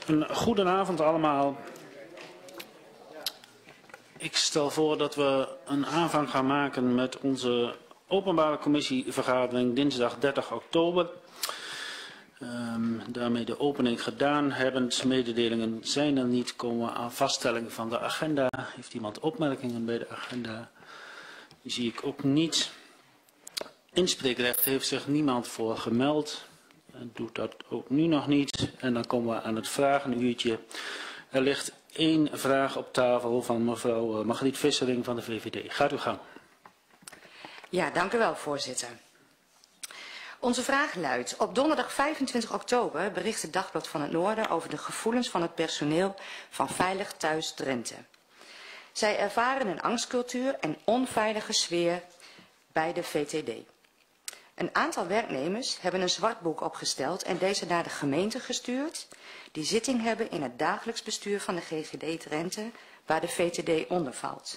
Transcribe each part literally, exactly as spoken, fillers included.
Een goedenavond allemaal. Ik stel voor dat we een aanvang gaan maken met onze openbare commissievergadering dinsdag dertig oktober. Um, daarmee de opening gedaan hebbend. Mededelingen zijn er niet, komen aan vaststelling van de agenda. Heeft iemand opmerkingen bij de agenda? Die zie ik ook niet. Inspreekrecht heeft zich niemand voor gemeld. En doet dat ook nu nog niet. En dan komen we aan het vragenuurtje. Er ligt één vraag op tafel van mevrouw Margriet Vissering van de V V D. Gaat uw gang. Ja, dank u wel, voorzitter. Onze vraag luidt: op donderdag vijfentwintig oktober bericht het Dagblad van het Noorden over de gevoelens van het personeel van Veilig Thuis Drenthe. Zij ervaren een angstcultuur en onveilige sfeer bij de V T D. Een aantal werknemers hebben een zwartboek opgesteld en deze naar de gemeente gestuurd, die zitting hebben in het dagelijks bestuur van de G G D Drenthe, waar de V T D onder valt.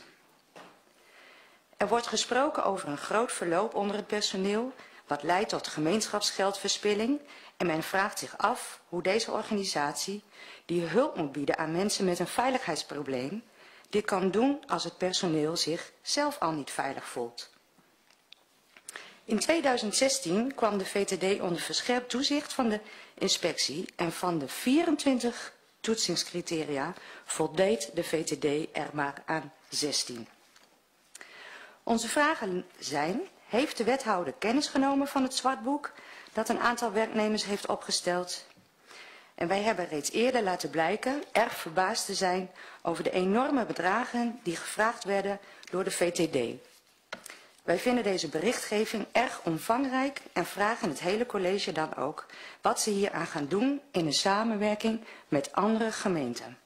Er wordt gesproken over een groot verloop onder het personeel, wat leidt tot gemeenschapsgeldverspilling, en men vraagt zich af hoe deze organisatie, die hulp moet bieden aan mensen met een veiligheidsprobleem, dit kan doen als het personeel zich zelf al niet veilig voelt. In tweeduizend zestien kwam de V T D onder verscherpt toezicht van de inspectie en van de vierentwintig toetsingscriteria voldeed de V T D er maar aan zestien. Onze vragen zijn: heeft de wethouder kennis genomen van het zwartboek dat een aantal werknemers heeft opgesteld? En wij hebben reeds eerder laten blijken erg verbaasd te zijn over de enorme bedragen die gevraagd werden door de V T D. Wij vinden deze berichtgeving erg omvangrijk en vragen het hele college dan ook wat ze hier aan gaan doen in de samenwerking met andere gemeenten.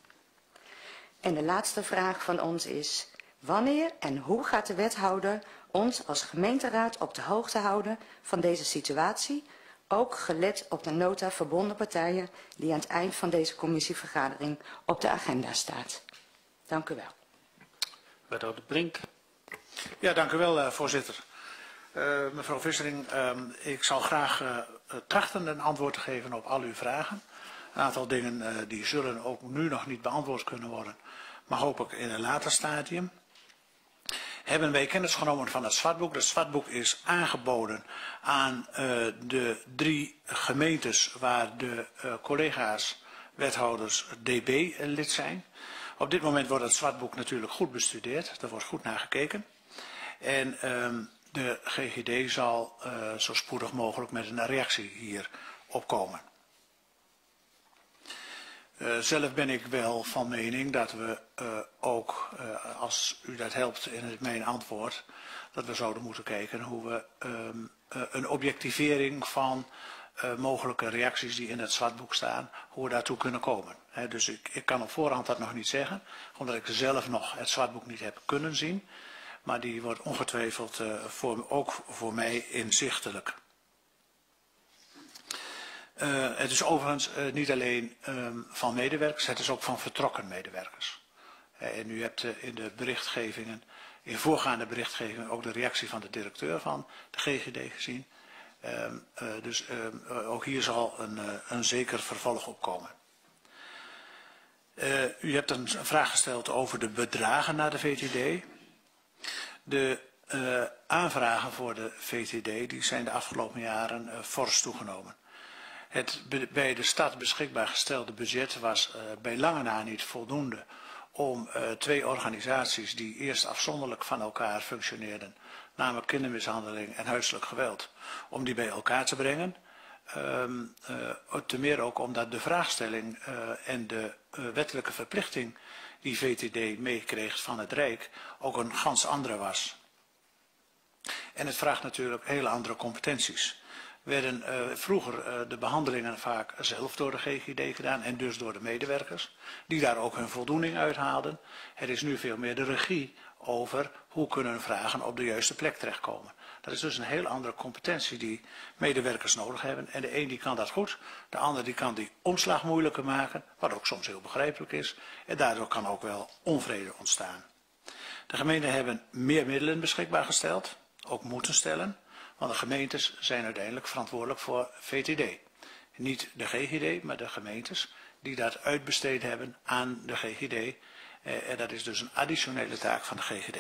En de laatste vraag van ons is: wanneer en hoe gaat de wethouder ons als gemeenteraad op de hoogte houden van deze situatie, ook gelet op de nota verbonden partijen die aan het eind van deze commissievergadering op de agenda staat? Dank u wel. Wethouder Brink. Ja, dank u wel, uh, voorzitter. Uh, mevrouw Vissering, uh, ik zal graag uh, trachten een antwoord te geven op al uw vragen. Een aantal dingen uh, die zullen ook nu nog niet beantwoord kunnen worden, maar hoop ik in een later stadium. Hebben wij kennis genomen van het zwartboek. Het zwartboek is aangeboden aan uh, de drie gemeentes waar de uh, collega's, wethouders D B uh, lid zijn. Op dit moment wordt het zwartboek natuurlijk goed bestudeerd. Er wordt goed naar gekeken. En um, de G G D zal uh, zo spoedig mogelijk met een reactie hierop komen. Uh, zelf ben ik wel van mening dat we uh, ook, uh, als u dat helpt in het, mijn antwoord, dat we zouden moeten kijken hoe we um, uh, een objectivering van uh, mogelijke reacties die in het zwartboek staan, hoe we daartoe kunnen komen. He, dus ik, ik kan op voorhand dat nog niet zeggen, omdat ik zelf nog het zwartboek niet heb kunnen zien. Maar die wordt ongetwijfeld uh, voor, ook voor mij inzichtelijk. Uh, het is overigens uh, niet alleen um, van medewerkers, het is ook van vertrokken medewerkers. Uh, en u hebt uh, in de berichtgevingen, in voorgaande berichtgevingen ook de reactie van de directeur van de G G D gezien. Um, uh, dus um, uh, ook hier zal een, uh, een zeker vervolg op komen. Uh, u hebt een vraag gesteld over de bedragen naar de V T D. De uh, aanvragen voor de V T D die zijn de afgelopen jaren uh, fors toegenomen. Het bij de stad beschikbaar gestelde budget was uh, bij lange na niet voldoende om uh, twee organisaties die eerst afzonderlijk van elkaar functioneerden, namelijk kindermishandeling en huiselijk geweld, om die bij elkaar te brengen. Um, uh, te meer ook omdat de vraagstelling uh, en de uh, wettelijke verplichting die V T D meekreeg van het Rijk ook een gans andere was. En het vraagt natuurlijk hele andere competenties. Werden uh, vroeger uh, de behandelingen vaak zelf door de G G D gedaan en dus door de medewerkers, die daar ook hun voldoening uit haalden. Het is nu veel meer de regie over hoe kunnen vragen op de juiste plek terechtkomen. Dat is dus een heel andere competentie die medewerkers nodig hebben. En de een die kan dat goed, de ander die kan die omslag moeilijker maken, wat ook soms heel begrijpelijk is. En daardoor kan ook wel onvrede ontstaan. De gemeenten hebben meer middelen beschikbaar gesteld, ook moeten stellen. Want de gemeentes zijn uiteindelijk verantwoordelijk voor V T D. Niet de G G D, maar de gemeentes die dat uitbesteed hebben aan de G G D. Uh, en dat is dus een additionele taak van de G G D.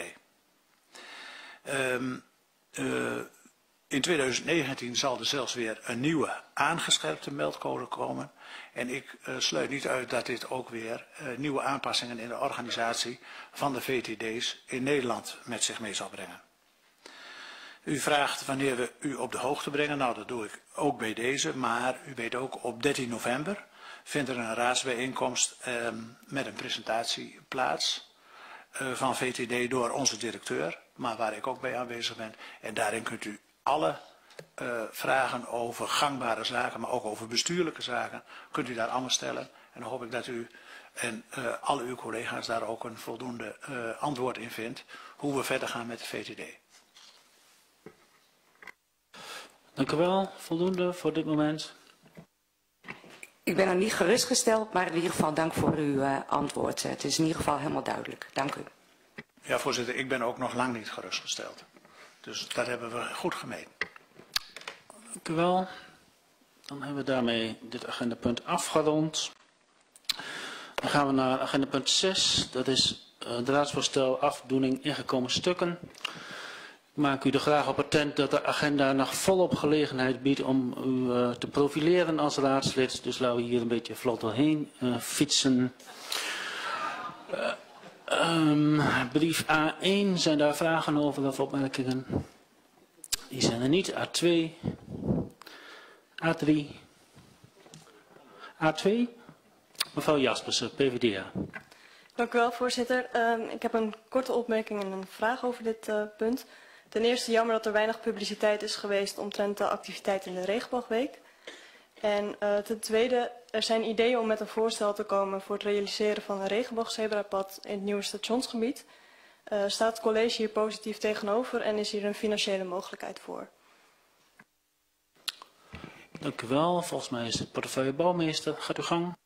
Um, uh, in tweeduizend negentien zal er zelfs weer een nieuwe aangescherpte meldcode komen. En ik uh, sluit niet uit dat dit ook weer uh, nieuwe aanpassingen in de organisatie van de V T D's in Nederland met zich mee zal brengen. U vraagt wanneer we u op de hoogte brengen. Nou, dat doe ik ook bij deze. Maar u weet ook, op dertien november vindt er een raadsbijeenkomst uh, met een presentatie plaats uh, van V T D door onze directeur. Maar waar ik ook bij aanwezig ben. En daarin kunt u alle uh, vragen over gangbare zaken, maar ook over bestuurlijke zaken, kunt u daar allemaal stellen. En dan hoop ik dat u en uh, alle uw collega's daar ook een voldoende uh, antwoord in vindt, hoe we verder gaan met de V T D. Dank u wel. Voldoende voor dit moment. Ik ben nog niet gerustgesteld, maar in ieder geval dank voor uw uh, antwoord. Het is in ieder geval helemaal duidelijk. Dank u. Ja, voorzitter, ik ben ook nog lang niet gerustgesteld. Dus dat hebben we goed gemeten. Dank u wel. Dan hebben we daarmee dit agendapunt afgerond. Dan gaan we naar agendapunt zes. Dat is uh, het raadsvoorstel afdoening ingekomen stukken. Ik maak u er graag op attent dat de agenda nog volop gelegenheid biedt om u uh, te profileren als raadslid. Dus laten we hier een beetje vlot doorheen uh, fietsen. Uh, um, brief A één, zijn daar vragen over of opmerkingen? Die zijn er niet. A twee. A drie. A twee. Mevrouw Jaspersen, P V D A. Dank u wel, voorzitter. Uh, ik heb een korte opmerking en een vraag over dit uh, punt. Ten eerste jammer dat er weinig publiciteit is geweest omtrent de activiteiten in de Regenboogweek. En uh, ten tweede, er zijn ideeën om met een voorstel te komen voor het realiseren van een regenboogzebrapad in het nieuwe stationsgebied. Uh, staat het college hier positief tegenover en is hier een financiële mogelijkheid voor? Dank u wel. Volgens mij is het portefeuille bouwmeester. Gaat uw gang.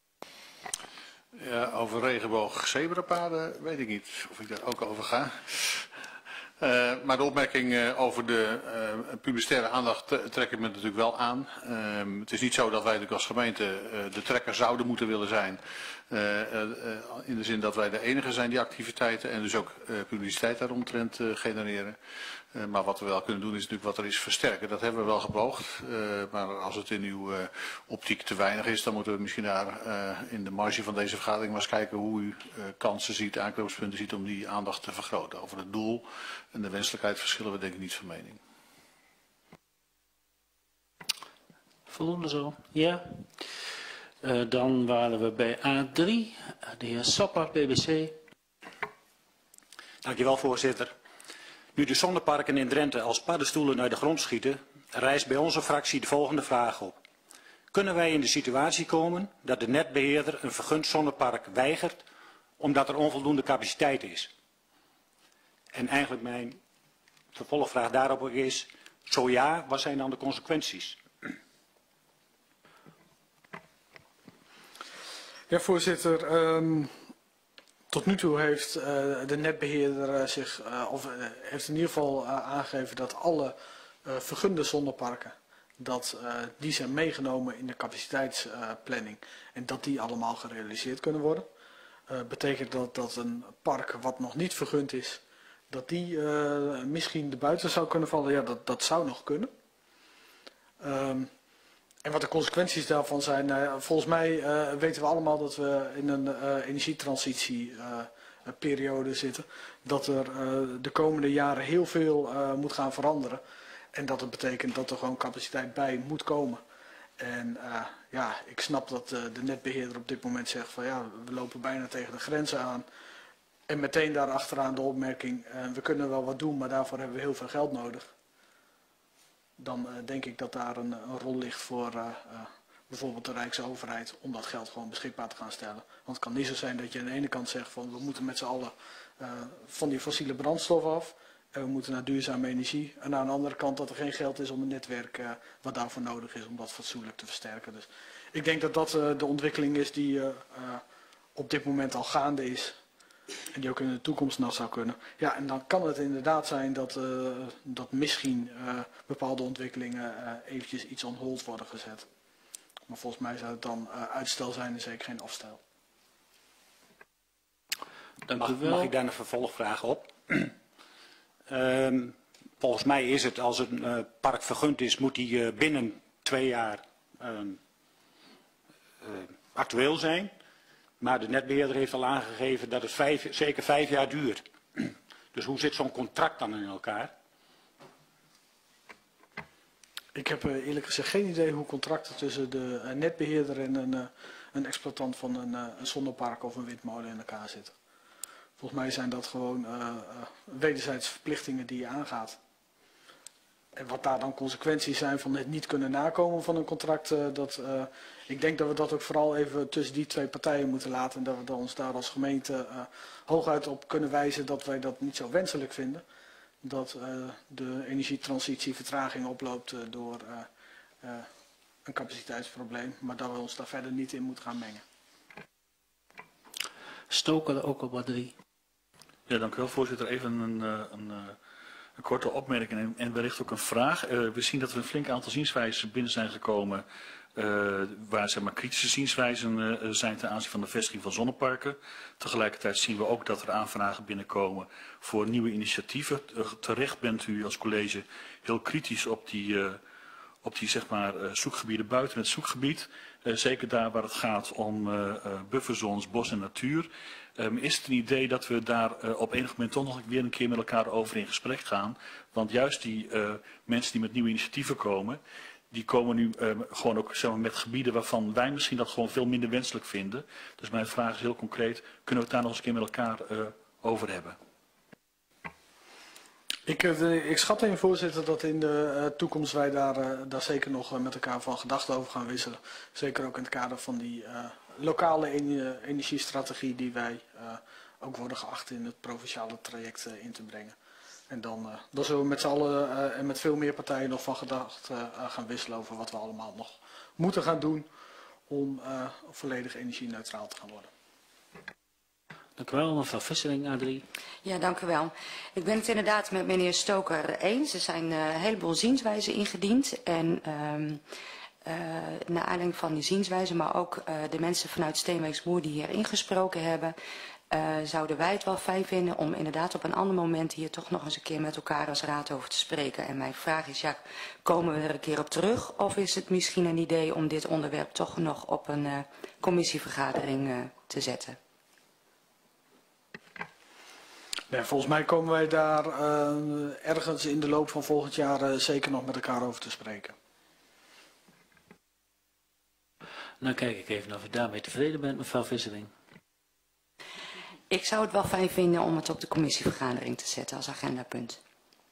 Ja, over regenboogzebrapaden weet ik niet of ik daar ook over ga. Uh, maar de opmerking uh, over de uh, publicitaire aandacht trek ik me natuurlijk wel aan. Uh, het is niet zo dat wij natuurlijk als gemeente uh, de trekker zouden moeten willen zijn. Uh, uh, uh, in de zin dat wij de enige zijn die activiteiten en dus ook uh, publiciteit daaromtrent uh, genereren. Uh, maar wat we wel kunnen doen is natuurlijk wat er is versterken. Dat hebben we wel gepoogd. Uh, maar als het in uw uh, optiek te weinig is, dan moeten we misschien daar uh, in de marge van deze vergadering maar eens kijken hoe u uh, kansen ziet, aanknopingspunten ziet om die aandacht te vergroten. Over het doel en de wenselijkheid verschillen we denk ik niet van mening. Voldoende zo. Ja. Uh, dan waren we bij A drie. De heer Sapper, P B C. Dank u wel, voorzitter. Nu de zonneparken in Drenthe als paddenstoelen uit de grond schieten, rijst bij onze fractie de volgende vraag op. Kunnen wij in de situatie komen dat de netbeheerder een vergund zonnepark weigert omdat er onvoldoende capaciteit is? En eigenlijk mijn vervolgvraag daarop is, zo ja, wat zijn dan de consequenties? Ja, voorzitter. Um, tot nu toe heeft uh, de netbeheerder uh, zich, uh, of uh, heeft in ieder geval uh, aangegeven dat alle uh, vergunde zonneparken, dat uh, die zijn meegenomen in de capaciteitsplanning uh, en dat die allemaal gerealiseerd kunnen worden. Uh, betekent dat dat een park wat nog niet vergund is, dat die uh, misschien erbuiten zou kunnen vallen? Ja, dat, dat zou nog kunnen. Um, En wat de consequenties daarvan zijn, uh, volgens mij uh, weten we allemaal dat we in een uh, energietransitieperiode uh, zitten. Dat er uh, de komende jaren heel veel uh, moet gaan veranderen. En dat het betekent dat er gewoon capaciteit bij moet komen. En uh, ja, ik snap dat uh, de netbeheerder op dit moment zegt van ja, we lopen bijna tegen de grenzen aan. En meteen daarachteraan de opmerking, uh, we kunnen wel wat doen, maar daarvoor hebben we heel veel geld nodig. Dan uh, denk ik dat daar een, een rol ligt voor uh, uh, bijvoorbeeld de Rijksoverheid om dat geld gewoon beschikbaar te gaan stellen. Want het kan niet zo zijn dat je aan de ene kant zegt van we moeten met z'n allen uh, van die fossiele brandstof af en we moeten naar duurzame energie. En aan de andere kant dat er geen geld is om een netwerk uh, wat daarvoor nodig is om dat fatsoenlijk te versterken. Dus ik denk dat dat uh, de ontwikkeling is die uh, uh, op dit moment al gaande is. En die ook in de toekomst nog zou kunnen. Ja, en dan kan het inderdaad zijn dat, uh, dat misschien uh, bepaalde ontwikkelingen uh, eventjes iets on hold worden gezet. Maar volgens mij zou het dan uh, uitstel zijn en zeker geen afstel. Dank mag, u wel. Mag ik daar een vervolgvraag op? um, volgens mij is het, als een uh, park vergund is, moet die uh, binnen twee jaar um, uh, actueel zijn. Maar de netbeheerder heeft al aangegeven dat het vijf, zeker vijf jaar duurt. Dus hoe zit zo'n contract dan in elkaar? Ik heb uh, eerlijk gezegd geen idee hoe contracten tussen de uh, netbeheerder en een, uh, een exploitant van een, uh, een zonnepark of een windmolen in elkaar zitten. Volgens mij zijn dat gewoon uh, uh, wederzijdse verplichtingen die je aangaat. En wat daar dan consequenties zijn van het niet kunnen nakomen van een contract, uh, dat, uh, ik denk dat we dat ook vooral even tussen die twee partijen moeten laten. En dat we dan ons daar als gemeente uh, hooguit op kunnen wijzen dat wij dat niet zo wenselijk vinden. Dat uh, de energietransitie vertraging oploopt uh, door uh, uh, een capaciteitsprobleem. Maar dat we ons daar verder niet in moeten gaan mengen. Stoker ook op wat drie. Ja, dank u wel, voorzitter. Even een, een, een korte opmerking en, en wellicht ook een vraag. Uh, we zien dat er een flink aantal zienswijzen binnen zijn gekomen, uh, waar zeg maar, kritische zienswijzen uh, zijn ten aanzien van de vestiging van zonneparken. Tegelijkertijd zien we ook dat er aanvragen binnenkomen voor nieuwe initiatieven. Uh, terecht bent u als college heel kritisch op die, uh, op die zeg maar, uh, zoekgebieden buiten het zoekgebied. Uh, zeker daar waar het gaat om uh, uh, bufferzones, bos en natuur. Um, is het een idee dat we daar uh, op enig moment toch nog weer een keer met elkaar over in gesprek gaan? Want juist die uh, mensen die met nieuwe initiatieven komen, die komen nu uh, gewoon ook zeg maar, met gebieden waarvan wij misschien dat gewoon veel minder wenselijk vinden. Dus mijn vraag is heel concreet, kunnen we het daar nog eens een keer met elkaar uh, over hebben? Ik, ik schat in, voorzitter, dat in de uh, toekomst wij daar, uh, daar zeker nog uh, met elkaar van gedachten over gaan wisselen. Zeker ook in het kader van die uh, lokale energiestrategie die wij uh, ook worden geacht in het provinciale traject uh, in te brengen. En dan, uh, dan zullen we met z'n allen uh, en met veel meer partijen nog van gedachten uh, gaan wisselen over wat we allemaal nog moeten gaan doen om uh, volledig energie-neutraal te gaan worden. Dank u wel, mevrouw Visseling, A drie. Ja, dank u wel. Ik ben het inderdaad met meneer Stoker eens. Er zijn uh, een heleboel zienswijzen ingediend. En um, uh, naar aanleiding van die zienswijzen, maar ook uh, de mensen vanuit Steenwijksmoer die hier ingesproken hebben, uh, zouden wij het wel fijn vinden om inderdaad op een ander moment hier toch nog eens een keer met elkaar als raad over te spreken. En mijn vraag is, ja, komen we er een keer op terug? Of is het misschien een idee om dit onderwerp toch nog op een uh, commissievergadering uh, te zetten? Nee, volgens mij komen wij daar uh, ergens in de loop van volgend jaar uh, zeker nog met elkaar over te spreken. Dan kijk ik even of u daarmee tevreden bent, mevrouw Visseling. Ik zou het wel fijn vinden om het op de commissievergadering te zetten als agendapunt.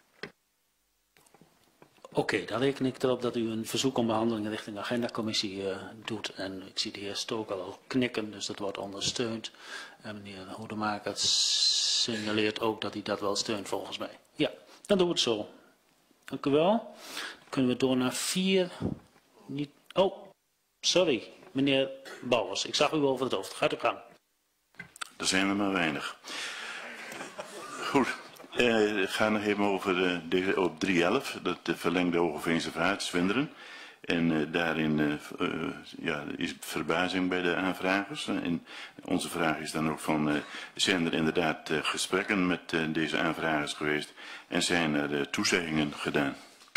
Oké, okay, dan reken ik erop dat u een verzoek om behandeling richting de agendacommissie uh, doet. En ik zie de heer Stoker al knikken, dus dat wordt ondersteund. En meneer Hoedemaker signaleert ook dat hij dat wel steunt volgens mij. Ja, dan doen we het zo. Dank u wel. Dan kunnen we door naar vier. Niet... Oh, sorry, meneer Bouwers. Ik zag u over het hoofd. Gaat u gang. Er zijn er maar weinig. Goed. Uh, ik ga nog even over uh, de, op drie elf, dat de verlengde Hogeveense vaart, Zwinderen. En uh, daarin uh, uh, ja, is verbazing bij de aanvragers. En onze vraag is dan ook van, uh, zijn er inderdaad uh, gesprekken met uh, deze aanvragers geweest en zijn er uh, toezeggingen gedaan?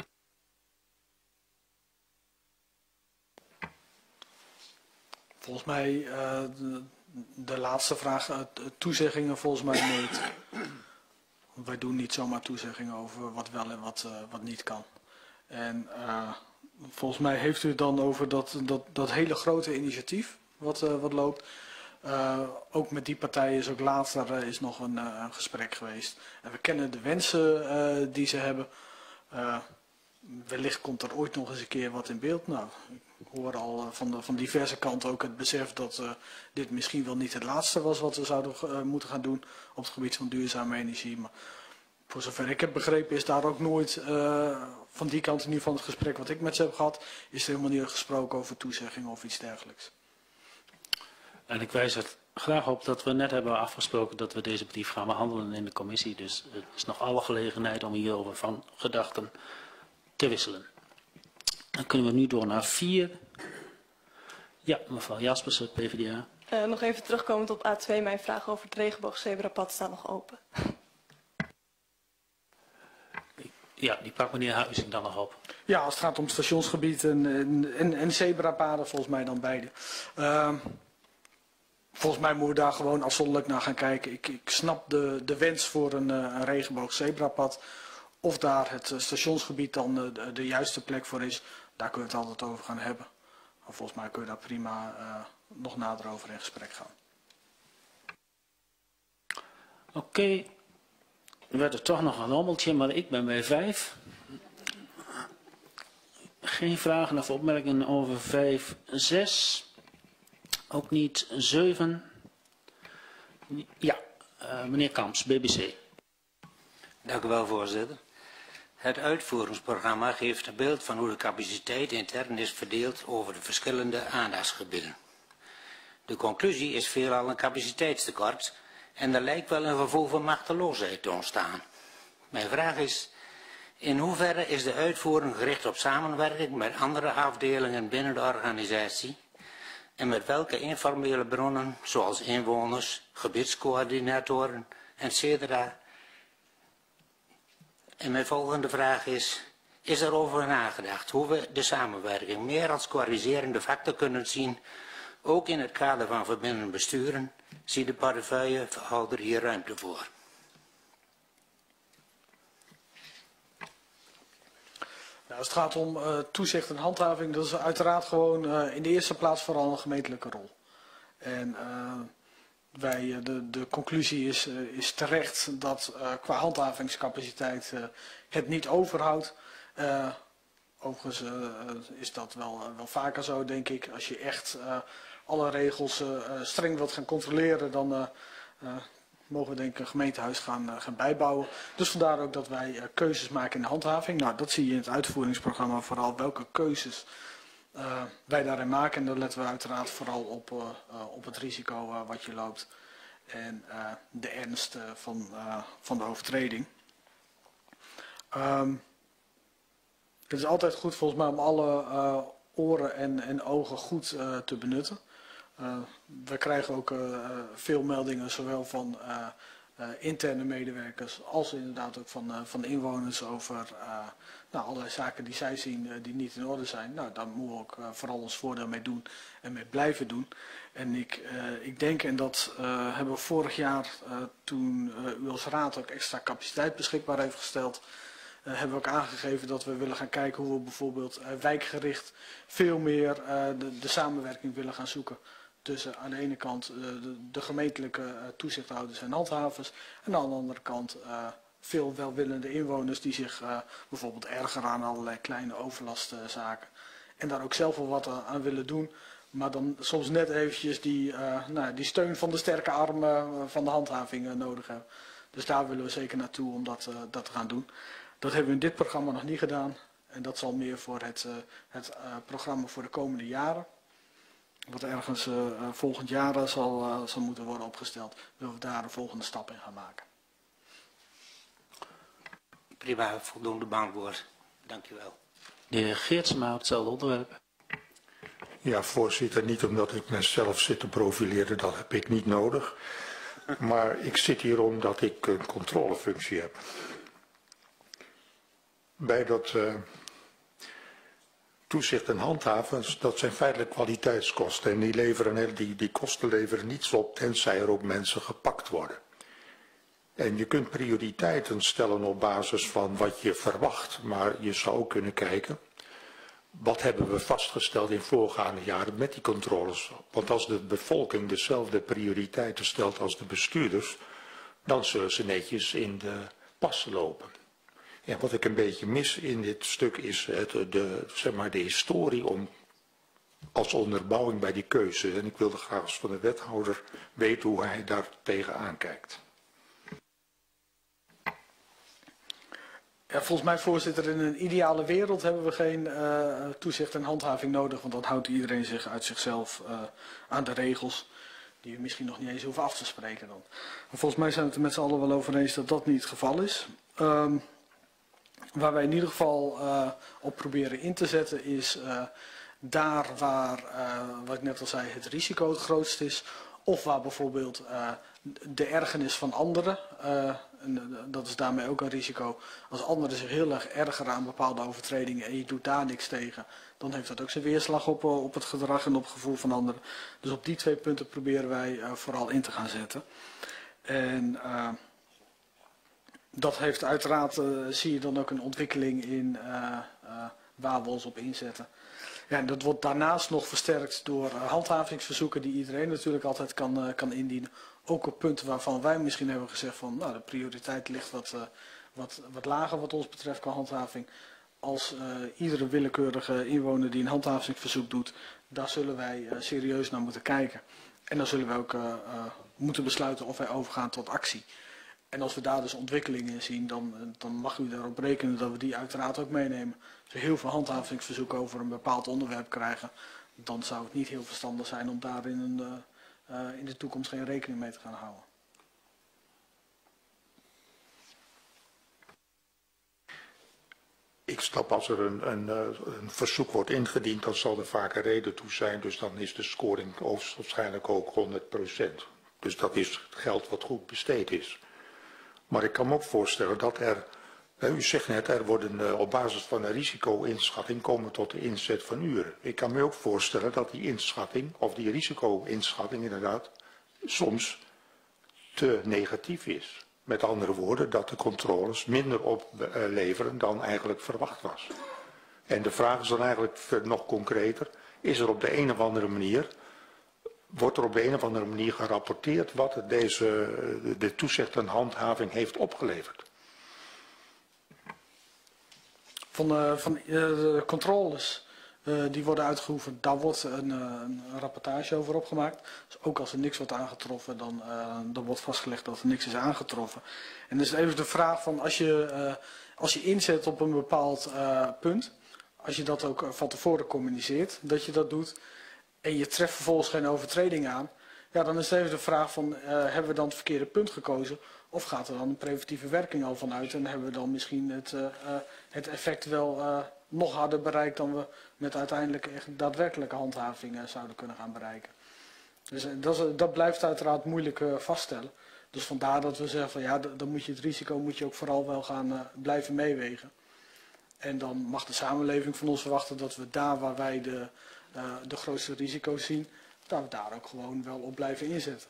Volgens mij, uh, de, de laatste vraag, uh, toezeggingen volgens mij niet. Wij doen niet zomaar toezeggingen over wat wel en wat, uh, wat niet kan. En uh, volgens mij heeft u het dan over dat, dat, dat hele grote initiatief wat, uh, wat loopt. Uh, ook met die partijen is ook later uh, is nog een, uh, een gesprek geweest. En we kennen de wensen uh, die ze hebben. Uh, wellicht komt er ooit nog eens een keer wat in beeld. Nou, ik hoor al uh, van, de, van diverse kanten ook het besef dat uh, dit misschien wel niet het laatste was wat we zouden uh, moeten gaan doen op het gebied van duurzame energie. Maar voor zover ik heb begrepen is daar ook nooit, uh, van die kant in ieder geval het gesprek wat ik met ze heb gehad, is er helemaal niet gesproken over toezeggingen of iets dergelijks. En ik wijs er graag op dat we net hebben afgesproken dat we deze brief gaan behandelen in de commissie. Dus er is nog alle gelegenheid om hierover van gedachten te wisselen. Dan kunnen we nu door naar vier. Ja, mevrouw Jaspersen, P v d A. Uh, nog even terugkomend op A twee, mijn vraag over het regenboogzebrapad staat nog open. Ja, die pakt meneer Huizing dan nog op. Ja, als het gaat om stationsgebied en, en, en, en zebrapaden, volgens mij dan beide. Uh, volgens mij moeten we daar gewoon afzonderlijk naar gaan kijken. Ik, ik snap de, de wens voor een, een regenboogzebrapad. Of daar het stationsgebied dan de, de juiste plek voor is, daar kunnen we het altijd over gaan hebben. Maar volgens mij kun je daar prima uh, nog nader over in gesprek gaan. Oké. Okay. Er werd er toch nog een rommeltje, maar ik ben bij vijf. Geen vragen of opmerkingen over vijf, zes. Ook niet zeven. Ja, uh, meneer Kamps, B B C. Dank u wel, voorzitter. Het uitvoeringsprogramma geeft een beeld van hoe de capaciteit intern is verdeeld over de verschillende aandachtsgebieden. De conclusie is veelal een capaciteitstekort en er lijkt wel een gevoel van machteloosheid te ontstaan. Mijn vraag is, in hoeverre is de uitvoering gericht op samenwerking met andere afdelingen binnen de organisatie en met welke informele bronnen, zoals inwoners, gebiedscoördinatoren, et cetera. En mijn volgende vraag is, is er over nagedacht hoe we de samenwerking meer als corrigerende factor kunnen zien, ook in het kader van verbindend besturen, ziet de portefeuillehouder hier ruimte voor? Nou, als het gaat om uh, toezicht en handhaving, dat is uiteraard gewoon uh, in de eerste plaats vooral een gemeentelijke rol. En uh, wij, uh, de, de conclusie is, uh, is terecht dat uh, qua handhavingscapaciteit uh, het niet overhoudt. Uh, overigens uh, is dat wel, uh, wel vaker zo, denk ik. Als je echt uh, alle regels uh, streng wilt gaan controleren, dan uh, uh, mogen we denk ik een gemeentehuis gaan, uh, gaan bijbouwen. Dus vandaar ook dat wij uh, keuzes maken in de handhaving. Nou, dat zie je in het uitvoeringsprogramma vooral welke keuzes uh, wij daarin maken. En dan letten we uiteraard vooral op, uh, uh, op het risico uh, wat je loopt en uh, de ernst uh, van, uh, van de overtreding. Um, het is altijd goed volgens mij om alle uh, oren en, en ogen goed uh, te benutten. Uh, we krijgen ook uh, veel meldingen, zowel van uh, uh, interne medewerkers als inderdaad ook van, uh, van inwoners over uh, nou, allerlei zaken die zij zien uh, die niet in orde zijn. Nou, daar moeten we ook uh, vooral ons voordeel mee doen en mee blijven doen. En ik, uh, ik denk, en dat uh, hebben we vorig jaar, uh, toen uh, u als raad ook extra capaciteit beschikbaar heeft gesteld, Uh, hebben we ook aangegeven dat we willen gaan kijken hoe we bijvoorbeeld uh, wijkgericht veel meer uh, de, de samenwerking willen gaan zoeken tussen aan de ene kant uh, de, de gemeentelijke uh, toezichthouders en handhavers en aan de andere kant uh, veel welwillende inwoners die zich uh, bijvoorbeeld ergeren aan allerlei kleine overlastzaken en daar ook zelf wel wat aan, aan willen doen, maar dan soms net eventjes die, uh, nou, die steun van de sterke arm uh, van de handhaving uh, nodig hebben. Dus daar willen we zeker naartoe om dat, uh, dat te gaan doen. Dat hebben we in dit programma nog niet gedaan. En dat zal meer voor het, uh, het uh, programma voor de komende jaren. Wat ergens uh, volgend jaar zal, uh, zal moeten worden opgesteld. Willen we daar een volgende stap in gaan maken. Prima, voldoende beantwoord. Dank u wel. De heer Geertsma, hetzelfde onderwerp. Ja, voorzitter, niet omdat ik mezelf zit te profileren, dat heb ik niet nodig. Maar ik zit hier omdat ik een controlefunctie heb. Bij dat uh, toezicht en handhaven, dat zijn feitelijk kwaliteitskosten. En die, leveren, die, die kosten leveren niets op, tenzij er ook mensen gepakt worden. En je kunt prioriteiten stellen op basis van wat je verwacht. Maar je zou ook kunnen kijken, wat hebben we vastgesteld in voorgaande jaren met die controles. Want als de bevolking dezelfde prioriteiten stelt als de bestuurders, dan zullen ze netjes in de pas lopen. Ja, wat ik een beetje mis in dit stuk is het, de, zeg maar de historie om, als onderbouwing bij die keuze. En ik wilde graag als van de wethouder weten hoe hij daar tegenaan kijkt. Ja, volgens mij, voorzitter, in een ideale wereld hebben we geen uh, toezicht en handhaving nodig. Want dan houdt iedereen zich uit zichzelf uh, aan de regels die we misschien nog niet eens hoeven af te spreken dan. Maar volgens mij zijn we het er met z'n allen wel over eens dat dat niet het geval is. Um, Waar wij in ieder geval uh, op proberen in te zetten is uh, daar waar, uh, wat ik net al zei, het risico het grootst is. Of waar bijvoorbeeld uh, de ergernis van anderen, uh, en dat is daarmee ook een risico. Als anderen zich heel erg ergeren aan bepaalde overtredingen en je doet daar niks tegen, dan heeft dat ook zijn weerslag op, op het gedrag en op het gevoel van anderen. Dus op die twee punten proberen wij uh, vooral in te gaan zetten. En uh, dat heeft uiteraard, uh, zie je dan ook een ontwikkeling in uh, uh, waar we ons op inzetten. Ja, en dat wordt daarnaast nog versterkt door uh, handhavingsverzoeken die iedereen natuurlijk altijd kan, uh, kan indienen. Ook op punten waarvan wij misschien hebben gezegd van nou, de prioriteit ligt wat, uh, wat, wat lager wat ons betreft qua handhaving. Als uh, iedere willekeurige inwoner die een handhavingsverzoek doet, daar zullen wij uh, serieus naar moeten kijken. En dan zullen we ook uh, uh, moeten besluiten of wij overgaan tot actie. En als we daar dus ontwikkelingen in zien, dan, dan mag u daarop rekenen dat we die uiteraard ook meenemen. Als we heel veel handhavingsverzoeken over een bepaald onderwerp krijgen, dan zou het niet heel verstandig zijn om daar in, een, uh, uh, in de toekomst geen rekening mee te gaan houden. Ik snap als er een, een, een verzoek wordt ingediend, dan zal er vaak een reden toe zijn. Dus dan is de scoring waarschijnlijk ook honderd procent. Dus dat is het geld wat goed besteed is. Maar ik kan me ook voorstellen dat er, u zegt net, er worden op basis van een risico-inschatting komen tot de inzet van uren. Ik kan me ook voorstellen dat die inschatting, of die risico-inschatting inderdaad, soms te negatief is. Met andere woorden, dat de controles minder opleveren dan eigenlijk verwacht was. En de vraag is dan eigenlijk nog concreter, is er op de een of andere manier, wordt er op de een of andere manier gerapporteerd wat deze, de toezicht en handhaving heeft opgeleverd? Van, uh, van uh, de controles uh, die worden uitgeoefend, daar wordt een, uh, een rapportage over opgemaakt. Dus ook als er niks wordt aangetroffen, dan, uh, dan wordt vastgelegd dat er niks is aangetroffen. En dan is even de vraag van als je, uh, als je inzet op een bepaald uh, punt, als je dat ook van tevoren communiceert, dat je dat doet, en je treft vervolgens geen overtreding aan, ja, dan is het even de vraag van, uh, hebben we dan het verkeerde punt gekozen? Of gaat er dan een preventieve werking al vanuit en hebben we dan misschien het, uh, uh, het effect wel uh, nog harder bereikt dan we met uiteindelijk echt daadwerkelijke handhaving uh, zouden kunnen gaan bereiken. Dus uh, dat, is, dat blijft uiteraard moeilijk uh, vaststellen. Dus vandaar dat we zeggen van ja, dan moet je het risico moet je ook vooral wel gaan uh, blijven meewegen. En dan mag de samenleving van ons verwachten dat we daar waar wij de, uh, de grootste risico's zien, dat we daar ook gewoon wel op blijven inzetten.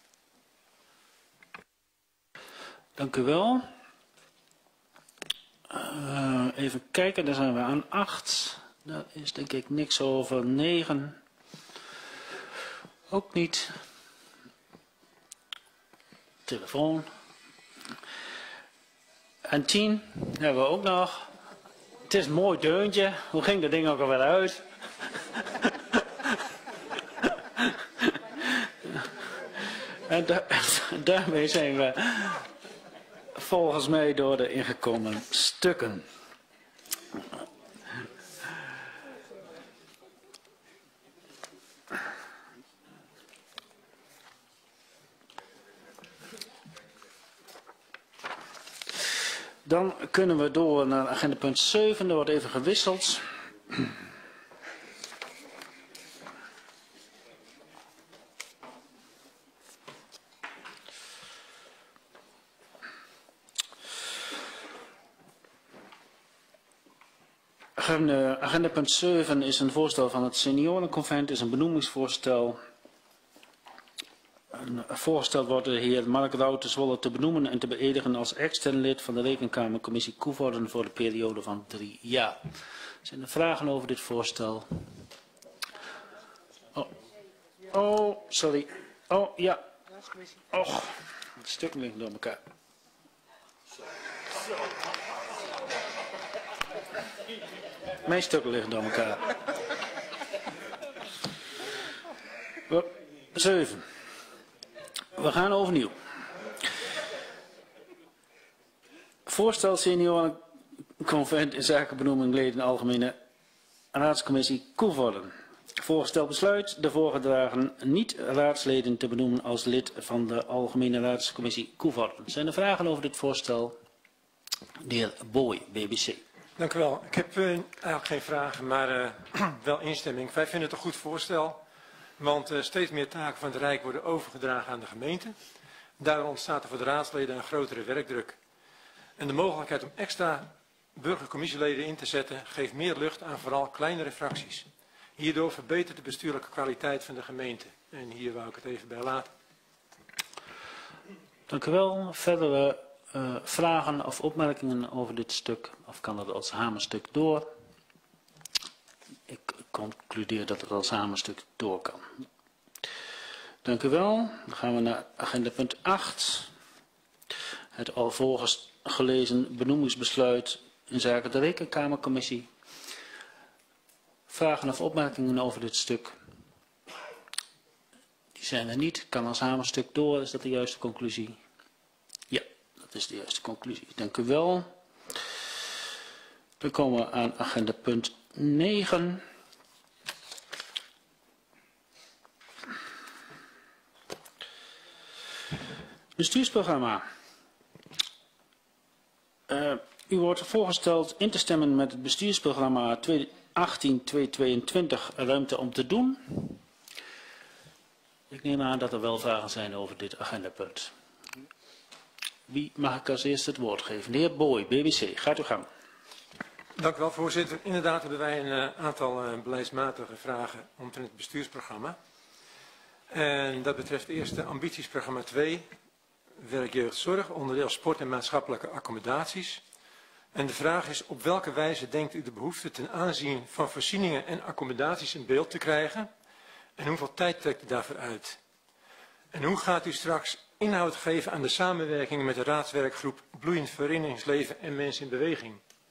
Dank u wel. Uh, even kijken, daar zijn we aan acht. Daar is denk ik niks over. negen. Ook niet. Telefoon. En tien hebben we ook nog. Het is een mooi deuntje. Hoe ging dat ding ook alweer uit? En da daarmee zijn we volgens mij door de ingekomen stukken. Dan kunnen we door naar agenda punt zeven. Er wordt even gewisseld. Agenda, agenda punt zeven is een voorstel van het seniorenconvent, is een benoemingsvoorstel. Een voorstel wordt de heer Mark Ruiter Zwolle te benoemen en te beëdigen als extern lid van de Rekenkamercommissie Koevoorden voor de periode van drie jaar. Zijn er vragen over dit voorstel? Oh, oh sorry. Oh, ja. Och, het stuk ligt door elkaar. Mijn stukken liggen door elkaar. zeven. We gaan overnieuw. Voorstel seniorenconvent in zaken benoeming leden algemene raadscommissie Koevoorden. Voorstel besluit de voorgedragen niet-raadsleden te benoemen als lid van de algemene raadscommissie Koevoorden. Zijn er vragen over dit voorstel? De heer Boy, B B C. Dank u wel. Ik heb uh, eigenlijk geen vragen, maar uh, wel instemming. Wij vinden het een goed voorstel, want uh, steeds meer taken van het Rijk worden overgedragen aan de gemeente. Daardoor ontstaat er voor de raadsleden een grotere werkdruk. En de mogelijkheid om extra burgercommissieleden in te zetten geeft meer lucht aan vooral kleinere fracties. Hierdoor verbetert de bestuurlijke kwaliteit van de gemeente. En hier wou ik het even bij laten. Dank u wel. Verdere uh, vragen of opmerkingen over dit stuk? Of kan dat als hamerstuk door? Ik concludeer dat het als hamerstuk door kan. Dank u wel. Dan gaan we naar agenda punt acht. Het alvorens gelezen benoemingsbesluit in zaken de Rekenkamercommissie. Vragen of opmerkingen over dit stuk? Die zijn er niet. Kan als hamerstuk door. Is dat de juiste conclusie? Ja, dat is de juiste conclusie. Dank u wel. Dan komen we aan agenda punt negen. Bestuursprogramma. Uh, u wordt voorgesteld in te stemmen met het bestuursprogramma tweeduizend achttien tweehonderdtweeëntwintig ruimte om te doen. Ik neem aan dat er wel vragen zijn over dit agendapunt. Wie mag ik als eerste het woord geven? De heer Boy, B B C. Gaat uw gang. Dank u wel, voorzitter. Inderdaad hebben wij een uh, aantal uh, beleidsmatige vragen omtrent het bestuursprogramma. En dat betreft eerst de ambitiesprogramma twee, werk, jeugd, zorg, onderdeel sport en maatschappelijke accommodaties. En de vraag is, op welke wijze denkt u de behoefte ten aanzien van voorzieningen en accommodaties in beeld te krijgen? En hoeveel tijd trekt u daarvoor uit? En hoe gaat u straks inhoud geven aan de samenwerking met de raadswerkgroep Bloeiend Verenigingsleven en Mensen in Beweging?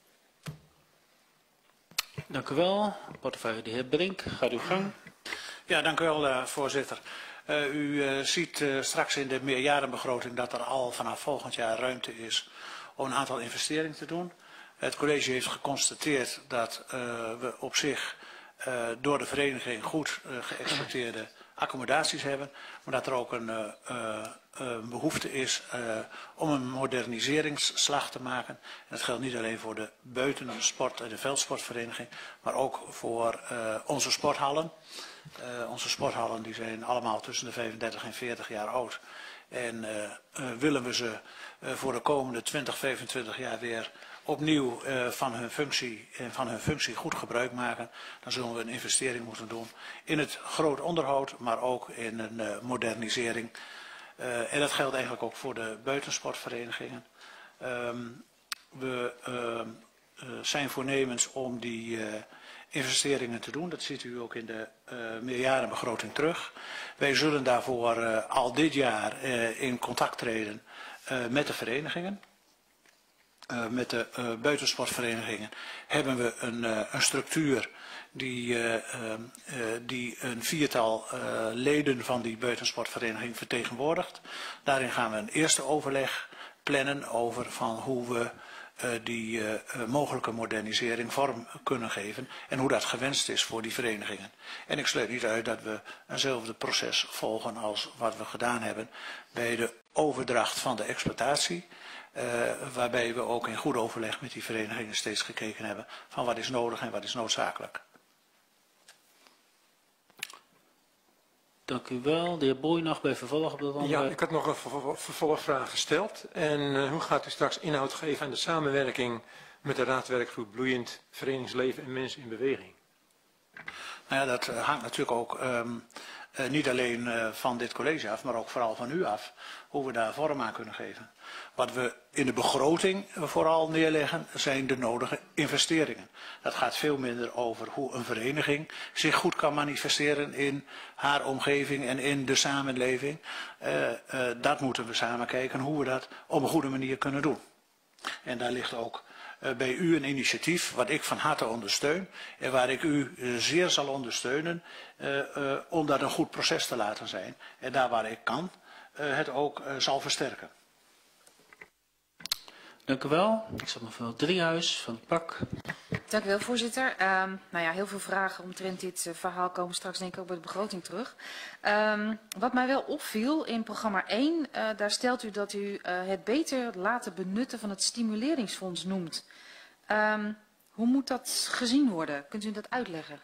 Dank u wel. Portefeuille de heer Brink, gaat uw gang. Ja, dank u wel, uh, voorzitter. Uh, u uh, ziet uh, straks in de meerjarenbegroting dat er al vanaf volgend jaar ruimte is om een aantal investeringen te doen. Het college heeft geconstateerd dat uh, we op zich uh, door de vereniging goed uh, geëxporteerde accommodaties hebben, maar dat er ook een uh, uh, uh, behoefte is uh, om een moderniseringsslag te maken. En dat geldt niet alleen voor de buitensport- en de veldsportvereniging, maar ook voor uh, onze sporthallen. Uh, onze sporthallen die zijn allemaal tussen de vijfendertig en veertig jaar oud. En uh, uh, willen we ze uh, voor de komende twintig, vijfentwintig jaar weer opnieuw uh, van, hun functie, uh, van hun functie goed gebruik maken, dan zullen we een investering moeten doen in het groot onderhoud, maar ook in een uh, modernisering. Uh, en dat geldt eigenlijk ook voor de buitensportverenigingen. Um, we uh, uh, zijn voornemens om die uh, investeringen te doen. Dat ziet u ook in de uh, meerjarenbegroting terug. Wij zullen daarvoor uh, al dit jaar uh, in contact treden uh, met de verenigingen. Uh, met de uh, buitensportverenigingen hebben we een, uh, een structuur die, uh, uh, die een viertal uh, leden van die buitensportvereniging vertegenwoordigt. Daarin gaan we een eerste overleg plannen over van hoe we uh, die uh, mogelijke modernisering vorm kunnen geven en hoe dat gewenst is voor die verenigingen. En ik sluit niet uit dat we eenzelfde proces volgen als wat we gedaan hebben bij de overdracht van de exploitatie. Uh, waarbij we ook in goed overleg met die verenigingen steeds gekeken hebben van wat is nodig en wat is noodzakelijk. Dank u wel. De heer Boy nog bij vervolg op dat onderwerp. Ja, ik had nog een vervolgvraag gesteld. En uh, hoe gaat u straks inhoud geven aan de samenwerking met de raadwerkgroep Bloeiend Verenigingsleven en Mensen in Beweging? Nou ja, dat uh, hangt natuurlijk ook um, uh, niet alleen uh, van dit college af, maar ook vooral van u af, hoe we daar vorm aan kunnen geven. Wat we in de begroting vooral neerleggen zijn de nodige investeringen. Dat gaat veel minder over hoe een vereniging zich goed kan manifesteren in haar omgeving en in de samenleving. Uh, uh, dat moeten we samen kijken hoe we dat op een goede manier kunnen doen. En daar ligt ook uh, bij u een initiatief wat ik van harte ondersteun en waar ik u uh, zeer zal ondersteunen uh, uh, om dat een goed proces te laten zijn. En daar waar ik kan uh, het ook uh, zal versterken. Dank u wel. Ik zat nog wel Driehuis van het P A C. Dank u wel, voorzitter. Um, nou ja, heel veel vragen omtrent dit uh, verhaal komen straks denk ik ook bij de begroting terug. Um, wat mij wel opviel in programma één, uh, daar stelt u dat u uh, het beter laten benutten van het stimuleringsfonds noemt. Um, Hoe moet dat gezien worden? Kunt u dat uitleggen?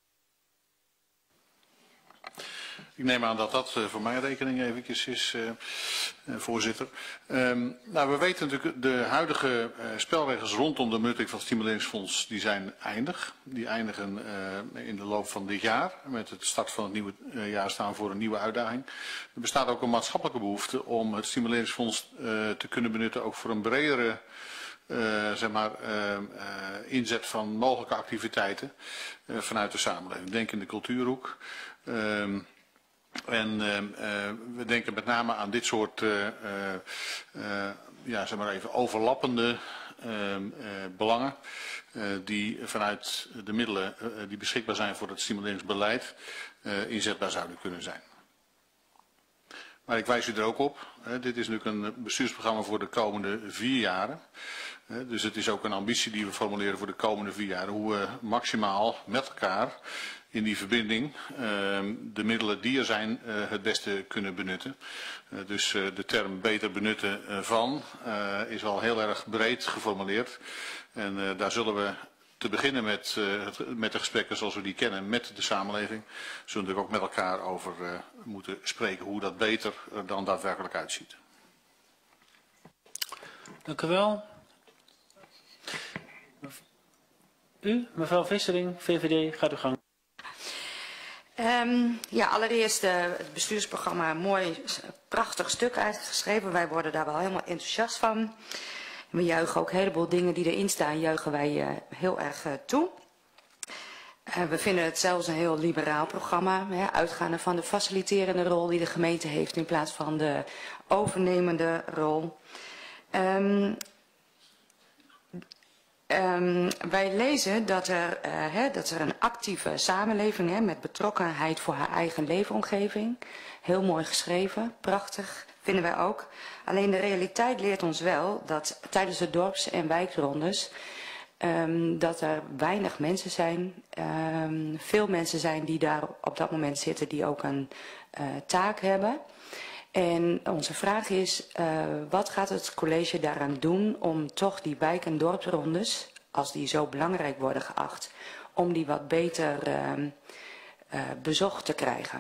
Ik neem aan dat dat uh, voor mijn rekening eventjes is, uh, uh, voorzitter. Um, nou, we weten natuurlijk, de huidige uh, spelregels rondom de benutting van het stimuleringsfonds, die zijn eindig. Die eindigen uh, in de loop van dit jaar. Met het start van het nieuwe uh, jaar staan voor een nieuwe uitdaging. Er bestaat ook een maatschappelijke behoefte om het stimuleringsfonds uh, te kunnen benutten, ook voor een bredere Uh, zeg maar, uh, uh, inzet van mogelijke activiteiten uh, vanuit de samenleving. Denk in de cultuurhoek. Uh, en uh, uh, we denken met name aan dit soort uh, uh, uh, ja, zeg maar even overlappende uh, uh, belangen uh, die vanuit de middelen uh, die beschikbaar zijn voor het stimuleringsbeleid uh, inzetbaar zouden kunnen zijn. Maar ik wijs u er ook op, hè, dit is natuurlijk een bestuursprogramma voor de komende vier jaren. Hè, dus het is ook een ambitie die we formuleren voor de komende vier jaren. Hoe we maximaal met elkaar in die verbinding uh, de middelen die er zijn uh, het beste kunnen benutten. Uh, dus uh, de term beter benutten uh, van uh, is wel heel erg breed geformuleerd. En uh, daar zullen we te beginnen met, uh, het, met de gesprekken zoals we die kennen met de samenleving. Zullen we er ook met elkaar over uh, moeten spreken hoe dat beter uh, dan daadwerkelijk uitziet. Dank u wel. U, mevrouw Vissering, V V D, gaat uw gang. Um, ja, allereerst uh, het bestuursprogramma, een mooi, prachtig stuk uitgeschreven. Wij worden daar wel helemaal enthousiast van. We juichen ook een heleboel dingen die erin staan, juichen wij uh, heel erg uh, toe. Uh, we vinden het zelfs een heel liberaal programma, hè, uitgaande van de faciliterende rol die de gemeente heeft in plaats van de overnemende rol. Um, Um, wij lezen dat er, uh, hè, dat er een actieve samenleving hè, met betrokkenheid voor haar eigen leefomgeving. Heel mooi geschreven, prachtig, vinden wij ook. Alleen de realiteit leert ons wel dat tijdens de dorps- en wijkrondes um, dat er weinig mensen zijn. Um, veel mensen zijn die daar op dat moment zitten die ook een uh, taak hebben. En onze vraag is, uh, wat gaat het college daaraan doen om toch die wijk- en dorpsrondes, als die zo belangrijk worden geacht, om die wat beter uh, uh, bezocht te krijgen?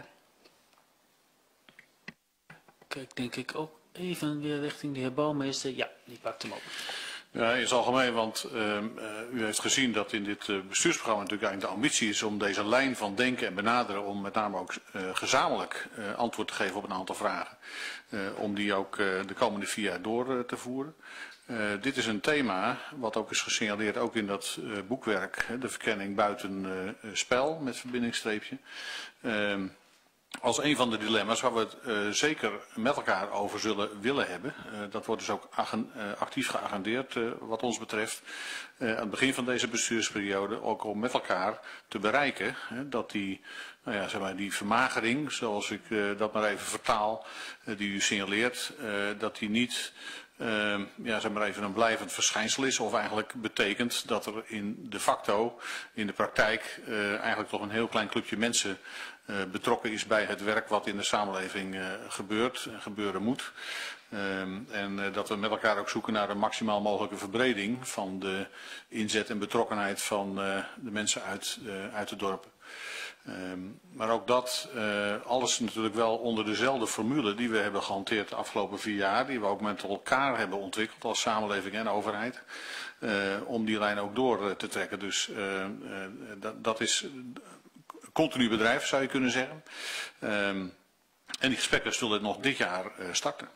Kijk, denk ik ook even weer richting de heer Bouwmeester. Ja, die pakt hem op. Ja, in het algemeen, want uh, uh, u heeft gezien dat in dit uh, bestuursprogramma natuurlijk eigenlijk de ambitie is om deze lijn van denken en benaderen, om met name ook uh, gezamenlijk uh, antwoord te geven op een aantal vragen, uh, om die ook uh, de komende vier jaar door uh, te voeren. Uh, dit is een thema wat ook is gesignaleerd ook in dat uh, boekwerk, hè, de verkenning buiten uh, spel met verbindingsstreepje. Uh, Als een van de dilemma's waar we het uh, zeker met elkaar over zullen willen hebben. Uh, dat wordt dus ook agen, uh, actief geagendeerd uh, wat ons betreft. Uh, aan het begin van deze bestuursperiode ook om met elkaar te bereiken. Hè, dat die, nou ja, zeg maar, die vermagering, zoals ik uh, dat maar even vertaal, uh, die u signaleert, uh, dat die niet uh, ja, zeg maar even een blijvend verschijnsel is. Of eigenlijk betekent dat er in de facto, in de praktijk, uh, eigenlijk toch een heel klein clubje mensen Uh, betrokken is bij het werk wat in de samenleving uh, gebeurt en gebeuren moet. Uh, en uh, dat we met elkaar ook zoeken naar een maximaal mogelijke verbreding van de inzet en betrokkenheid van uh, de mensen uit, uh, uit de dorpen. Uh, maar ook dat, uh, alles natuurlijk wel onder dezelfde formule die we hebben gehanteerd de afgelopen vier jaar, die we ook met elkaar hebben ontwikkeld als samenleving en overheid, uh, om die lijn ook door uh, te trekken. Dus uh, uh, dat, dat is continu bedrijf, zou je kunnen zeggen. Um, en die gesprekken zullen nog dit jaar uh, starten.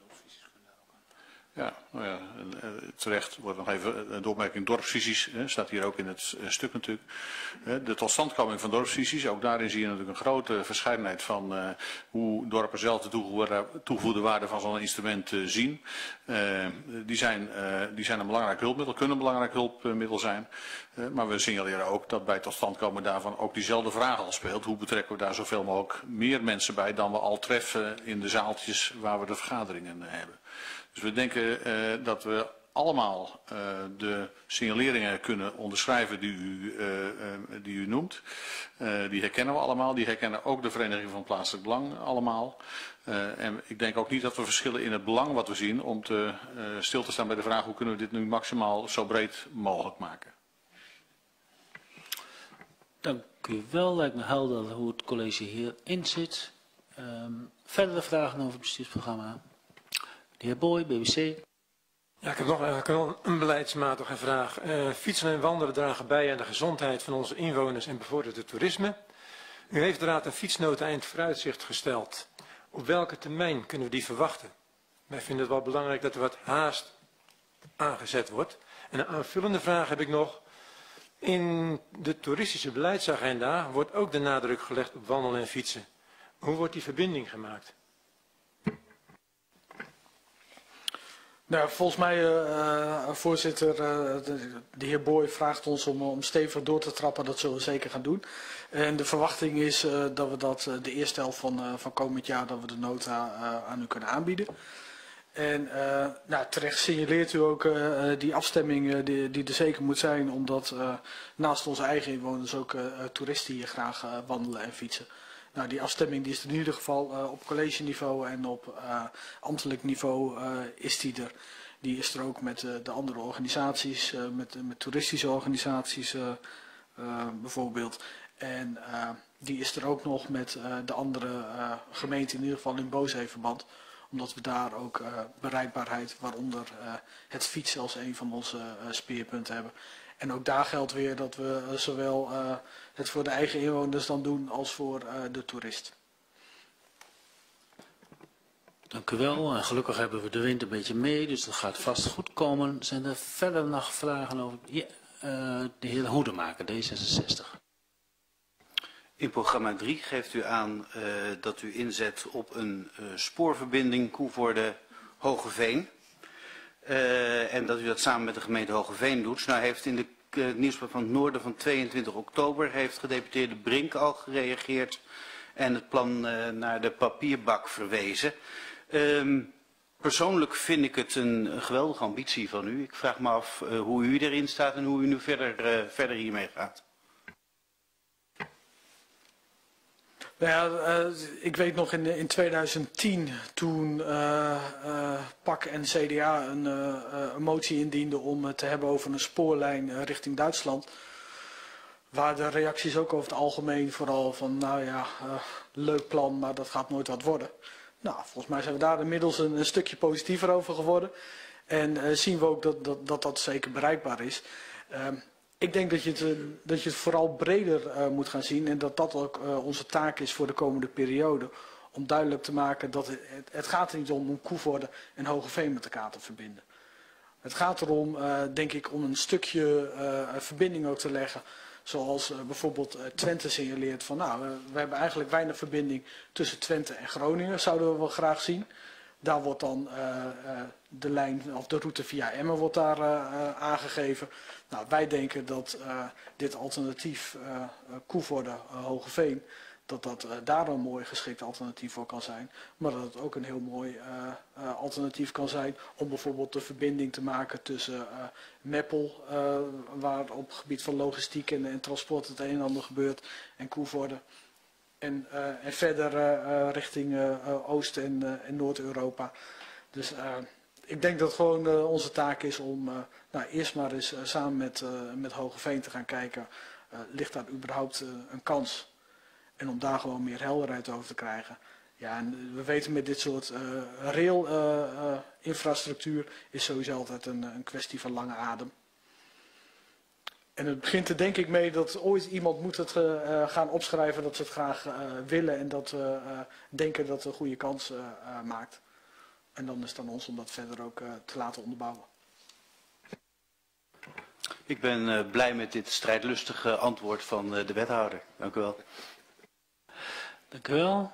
Ja, nou ja, terecht wordt nog even de opmerking dorpsvisies, hè, staat hier ook in het uh, stuk natuurlijk. De totstandkoming van dorpsvisies, ook daarin zie je natuurlijk een grote verscheidenheid van uh, hoe dorpen zelf de toegevoegde waarde van zo'n instrument uh, zien. Uh, die, zijn, uh, die zijn een belangrijk hulpmiddel, kunnen een belangrijk hulpmiddel zijn. Uh, maar we signaleren ook dat bij totstandkomen daarvan ook diezelfde vraag al speelt. Hoe betrekken we daar zoveel mogelijk meer mensen bij dan we al treffen in de zaaltjes waar we de vergaderingen uh, hebben. Dus we denken uh, dat we allemaal uh, de signaleringen kunnen onderschrijven die u, uh, uh, die u noemt. Uh, die herkennen we allemaal. Die herkennen ook de Vereniging van Plaatselijk Belang allemaal. Uh, en ik denk ook niet dat we verschillen in het belang wat we zien om te, uh, stil te staan bij de vraag hoe kunnen we dit nu maximaal zo breed mogelijk maken. Dank u wel. Lijkt me helder hoe het college hierin zit. Um, verdere vragen over het bestuursprogramma? De heer Boy, B B C. Ja, ik heb nog eigenlijk wel een beleidsmatige vraag. Uh, fietsen en wandelen dragen bij aan de gezondheid van onze inwoners en bevordert het toerisme. U heeft de Raad een fietsnota in het vooruitzicht gesteld. Op welke termijn kunnen we die verwachten? Wij vinden het wel belangrijk dat er wat haast aangezet wordt. En een aanvullende vraag heb ik nog. In de toeristische beleidsagenda wordt ook de nadruk gelegd op wandelen en fietsen. Hoe wordt die verbinding gemaakt? Nou, volgens mij, uh, voorzitter, uh, de, de heer Boy vraagt ons om, om stevig door te trappen. Dat zullen we zeker gaan doen. En de verwachting is uh, dat we dat uh, de eerste helft van, uh, van komend jaar dat we de nota uh, aan u kunnen aanbieden. En uh, nou, terecht signaleert u ook uh, die afstemming uh, die, die er zeker moet zijn. Omdat uh, naast onze eigen inwoners ook uh, toeristen hier graag uh, wandelen en fietsen. Nou, die afstemming die is er in ieder geval uh, op college niveau en op uh, ambtelijk niveau uh, is die er. Die is er ook met uh, de andere organisaties, uh, met, uh, met toeristische organisaties uh, uh, bijvoorbeeld. En uh, die is er ook nog met uh, de andere uh, gemeenten, in ieder geval in Booshevenband. Omdat we daar ook uh, bereikbaarheid, waaronder uh, het fietsen als een van onze uh, speerpunten hebben. En ook daar geldt weer dat we uh, zowel uh, het voor de eigen inwoners dan doen als voor uh, de toerist. Dank u wel. En gelukkig hebben we de wind een beetje mee, dus dat gaat vast goed komen. Zijn er verder nog vragen over? Ja, uh, de heer Hoedemaker, D zesenzestig. In programma drie geeft u aan uh, dat u inzet op een uh, spoorverbinding Koevoorde-Hogeveen. Uh, en dat u dat samen met de gemeente Hogeveen doet. Nou heeft in de uh, nieuwsblad van het Noorden van tweeëntwintig oktober heeft gedeputeerde Brink al gereageerd en het plan uh, naar de papierbak verwezen. Um, persoonlijk vind ik het een, een geweldige ambitie van u. Ik vraag me af uh, hoe u erin staat en hoe u nu verder, uh, verder hiermee gaat. Nou ja, uh, ik weet nog in, in tweeduizend tien toen uh, uh, P A C en C D A een, uh, een motie indienden om het te hebben over een spoorlijn uh, richting Duitsland. Waar de reacties ook over het algemeen vooral van, nou ja, uh, leuk plan, maar dat gaat nooit wat worden. Nou, volgens mij zijn we daar inmiddels een, een stukje positiever over geworden. En uh, zien we ook dat dat, dat, dat zeker bereikbaar is. Uh, Ik denk dat je het, dat je het vooral breder uh, moet gaan zien en dat dat ook uh, onze taak is voor de komende periode. Om duidelijk te maken dat het, het gaat er niet om om Koevoorde en Hogeveen met elkaar te verbinden. Het gaat erom, uh, denk ik, om een stukje uh, verbinding ook te leggen. Zoals uh, bijvoorbeeld uh, Twente signaleert van, nou, uh, we hebben eigenlijk weinig verbinding tussen Twente en Groningen, zouden we wel graag zien. Daar wordt dan uh, uh, de lijn of de route via Emmen wordt daar uh, uh, aangegeven. Nou, wij denken dat uh, dit alternatief uh, uh, Koevoorde uh, Hogeveen, dat dat uh, daar een mooi geschikt alternatief voor kan zijn. Maar dat het ook een heel mooi uh, uh, alternatief kan zijn om bijvoorbeeld de verbinding te maken tussen uh, Meppel, uh, waar op het gebied van logistiek en, en transport het een en ander gebeurt, en Koevoorde. En, uh, en verder uh, richting uh, uh, Oost- en, uh, en Noord-Europa. Dus uh, ik denk dat het gewoon uh, onze taak is om uh, nou, eerst maar eens uh, samen met, uh, met Hogeveen te gaan kijken. Uh, ligt daar überhaupt uh, een kans? En om daar gewoon meer helderheid over te krijgen. Ja, en we weten met dit soort uh, rail uh, uh, infrastructuur is sowieso altijd een, een kwestie van lange adem. En het begint er denk ik mee dat ooit iemand moet het uh, gaan opschrijven dat ze het graag uh, willen en dat we uh, denken dat het een goede kans uh, uh, maakt. En dan is het aan ons om dat verder ook uh, te laten onderbouwen. Ik ben uh, blij met dit strijdlustige antwoord van uh, de wethouder. Dank u wel. Dank u wel.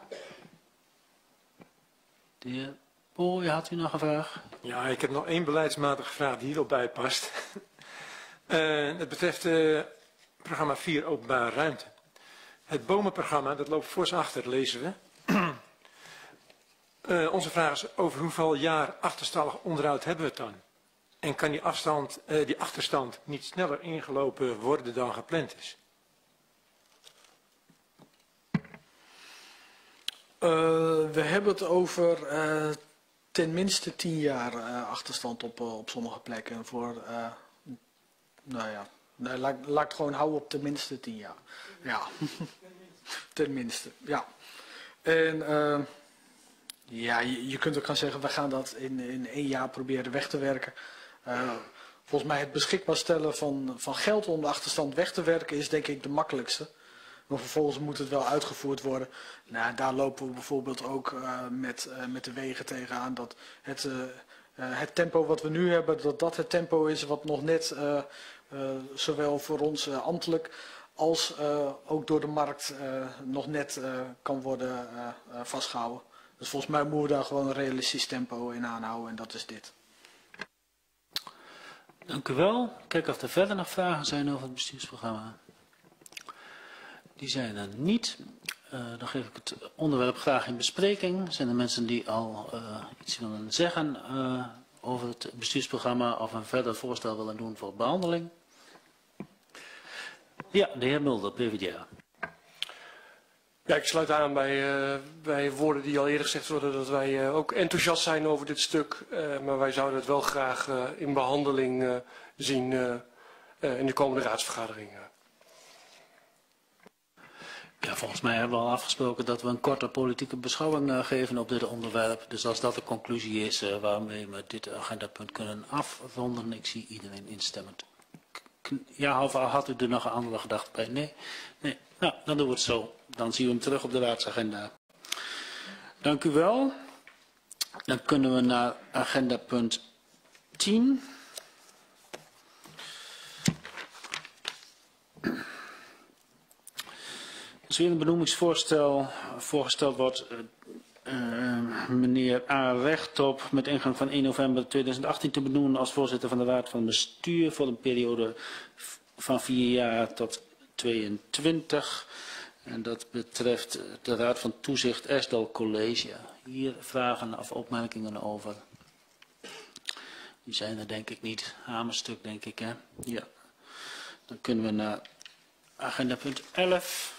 De heer Boy, had u nog een vraag? Ja, ik heb nog één beleidsmatige vraag die hierop bij past. Uh, het betreft uh, programma vier Openbare Ruimte. Het bomenprogramma, dat loopt fors achter, lezen we. uh, onze vraag is over hoeveel jaar achterstallig onderhoud hebben we het dan? En kan die, afstand, uh, die achterstand niet sneller ingelopen worden dan gepland is? Uh, we hebben het over uh, ten minste tien jaar uh, achterstand op, uh, op sommige plekken. Voor... Uh, Nou ja, Nee, laat, laat ik gewoon houden op tenminste tien jaar. Ja, tenminste, ja. En uh, ja, je, je kunt ook gaan zeggen, we gaan dat in, in één jaar proberen weg te werken. Uh, volgens mij het beschikbaar stellen van, van geld om de achterstand weg te werken is denk ik de makkelijkste. Maar vervolgens moet het wel uitgevoerd worden. Nou, daar lopen we bijvoorbeeld ook uh, met, uh, met de wegen tegenaan dat het, uh, uh, het tempo wat we nu hebben, dat dat het tempo is wat nog net uh, uh, zowel voor ons uh, ambtelijk als uh, ook door de markt uh, nog net uh, kan worden uh, uh, vastgehouden. Dus volgens mij moeten we daar gewoon een realistisch tempo in aanhouden en dat is dit. Dank u wel. Kijk of er verder nog vragen zijn over het bestuursprogramma. Die zijn er niet. Uh, dan geef ik het onderwerp graag in bespreking. Zijn er mensen die al uh, iets willen zeggen uh, over het bestuursprogramma of een verder voorstel willen doen voor behandeling? Ja, de heer Mulder, P V D A. Ja, ik sluit aan bij, uh, bij woorden die al eerder gezegd worden dat wij uh, ook enthousiast zijn over dit stuk. Uh, maar wij zouden het wel graag uh, in behandeling uh, zien uh, uh, in de komende raadsvergadering. Ja, volgens mij hebben we al afgesproken dat we een korte politieke beschouwing uh, geven op dit onderwerp. Dus als dat de conclusie is uh, waarmee we dit agendapunt kunnen afronden, ik zie iedereen instemmend. Ja, of had u er nog een andere gedachte bij? Nee? Nee. Nou, dan doen we het zo. Dan zien we hem terug op de raadsagenda. Dank u wel. Dan kunnen we naar agenda punt tien. Er is weer een benoemingsvoorstel voorgesteld wordt uh, uh, meneer A. Rechtop met ingang van één november tweeduizend achttien te benoemen als voorzitter van de Raad van Bestuur voor een periode van vier jaar tot tweeëntwintig. En dat betreft de Raad van Toezicht Esdal College. Hier vragen of opmerkingen over. Die zijn er denk ik niet. Hamerstuk denk ik hè. Ja. Dan kunnen we naar agenda punt elf.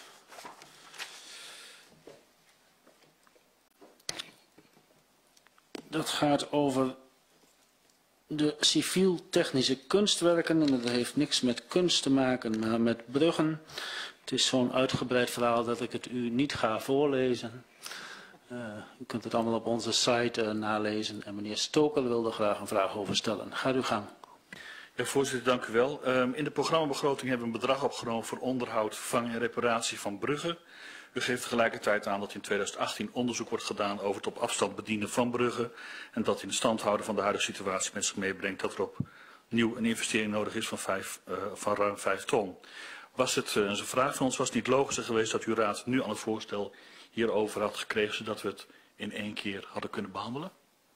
Dat gaat over de civiel-technische kunstwerken. En dat heeft niks met kunst te maken, maar met bruggen. Het is zo'n uitgebreid verhaal dat ik het u niet ga voorlezen. Uh, u kunt het allemaal op onze site uh, nalezen. En meneer Stoker wilde graag een vraag over stellen. Ga uw gang. Ja, voorzitter, dank u wel. Um, in de programmabegroting hebben we een bedrag opgenomen voor onderhoud, vervanging en reparatie van bruggen. U geeft tegelijkertijd aan dat in tweeduizend achttien onderzoek wordt gedaan over het op afstand bedienen van bruggen. En dat in de stand houden van de huidige situatie met zich meebrengt dat er opnieuw een investering nodig is van, vijf, uh, van ruim vijf ton. Was het, uh, een vraag van ons, was het niet logischer geweest dat uw raad nu al het voorstel hierover had gekregen, zodat we het in één keer hadden kunnen behandelen?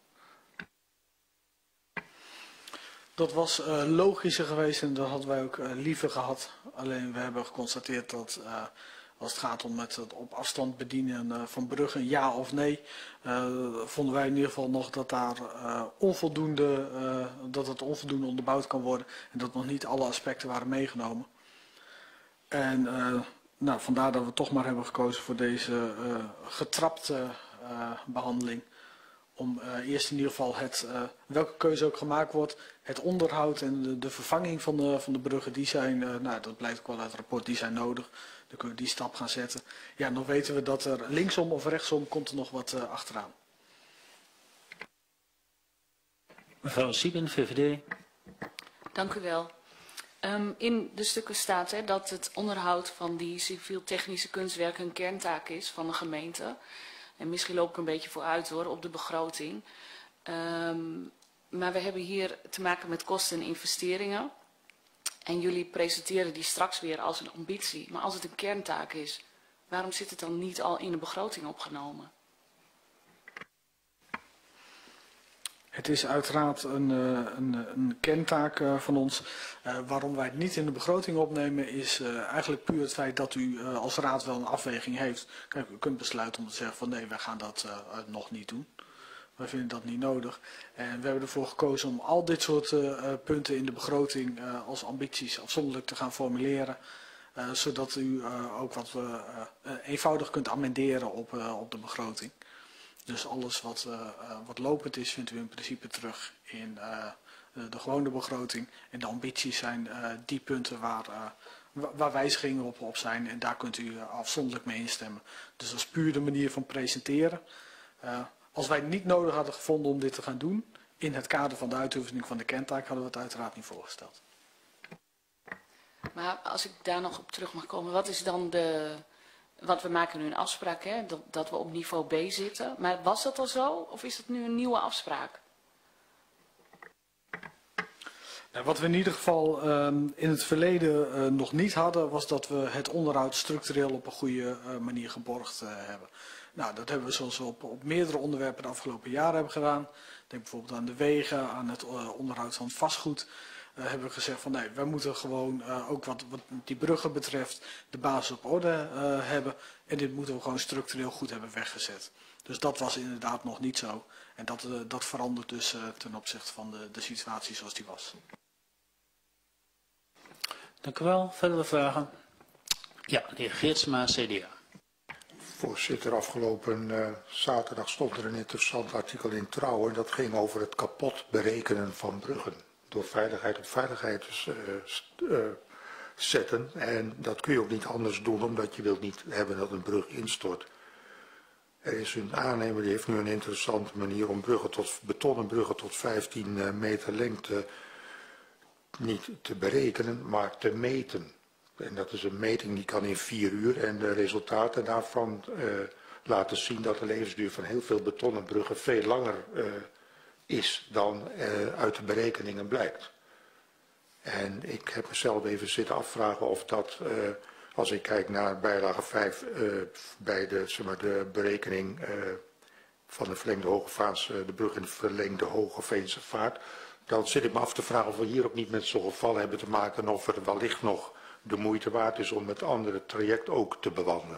Dat was uh, logischer geweest en dat hadden wij ook uh, liever gehad. Alleen we hebben geconstateerd dat uh, als het gaat om het op afstand bedienen uh, van bruggen, ja of nee, uh, vonden wij in ieder geval nog dat daar uh, onvoldoende, uh, dat het onvoldoende onderbouwd kan worden en dat nog niet alle aspecten waren meegenomen. En uh, nou, vandaar dat we toch maar hebben gekozen voor deze uh, getrapte uh, behandeling. Om uh, eerst in ieder geval het, uh, welke keuze ook gemaakt wordt, het onderhoud en de, de vervanging van de, van de bruggen, die zijn, uh, nou dat blijkt ook wel uit het rapport, die zijn nodig. Dan kunnen we die stap gaan zetten. Ja, dan weten we dat er linksom of rechtsom komt er nog wat uh, achteraan. Mevrouw Sieben, V V D. Dank u wel. Um, in de stukken staat hè, dat het onderhoud van die civiel-technische kunstwerken een kerntaak is van de gemeente. En misschien loop ik een beetje vooruit hoor, op de begroting. Um, maar we hebben hier te maken met kosten en investeringen. En jullie presenteren die straks weer als een ambitie. Maar als het een kerntaak is, waarom zit het dan niet al in de begroting opgenomen? Het is uiteraard een, een, een kerntaak van ons. Uh, waarom wij het niet in de begroting opnemen is uh, eigenlijk puur het feit dat u uh, als raad wel een afweging heeft. Kijk, u kunt besluiten om te zeggen van nee, wij gaan dat uh, nog niet doen. Wij vinden dat niet nodig. En we hebben ervoor gekozen om al dit soort uh, punten in de begroting uh, als ambities afzonderlijk te gaan formuleren. Uh, zodat u uh, ook wat uh, uh, eenvoudig kunt amenderen op, uh, op de begroting. Dus alles wat, uh, wat lopend is, vindt u in principe terug in uh, de, de gewone begroting. En de ambities zijn uh, die punten waar, uh, waar wijzigingen op, op zijn. En daar kunt u uh, afzonderlijk mee instemmen. Dus dat is puur de manier van presenteren. Uh, als wij het niet nodig hadden gevonden om dit te gaan doen, in het kader van de uitoefening van de kerntaak, hadden we het uiteraard niet voorgesteld. Maar als ik daar nog op terug mag komen, wat is dan de... Want we maken nu een afspraak, hè, dat, dat we op niveau B zitten. Maar was dat al zo of is dat nu een nieuwe afspraak? Nou, wat we in ieder geval um, in het verleden uh, nog niet hadden, was dat we het onderhoud structureel op een goede uh, manier geborgd uh, hebben. Nou, dat hebben we zoals we op, op meerdere onderwerpen de afgelopen jaren hebben gedaan. Denk bijvoorbeeld aan de wegen, aan het uh, onderhoud van het vastgoed. Uh, hebben we gezegd van nee, wij moeten gewoon uh, ook wat, wat die bruggen betreft de basis op orde uh, hebben. En dit moeten we gewoon structureel goed hebben weggezet. Dus dat was inderdaad nog niet zo. En dat, uh, dat verandert dus uh, ten opzichte van de, de situatie zoals die was. Dank u wel. Verdere vragen? Ja, de heer Geertsma, C D A. Voorzitter, afgelopen uh, zaterdag stond er een interessant artikel in Trouw. En dat ging over het kapot berekenen van bruggen. Door veiligheid op veiligheid uh, uh, zetten. En dat kun je ook niet anders doen, omdat je wilt niet hebben dat een brug instort. Er is een aannemer die heeft nu een interessante manier om bruggen tot, betonnen bruggen tot vijftien meter lengte niet te berekenen, maar te meten. En dat is een meting die kan in vier uur en de resultaten daarvan uh, laten zien dat de levensduur van heel veel betonnen bruggen veel langer uh, is dan uh, uit de berekeningen blijkt. En ik heb mezelf even zitten afvragen of dat, uh, als ik kijk naar bijlage vijf, uh, bij de, zeg maar, de berekening uh, van de verlengde Hogevaanse, de brug in de verlengde Hogeveense vaart, dan zit ik me af te vragen of we hier ook niet met zo'n geval hebben te maken en of het wellicht nog de moeite waard is om het andere traject ook te bewandelen.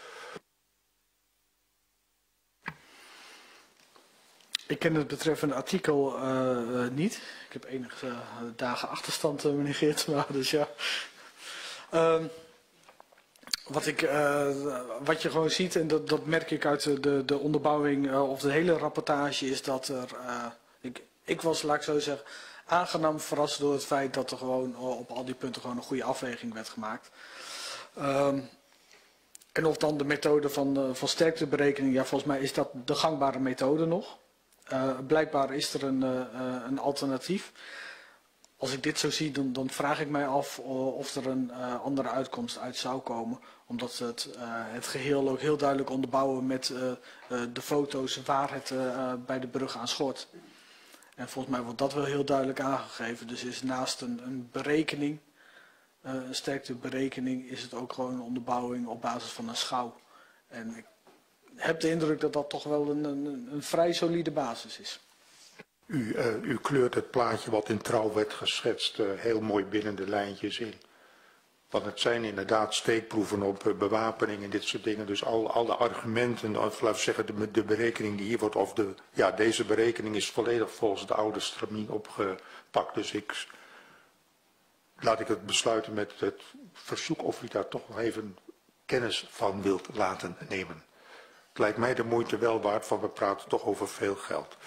Ik ken het betreffende artikel uh, uh, niet. Ik heb enige uh, dagen achterstand, uh, meneer Geertsma, dus ja. Uh, wat, ik, uh, wat je gewoon ziet, en dat, dat merk ik uit de, de onderbouwing uh, of de hele rapportage, is dat er... Uh, ik, ik was, laat ik zo zeggen, aangenaam verrast door het feit dat er gewoon uh, op al die punten gewoon een goede afweging werd gemaakt. Uh, en of dan de methode van, uh, van sterkteberekening, ja, volgens mij is dat de gangbare methode nog. Uh, blijkbaar is er een, uh, een alternatief. Als ik dit zo zie, dan, dan vraag ik mij af uh, of er een uh, andere uitkomst uit zou komen. Omdat het, uh, het geheel ook heel duidelijk onderbouwen met uh, uh, de foto's waar het uh, bij de brug aan schort. En volgens mij wordt dat wel heel duidelijk aangegeven. Dus is naast een, een berekening, uh, een sterkteberekening, is het ook gewoon een onderbouwing op basis van een schouw. En ik heb de indruk dat dat toch wel een, een, een vrij solide basis is. U, uh, u kleurt het plaatje wat in Trouw werd geschetst uh, heel mooi binnen de lijntjes in. Want het zijn inderdaad steekproeven op uh, bewapening en dit soort dingen. Dus al, al de argumenten, of laten we zeggen de, de berekening die hier wordt, of de, ja, deze berekening is volledig volgens de oude stramien opgepakt. Dus ik, laat ik het besluiten met het verzoek of u daar toch nog even kennis van wilt laten nemen. Het lijkt mij de moeite wel waard, want we praten toch over veel geld.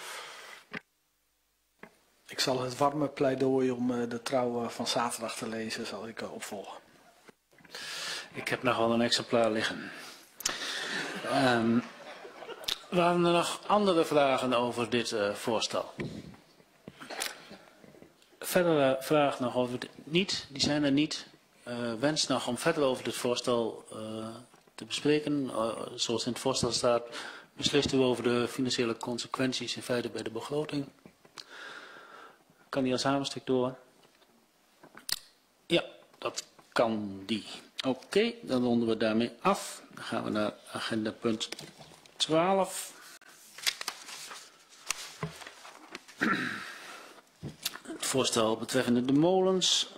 Ik zal het warme pleidooi om uh, de Trouw uh, van zaterdag te lezen, zal ik uh, opvolgen. Ik heb nog wel een exemplaar liggen. Um, waren er nog andere vragen over dit uh, voorstel? Verdere vragen nog over dit niet? Die zijn er niet. Uh, wens nog om verder over dit voorstel uh, te bespreken. Uh, zoals in het voorstel staat, beslist u over de financiële consequenties in feite bij de begroting. Kan die als samenstuk door? Ja, dat kan die. Oké, okay, dan ronden we daarmee af. Dan gaan we naar agenda punt twaalf. Het voorstel betreffende de molens.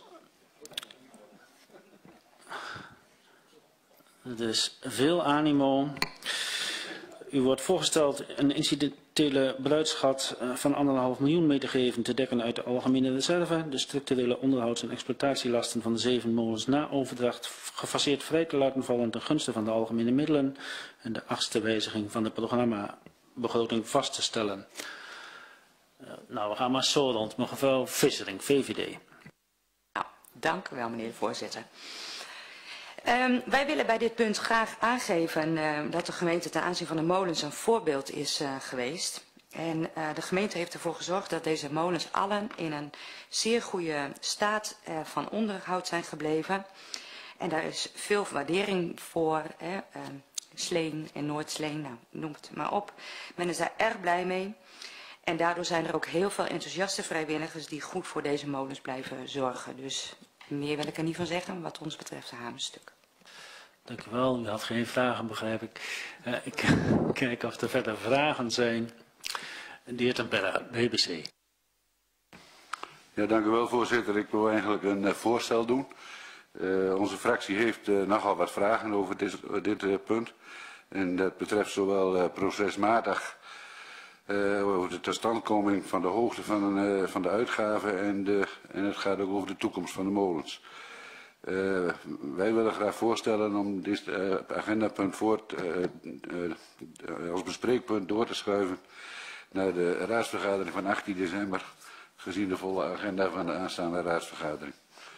Het is veel animo. U wordt voorgesteld een incidentele bruidschat van anderhalf miljoen mee te geven te dekken uit de algemene reserve. De structurele onderhouds- en exploitatielasten van de zeven molens na overdracht gefaseerd vrij te laten vallen ten gunste van de algemene middelen. En de achtste wijziging van de programmabegroting vast te stellen. Uh, nou, we gaan maar zo rond. Mevrouw Vissering, V V D. Nou, dank u wel, meneer de voorzitter. Um, wij willen bij dit punt graag aangeven uh, dat de gemeente ten aanzien van de molens een voorbeeld is uh, geweest. En uh, de gemeente heeft ervoor gezorgd dat deze molens allen in een zeer goede staat uh, van onderhoud zijn gebleven. En daar is veel waardering voor. Hè, uh, Sleen en Noordsleen, nou, noem het maar op. Men is daar erg blij mee. En daardoor zijn er ook heel veel enthousiaste vrijwilligers die goed voor deze molens blijven zorgen. Dus meer wil ik er niet van zeggen wat ons betreft een hamerstuk. Dank u wel. U had geen vragen, begrijp ik. Uh, ik kijk of er verder vragen zijn. De heer Tempera, B B C. Ja, dank u wel, voorzitter. Ik wil eigenlijk een uh, voorstel doen. Uh, onze fractie heeft uh, nogal wat vragen over dit, uh, dit uh, punt. En dat betreft zowel uh, procesmatig uh, over de totstandkoming van de hoogte van, uh, van de uitgaven en, de, en het gaat ook over de toekomst van de molens. Uh, wij willen graag voorstellen om dit uh, agendapunt voort uh, uh, als bespreekpunt door te schuiven naar de raadsvergadering van achttien december, gezien de volle agenda van de aanstaande raadsvergadering.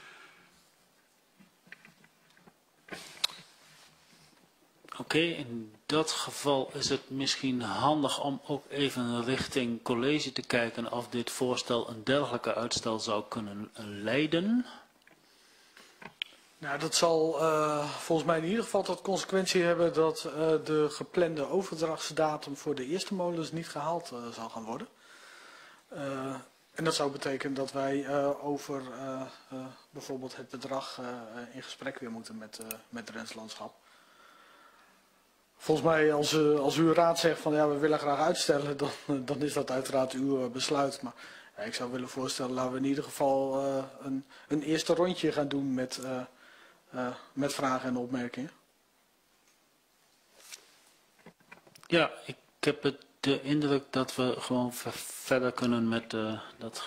Oké, okay, in dat geval is het misschien handig om ook even richting college te kijken of dit voorstel een dergelijke uitstel zou kunnen leiden. Nou, dat zal uh, volgens mij in ieder geval tot consequentie hebben dat uh, de geplande overdrachtsdatum voor de eerste molens niet gehaald uh, zal gaan worden. Uh, en dat zou betekenen dat wij uh, over uh, uh, bijvoorbeeld het bedrag uh, in gesprek weer moeten met, uh, met Drents Landschap. Volgens mij, als, uh, als uw raad zegt van ja, we willen graag uitstellen, dan, dan is dat uiteraard uw uh, besluit. Maar ja, ik zou willen voorstellen, laten we in ieder geval uh, een, een eerste rondje gaan doen met, uh, uh, met vragen en opmerkingen. Ja, ik heb het de indruk dat we gewoon verder kunnen met uh, dat,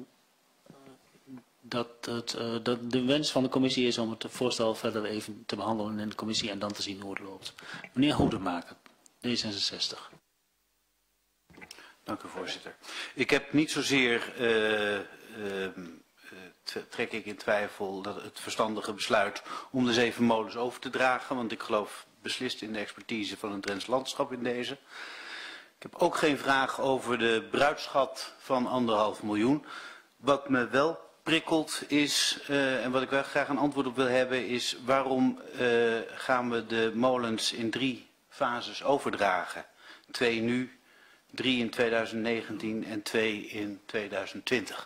dat, het, uh, dat de wens van de commissie is om het voorstel verder even te behandelen in de commissie en dan te zien hoe het loopt. Meneer Hoedemaker, D zesenzestig. Dank u, voorzitter. Ik heb niet zozeer, uh, uh, trek ik in twijfel, dat het verstandige besluit om de zeven molens over te dragen, want ik geloof beslist in de expertise van het Drents Landschap in deze. Ik heb ook geen vraag over de bruidschat van anderhalf miljoen. Wat me wel prikkelt is, uh, en wat ik wel graag een antwoord op wil hebben, is waarom uh, gaan we de molens in drie fases overdragen? Twee nu, drie in tweeduizend negentien en twee in tweeduizend twintig.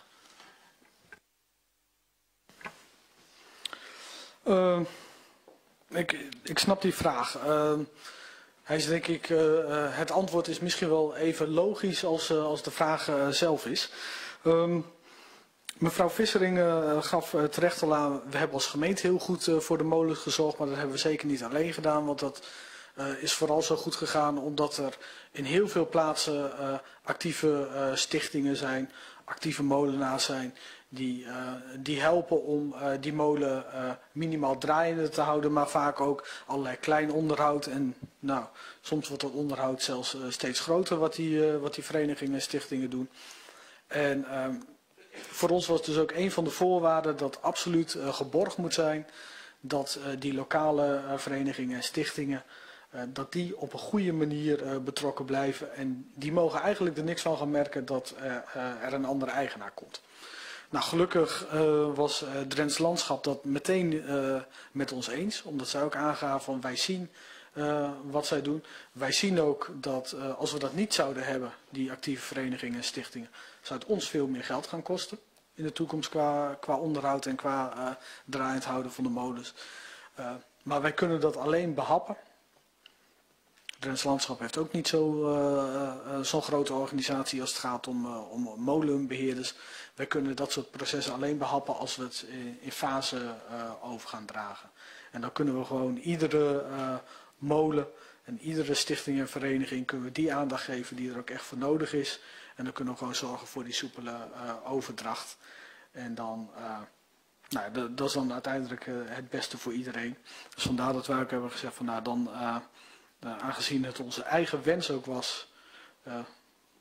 Uh, ik, ik snap die vraag. Uh, hij is denk ik, uh, het antwoord is misschien wel even logisch als, uh, als de vraag uh, zelf is. Um, Mevrouw Vissering uh, gaf uh, terecht al aan, we hebben als gemeente heel goed uh, voor de molens gezorgd, maar dat hebben we zeker niet alleen gedaan, want dat uh, is vooral zo goed gegaan omdat er in heel veel plaatsen uh, actieve uh, stichtingen zijn, actieve molenaars zijn, die, uh, die helpen om uh, die molen uh, minimaal draaiende te houden, maar vaak ook allerlei klein onderhoud en nou, soms wordt dat onderhoud zelfs uh, steeds groter wat die, uh, wat die verenigingen en stichtingen doen. En uh, voor ons was dus ook een van de voorwaarden dat absoluut uh, geborgd moet zijn dat uh, die lokale uh, verenigingen en stichtingen, uh, dat die op een goede manier uh, betrokken blijven. En die mogen eigenlijk er niks van gaan merken dat uh, uh, er een andere eigenaar komt. Nou, gelukkig uh, was uh, Drents Landschap dat meteen uh, met ons eens, omdat zij ook aangaven van wij zien uh, wat zij doen. Wij zien ook dat uh, als we dat niet zouden hebben, die actieve verenigingen en stichtingen, zou het ons veel meer geld gaan kosten in de toekomst qua, qua onderhoud en qua uh, draaiend houden van de molens. Uh, maar wij kunnen dat alleen behappen. Drents Landschap heeft ook niet zo'n uh, uh, zo'n grote organisatie als het gaat om, uh, om molenbeheerders. Wij kunnen dat soort processen alleen behappen als we het in, in fase uh, over gaan dragen. En dan kunnen we gewoon iedere uh, molen en iedere stichting en vereniging kunnen we die aandacht geven die er ook echt voor nodig is. En dan kunnen we gewoon zorgen voor die soepele uh, overdracht. En dan, uh, nou, dat is dan uiteindelijk uh, het beste voor iedereen. Dus vandaar dat wij ook hebben gezegd van nou dan, uh, uh, aangezien het onze eigen wens ook was uh,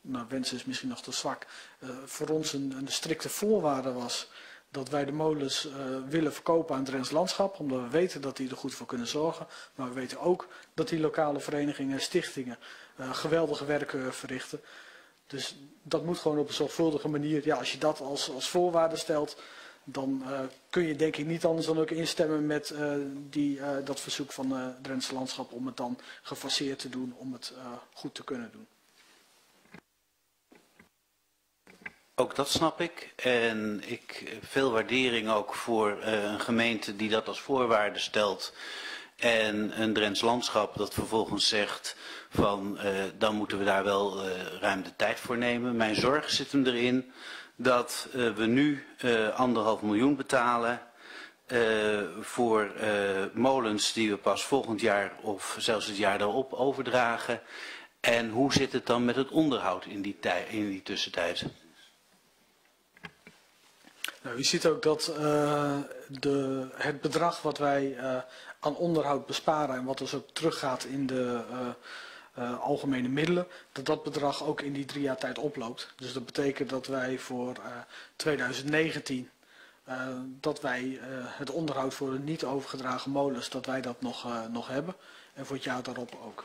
nou, wens is misschien nog te zwak, uh, voor ons een, een strikte voorwaarde was dat wij de molens uh, willen verkopen aan het Drents Landschap, omdat we weten dat die er goed voor kunnen zorgen. Maar we weten ook dat die lokale verenigingen en stichtingen uh, geweldige werk uh, verrichten. Dus dat moet gewoon op een zorgvuldige manier. Ja, als je dat als, als voorwaarde stelt, dan uh, kun je denk ik niet anders dan ook instemmen met uh, die, uh, dat verzoek van uh, het Drents Landschap om het dan gefaseerd te doen, om het uh, goed te kunnen doen. Ook dat snap ik. En ik veel waardering ook voor uh, een gemeente die dat als voorwaarde stelt. En een Drents Landschap dat vervolgens zegt van uh, dan moeten we daar wel uh, ruim de tijd voor nemen. Mijn zorg zit hem erin dat uh, we nu uh, anderhalf miljoen betalen uh, voor uh, molens die we pas volgend jaar of zelfs het jaar daarop overdragen. En hoe zit het dan met het onderhoud in die, in die tussentijd? Nou, u ziet ook dat uh, de, het bedrag wat wij uh, aan onderhoud besparen en wat dus ook teruggaat in de uh, uh, algemene middelen, dat dat bedrag ook in die drie jaar tijd oploopt. Dus dat betekent dat wij voor uh, twintig negentien, uh, dat wij uh, het onderhoud voor de niet overgedragen molens, dat wij dat nog, uh, nog hebben. En voor het jaar daarop ook.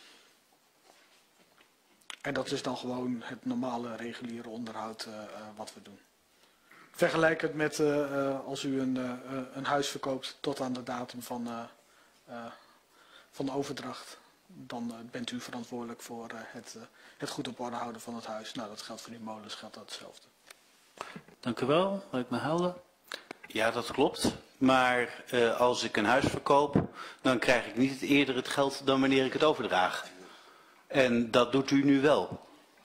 En dat is dan gewoon het normale reguliere onderhoud uh, uh, wat we doen. Vergelijk het met uh, uh, als u een, uh, een huis verkoopt tot aan de datum van, uh, uh, van de overdracht. Dan uh, bent u verantwoordelijk voor uh, het, uh, het goed op orde houden van het huis. Nou, dat geldt voor die molens, geldt dat hetzelfde. Dank u wel. Lijkt me helder. Ja, dat klopt. Maar uh, als ik een huis verkoop, dan krijg ik niet eerder het geld dan wanneer ik het overdraag. En dat doet u nu wel.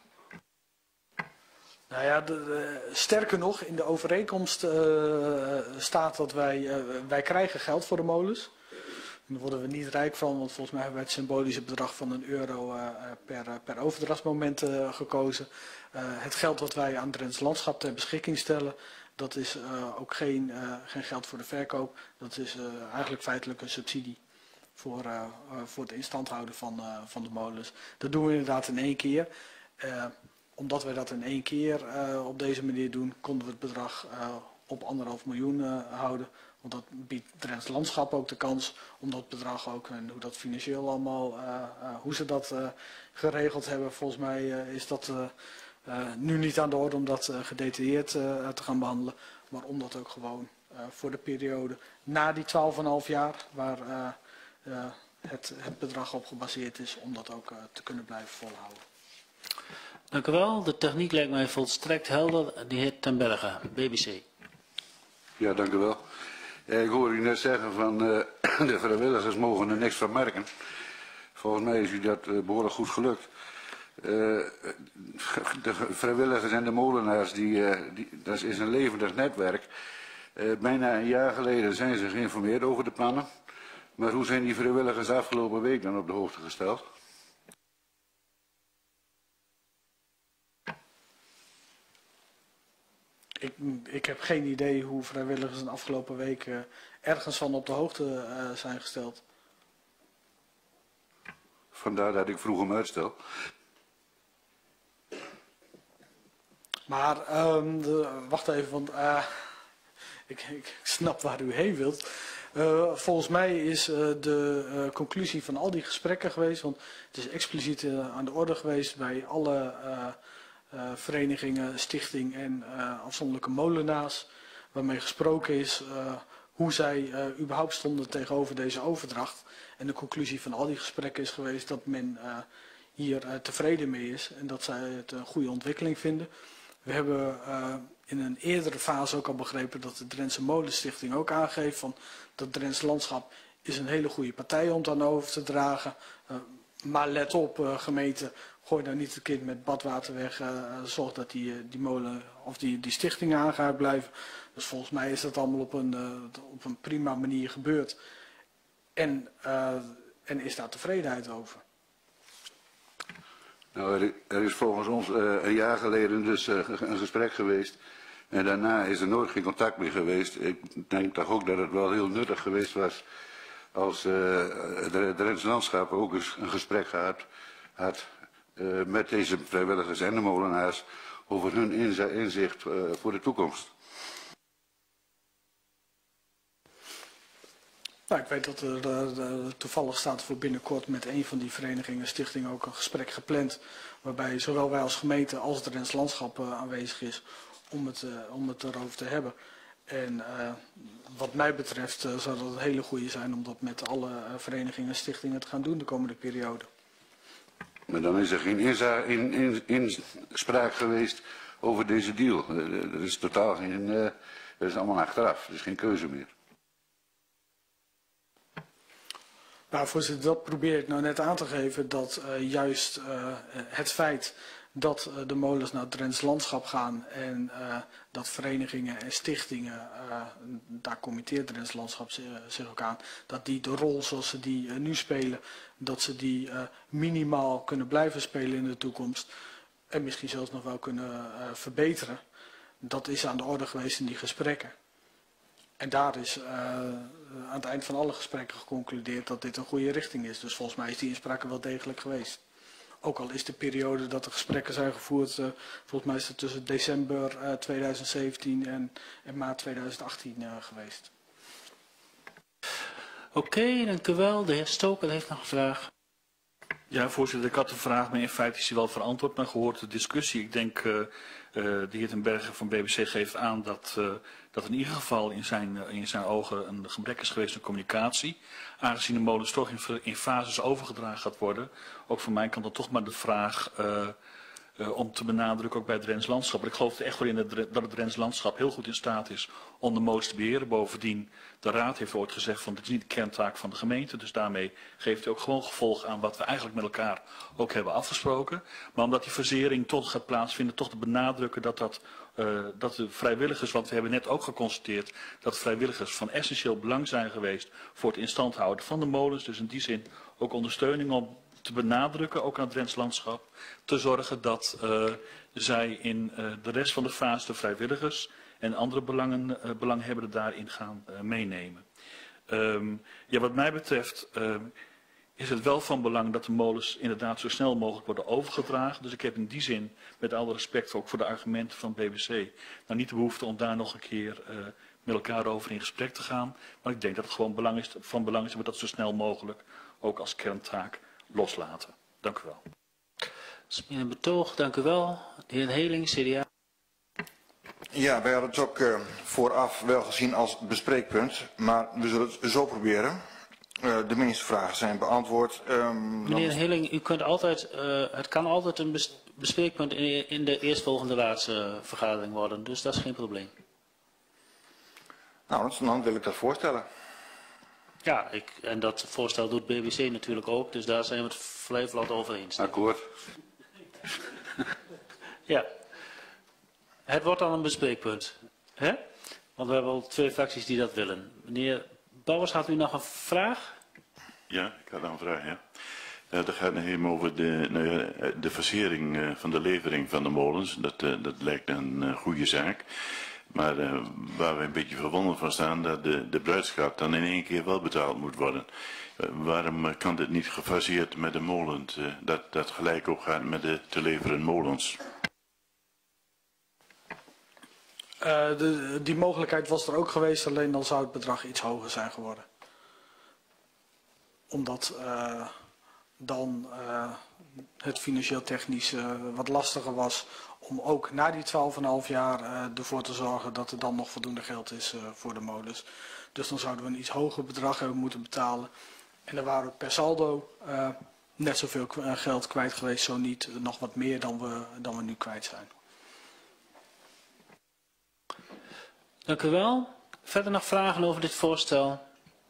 Nou ja, de, de, sterker nog, in de overeenkomst uh, staat dat wij, uh, wij krijgen geld voor de molens. Daar worden we niet rijk van, want volgens mij hebben wij het symbolische bedrag van een euro uh, per, per overdrachtsmoment uh, gekozen. Uh, het geld wat wij aan het Drents Landschap ter beschikking stellen, dat is uh, ook geen, uh, geen geld voor de verkoop. Dat is uh, eigenlijk feitelijk een subsidie voor, uh, uh, voor het instand houden van, uh, van de molens. Dat doen we inderdaad in één keer. Uh, Omdat wij dat in één keer uh, op deze manier doen, konden we het bedrag uh, op anderhalf miljoen uh, houden. Want dat biedt Drents Landschap ook de kans om dat bedrag ook, en hoe dat financieel allemaal, uh, uh, hoe ze dat uh, geregeld hebben. Volgens mij uh, is dat uh, uh, nu niet aan de orde om dat uh, gedetailleerd uh, te gaan behandelen. Maar om dat ook gewoon uh, voor de periode na die twaalf komma vijf jaar, waar uh, uh, het, het bedrag op gebaseerd is, om dat ook uh, te kunnen blijven volhouden. Dank u wel. De techniek lijkt mij volstrekt helder. De heer Ten Berge, B B C. Ja, dank u wel. Ja, ik hoor u net zeggen van uh, de vrijwilligers mogen er niks van merken. Volgens mij is u dat uh, behoorlijk goed gelukt. Uh, de vrijwilligers en de molenaars, die, uh, die, dat is een levendig netwerk. Uh, bijna een jaar geleden zijn ze geïnformeerd over de plannen. Maar hoe zijn die vrijwilligers de afgelopen week dan op de hoogte gesteld? Ik, ik heb geen idee hoe vrijwilligers de afgelopen week uh, ergens van op de hoogte uh, zijn gesteld. Vandaar dat ik vroeg om uitstel. Maar, um, de, wacht even, want uh, ik, ik snap waar u heen wilt. Uh, volgens mij is uh, de uh, conclusie van al die gesprekken geweest, want het is expliciet uh, aan de orde geweest bij alle uh, uh, verenigingen, stichting en uh, afzonderlijke molenaars, waarmee gesproken is uh, hoe zij uh, überhaupt stonden tegenover deze overdracht. En de conclusie van al die gesprekken is geweest dat men uh, hier uh, tevreden mee is en dat zij het een goede ontwikkeling vinden. We hebben uh, in een eerdere fase ook al begrepen dat de Drentse Molenstichting ook aangeeft van dat Drents Landschap is een hele goede partij om het aan over te dragen. Uh, maar let op, uh, gemeente, gooi daar niet het kind met badwater weg. Uh, zorg dat die, uh, die molen of die, die stichting aangehaakt blijven. Dus volgens mij is dat allemaal op een, uh, op een prima manier gebeurd. En, uh, en is daar tevredenheid over. Nou, er is volgens ons uh, een jaar geleden dus uh, een gesprek geweest. En daarna is er nooit geen contact meer geweest. Ik denk toch ook dat het wel heel nuttig geweest was als uh, het Drents Landschap ook eens een gesprek gehad had uh, met deze vrijwilligers en de molenaars over hun inzicht uh, voor de toekomst? Nou, ik weet dat er uh, uh, toevallig staat voor binnenkort met een van die verenigingen, stichtingen, ook een gesprek gepland. Waarbij zowel wij als gemeente als het Drents Landschap uh, aanwezig is om het, uh, om het erover te hebben. En uh, wat mij betreft uh, zou dat een hele goede zijn om dat met alle uh, verenigingen en stichtingen te gaan doen de komende periode. Maar dan is er geen inspraak in, in, in geweest over deze deal. Uh, er is totaal geen, uh, dat is allemaal achteraf, er is geen keuze meer. Nou, voorzitter, dat probeer ik nou net aan te geven, dat uh, juist uh, het feit dat uh, de molens naar het Drents Landschap gaan en uh, dat verenigingen en stichtingen, uh, daar committeert het Drents Landschap zich ook aan, dat die de rol zoals ze die uh, nu spelen, dat ze die uh, minimaal kunnen blijven spelen in de toekomst en misschien zelfs nog wel kunnen uh, verbeteren. Dat is aan de orde geweest in die gesprekken. En daar is uh, aan het eind van alle gesprekken geconcludeerd dat dit een goede richting is. Dus volgens mij is die inspraak wel degelijk geweest. Ook al is de periode dat de gesprekken zijn gevoerd, uh, volgens mij is het tussen december uh, tweeduizend zeventien en, en maart tweeduizend achttien uh, geweest. Oké, okay, dank u wel. De heer Stoker heeft nog een vraag. Ja, voorzitter, ik had de vraag, maar in feite is die wel verantwoord, maar gehoord de discussie. Ik denk, uh, uh, de heer Ten Berge van B B C geeft aan dat, uh, dat in ieder geval in zijn, uh, in zijn ogen een gebrek is geweest aan communicatie. Aangezien de molens toch in, in fases overgedragen gaat worden, ook van mijn kant dan toch maar de vraag uh, uh, om te benadrukken ook bij het Drents Landschap. Ik geloof er echt wel in dat het Drents Landschap heel goed in staat is om de molens te beheren. Bovendien, de Raad heeft ooit gezegd van dit is niet de kerntaak van de gemeente. Dus daarmee geeft hij ook gewoon gevolg aan wat we eigenlijk met elkaar ook hebben afgesproken. Maar omdat die verzering toch gaat plaatsvinden, toch te benadrukken dat, dat, uh, dat de vrijwilligers, want we hebben net ook geconstateerd dat vrijwilligers van essentieel belang zijn geweest voor het instand houden van de molens. Dus in die zin ook ondersteuning om te benadrukken, ook aan het Drents Landschap, te zorgen dat uh, zij in uh, de rest van de fase de vrijwilligers en andere belangen, uh, belanghebbenden daarin gaan uh, meenemen. Um, ja, wat mij betreft uh, is het wel van belang dat de molens inderdaad zo snel mogelijk worden overgedragen. Dus ik heb in die zin, met alle respect ook voor de argumenten van B B C, nou niet de behoefte om daar nog een keer uh, met elkaar over in gesprek te gaan. Maar ik denk dat het gewoon belang is, van belang is dat we dat zo snel mogelijk ook als kerntaak loslaten. Dank u wel. Dat is meer een betoog, dank u wel. De heer Heling, C D A. Ja, wij hadden het ook uh, vooraf wel gezien als bespreekpunt, maar we zullen het zo proberen. Uh, de meeste vragen zijn beantwoord. Um, Meneer dan... Heling, u kunt altijd, uh, het kan altijd een bes bespreekpunt in, in de eerstvolgende laatste vergadering worden, dus dat is geen probleem. Nou, dan wil ik dat voorstellen. Ja, ik, en dat voorstel doet B B C natuurlijk ook, dus daar zijn we het vrij vlot over eens. Akkoord. Ja. Het wordt dan een bespreekpunt. Hè? Want we hebben al twee fracties die dat willen. Meneer Bouwers, had u nog een vraag? Ja, ik had nog een vraag, ja. Uh, dat gaat nog even over de, nou ja, de versering uh, van de levering van de molens. Dat, uh, dat lijkt een uh, goede zaak. Maar uh, waar we een beetje verwonderd van staan, dat de, de bruidschat dan in één keer wel betaald moet worden. Uh, waarom uh, kan dit niet gefaseerd met de molen, uh, dat dat gelijk ook gaat met de te leveren molens? Uh, de, die mogelijkheid was er ook geweest, alleen dan zou het bedrag iets hoger zijn geworden. Omdat uh, dan uh, het financieel technisch uh, wat lastiger was om ook na die twaalf komma vijf jaar uh, ervoor te zorgen dat er dan nog voldoende geld is uh, voor de molens. Dus dan zouden we een iets hoger bedrag hebben moeten betalen. En dan waren we per saldo uh, net zoveel geld kwijt geweest, zo niet nog wat meer dan we, dan we nu kwijt zijn. Dank u wel. Verder nog vragen over dit voorstel?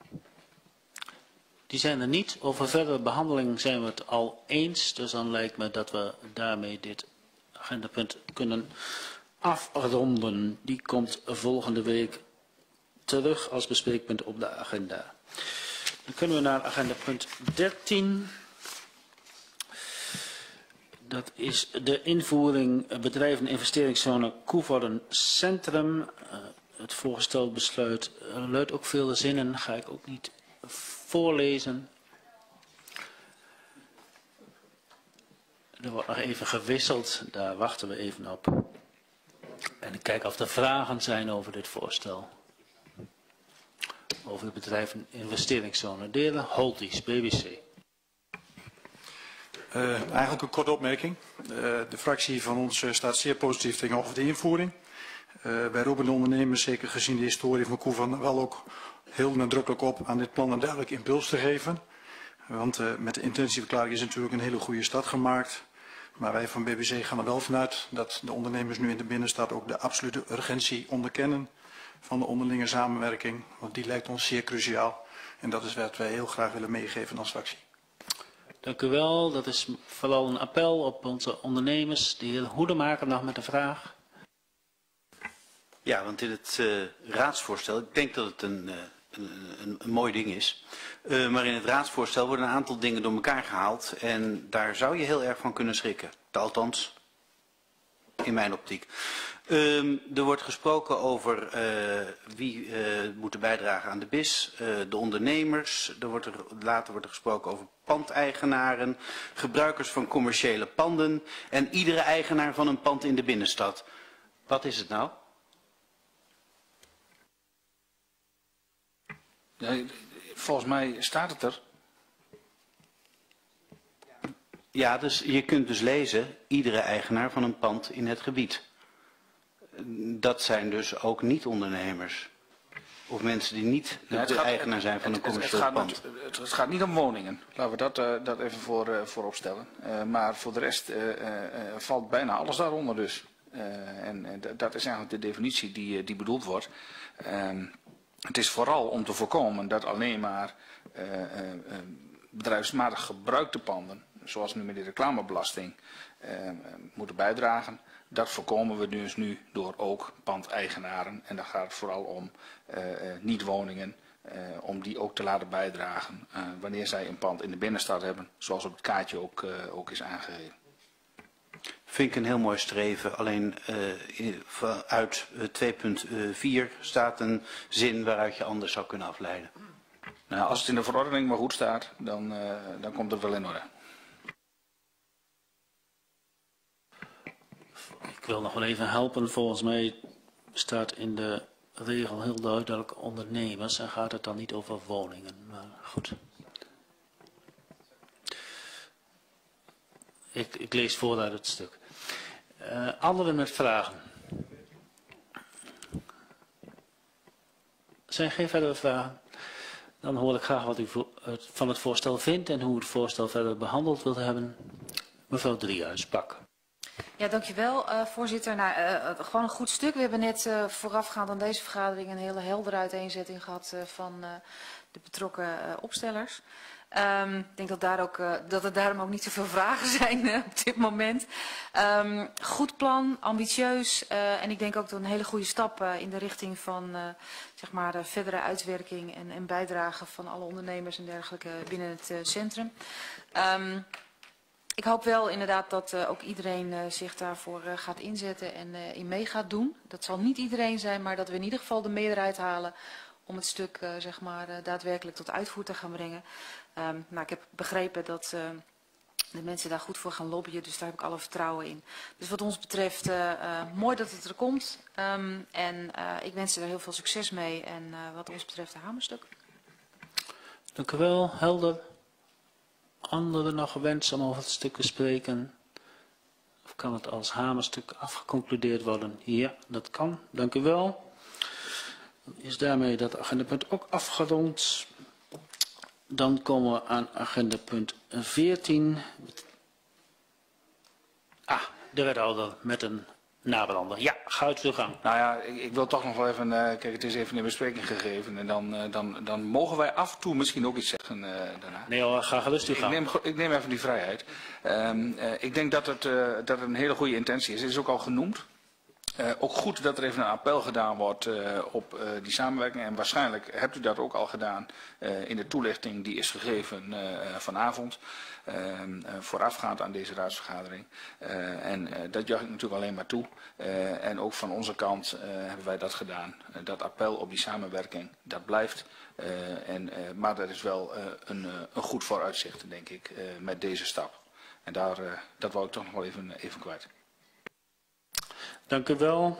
Die zijn er niet. Over verdere behandeling zijn we het al eens. Dus dan lijkt me dat we daarmee dit agendapunt kunnen afronden. Die komt volgende week terug als bespreekpunt op de agenda. Dan kunnen we naar agendapunt dertien. Dat is de invoering bedrijven investeringszone Koevoorden Centrum. Uh, het voorgesteld besluit uh, luidt ook vele zinnen, ga ik ook niet voorlezen. Er wordt nog even gewisseld, daar wachten we even op. En ik kijk of er vragen zijn over dit voorstel. Over het bedrijf investeringszone. De heer Holties, B B C. Uh, eigenlijk een korte opmerking. Uh, de fractie van ons uh, staat zeer positief tegenover de invoering. Uh, wij roepen de ondernemers, zeker gezien de historie van Koevan, wel ook heel nadrukkelijk op aan dit plan een duidelijk impuls te geven. Want uh, met de intentieverklaring is natuurlijk een hele goede start gemaakt. Maar wij van B B C gaan er wel vanuit dat de ondernemers nu in de binnenstad ook de absolute urgentie onderkennen van de onderlinge samenwerking. Want die lijkt ons zeer cruciaal. En dat is wat wij heel graag willen meegeven als fractie. Dank u wel. Dat is vooral een appel op onze ondernemers. De heer Hoedemaker nog met een vraag. Ja, want in het uh, raadsvoorstel, ik denk dat het een, uh, een, een, een mooi ding is. Uh, maar in het raadsvoorstel worden een aantal dingen door elkaar gehaald. En daar zou je heel erg van kunnen schrikken. Althans, in mijn optiek. Um, er wordt gesproken over uh, wie uh, moet bijdragen aan de B I S, uh, de ondernemers. Er wordt er, later wordt er gesproken over pandeigenaren, gebruikers van commerciële panden en iedere eigenaar van een pand in de binnenstad. Wat is het nou? Ja, volgens mij staat het er. Ja, dus je kunt dus lezen, iedere eigenaar van een pand in het gebied. Dat zijn dus ook niet-ondernemers. Of mensen die niet Ja, de gaat, eigenaar zijn van het, een commercieel het, het pand. Gaat, het, het gaat niet om woningen. Laten we dat, uh, dat even voor, uh, voorop stellen. Uh, maar voor de rest uh, uh, valt bijna alles daaronder dus. Uh, en uh, dat is eigenlijk de definitie die, uh, die bedoeld wordt. Uh, het is vooral om te voorkomen dat alleen maar uh, uh, uh, bedrijfsmatig gebruikte panden, zoals nu met de reclamebelasting, uh, uh, moeten bijdragen. Dat voorkomen we dus nu door ook pandeigenaren. En daar gaat het vooral om uh, uh, niet-woningen, uh, om die ook te laten bijdragen uh, wanneer zij een pand in de binnenstad hebben, zoals op het kaartje ook, uh, ook is aangegeven. Vind ik een heel mooi streven, alleen uh, uit uh, twee punt vier staat een zin waaruit je anders zou kunnen afleiden. Nou, als het in de verordening maar goed staat, dan, uh, dan komt het wel in orde. Ik wil nog wel even helpen. Volgens mij staat in de regel heel duidelijk ondernemers en gaat het dan niet over woningen. Maar goed. Ik, ik lees voor uit het stuk. Uh, anderen met vragen? Zijn geen verdere vragen? Dan hoor ik graag wat u van het voorstel vindt en hoe u het voorstel verder behandeld wilt hebben. Mevrouw Driehuis, pak. Ja, dankjewel uh, voorzitter. Nou, uh, gewoon een goed stuk. We hebben net uh, voorafgaand aan deze vergadering een hele heldere uiteenzetting gehad uh, van uh, de betrokken uh, opstellers. Um, ik denk dat, daar ook, uh, dat er daarom ook niet zoveel vragen zijn uh, op dit moment. Um, goed plan, ambitieus uh, en ik denk ook dat een hele goede stap uh, in de richting van uh, zeg maar de verdere uitwerking en, en bijdrage van alle ondernemers en dergelijke binnen het uh, centrum. Um, Ik hoop wel inderdaad dat uh, ook iedereen uh, zich daarvoor uh, gaat inzetten en uh, in mee gaat doen. Dat zal niet iedereen zijn, maar dat we in ieder geval de meerderheid halen om het stuk uh, zeg maar, uh, daadwerkelijk tot uitvoer te gaan brengen. Um, nou, ik heb begrepen dat uh, de mensen daar goed voor gaan lobbyen, dus daar heb ik alle vertrouwen in. Dus wat ons betreft, uh, uh, mooi dat het er komt. Um, en uh, ik wens er heel veel succes mee en uh, wat ons betreft een hamerstuk. Dank u wel, helder. Anderen nog gewenst om over het stuk te spreken? Of kan het als hamerstuk afgeconcludeerd worden? Ja, dat kan. Dank u wel. Dan is daarmee dat agendapunt ook afgerond. Dan komen we aan agendapunt veertien. Ah, de wethouder met een nabrander. Ja, ga uit uw gang. Nou ja, ik, ik wil toch nog wel even, uh, kijk, het is even in bespreking gegeven en dan, uh, dan, dan mogen wij af en toe misschien ook iets zeggen uh, daarna. Nee hoor, ga gerust uw gang. Ik neem, ik neem even die vrijheid. Um, uh, ik denk dat het, uh, dat het een hele goede intentie is. Het is ook al genoemd. Uh, ook goed dat er even een appel gedaan wordt uh, op uh, die samenwerking. En waarschijnlijk hebt u dat ook al gedaan uh, in de toelichting die is gegeven uh, vanavond. Uh, uh, voorafgaand aan deze raadsvergadering. Uh, en uh, dat juich ik natuurlijk alleen maar toe. Uh, en ook van onze kant uh, hebben wij dat gedaan. Uh, dat appel op die samenwerking, dat blijft. Uh, en, uh, maar dat is wel uh, een, uh, een goed vooruitzicht, denk ik, uh, met deze stap. En daar, uh, dat wou ik toch nog wel even, even kwijt. Dank u wel.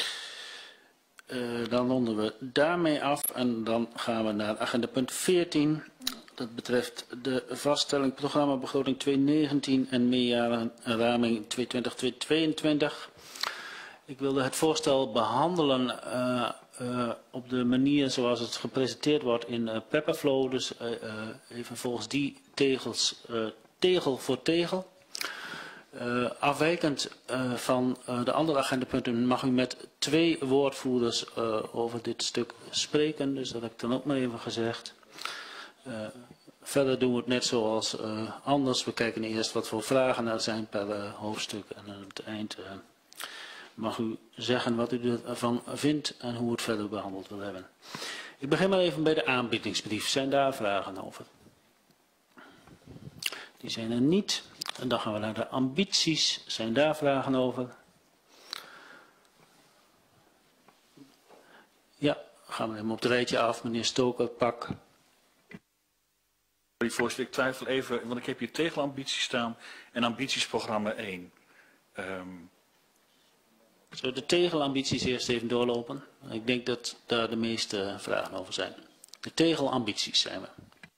Uh, dan ronden we daarmee af en dan gaan we naar agenda punt veertien. Dat betreft de vaststelling programmabegroting tweeduizend negentien en meerjarenraming tweeduizend twintig tot tweeduizend tweeëntwintig. Ik wilde het voorstel behandelen uh, uh, op de manier zoals het gepresenteerd wordt in uh, Pepperflow. Dus uh, uh, even volgens die tegels, uh, tegel voor tegel. Uh, afwijkend uh, van uh, de andere agendapunten mag u met twee woordvoerders uh, over dit stuk spreken. Dus dat heb ik dan ook maar even gezegd. Uh, verder doen we het net zoals uh, anders. We kijken eerst wat voor vragen er zijn per uh, hoofdstuk. En aan het eind uh, mag u zeggen wat u ervan vindt en hoe het verder behandeld wil hebben. Ik begin maar even bij de aanbiedingsbrief. Zijn daar vragen over? Die zijn er niet. En dan gaan we naar de ambities. Zijn daar vragen over? Ja, gaan we hem op het rijtje af. Meneer Stoker, pak. Voorzitter, ik twijfel even, want ik heb hier tegelambities staan en ambitiesprogramma één. Um... Zullen we de tegelambities eerst even doorlopen? Ik denk dat daar de meeste vragen over zijn. De tegelambities zijn we.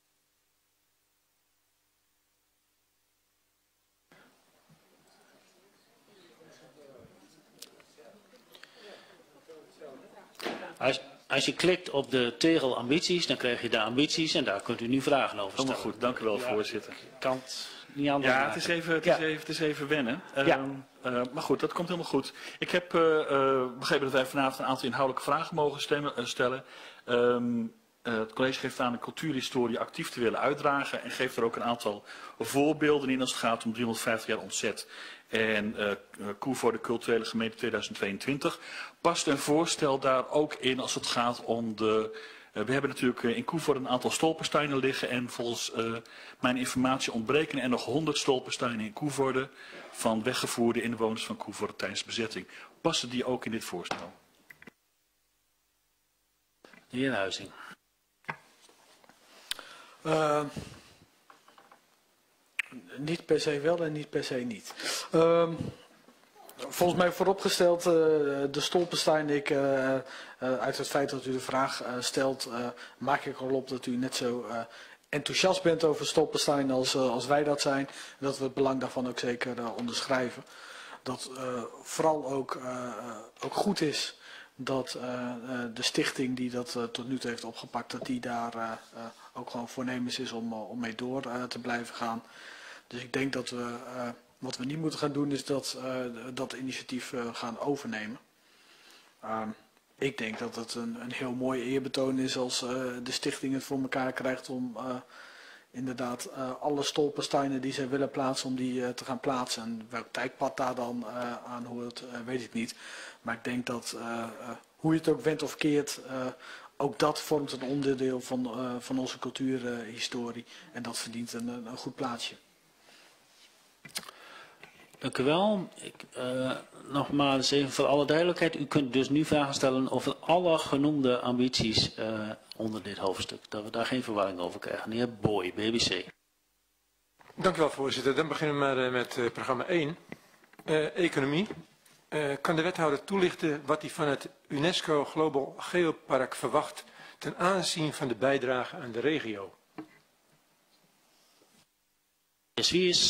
Als, als je klikt op de tegel ambities, dan krijg je de ambities en daar kunt u nu vragen over stellen. Helemaal goed, dank u wel, ja, voorzitter. Ik kan het niet anders Ja, maken. het is even, het ja. is even, het is even wennen. Uh, Ja. uh, maar goed, dat komt helemaal goed. Ik heb uh, uh, begrepen dat wij vanavond een aantal inhoudelijke vragen mogen stemmen, uh, stellen. Um, uh, het college geeft aan de cultuurhistorie actief te willen uitdragen en geeft er ook een aantal voorbeelden in als het gaat om driehonderdvijftig jaar ontzet. En uh, Koe voor de culturele gemeente tweeduizend tweeëntwintig. Past een voorstel daar ook in als het gaat om de... Uh, we hebben natuurlijk uh, in Koevoorde een aantal stolpersteinen liggen. En volgens uh, mijn informatie ontbreken er nog honderd stolpersteinen in Koevoorde van weggevoerde inwoners van Koevoorde tijdens bezetting. Passen die ook in dit voorstel? De heer Huizing. Uh, niet per se wel en niet per se niet. Uh, volgens mij vooropgesteld, uh, de stolperstein, ik, uh, uh, uit het feit dat u de vraag uh, stelt, uh, maak ik al op dat u net zo uh, enthousiast bent over stolperstein als, uh, als wij dat zijn. Dat we het belang daarvan ook zeker uh, onderschrijven. Dat uh, vooral ook, uh, ook goed is dat uh, uh, de stichting die dat uh, tot nu toe heeft opgepakt, dat die daar uh, uh, ook gewoon voornemens is om, uh, om mee door uh, te blijven gaan. Dus ik denk dat we, uh, wat we niet moeten gaan doen is dat, uh, dat initiatief uh, gaan overnemen. Uh, ik denk dat het een, een heel mooi eerbetoon is als uh, de stichting het voor elkaar krijgt om uh, inderdaad uh, alle stolpersteinen die zij willen plaatsen, om die uh, te gaan plaatsen. En welk tijdpad daar dan uh, aan hoort, uh, weet ik niet. Maar ik denk dat uh, uh, hoe je het ook wendt of keert, uh, ook dat vormt een onderdeel van, uh, van onze cultuurhistorie. Uh, en dat verdient een, een goed plaatsje. Dank u wel. Ik, uh, nogmaals even voor alle duidelijkheid. U kunt dus nu vragen stellen over alle genoemde ambities uh, onder dit hoofdstuk. Dat we daar geen verwarring over krijgen. De heer Boy, B B C. Dank u wel, voorzitter. Dan beginnen we maar uh, met uh, programma één. Uh, economie. Uh, kan de wethouder toelichten wat hij van het UNESCO Global Geopark verwacht ten aanzien van de bijdrage aan de regio? Yes, wie is...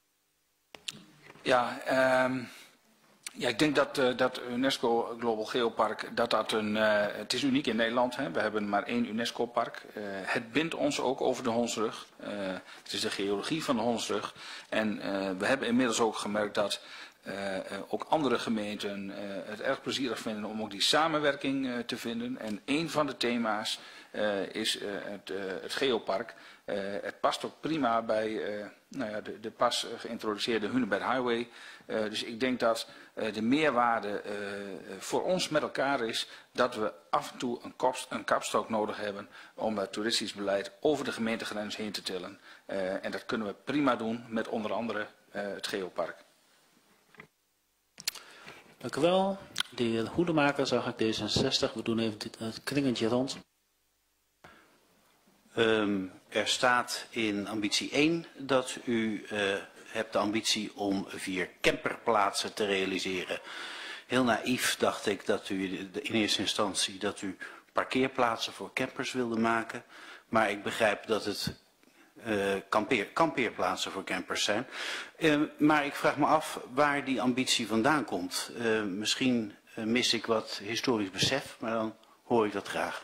Ja, um, ja, ik denk dat, uh, dat UNESCO Global Geopark, dat dat een, uh, het is uniek in Nederland. Hè? We hebben maar één UNESCO-park. Uh, het bindt ons ook over de Hondsrug. Uh, het is de geologie van de Hondsrug. En uh, we hebben inmiddels ook gemerkt dat uh, uh, ook andere gemeenten uh, het erg plezierig vinden om ook die samenwerking uh, te vinden. En een van de thema's uh, is uh, het, uh, het geopark. Uh, het past ook prima bij uh, nou ja, de, de pas geïntroduceerde Hunebed Highway. Uh, dus ik denk dat uh, de meerwaarde uh, voor ons met elkaar is dat we af en toe een, kop, een kapstok nodig hebben om het toeristisch beleid over de gemeentegrens heen te tillen. Uh, en dat kunnen we prima doen met onder andere uh, het geopark. Dank u wel. De heer Hoedemaker zag ik D zesenzestig. We doen even het kringetje rond. Um, er staat in ambitie één dat u uh, hebt de ambitie om vier camperplaatsen te realiseren. Heel naïef dacht ik dat u in eerste instantie dat u parkeerplaatsen voor campers wilde maken. Maar ik begrijp dat het uh, kampeer, kampeerplaatsen voor campers zijn. Uh, maar ik vraag me af waar die ambitie vandaan komt. Uh, misschien uh, mis ik wat historisch besef, maar dan hoor ik dat graag.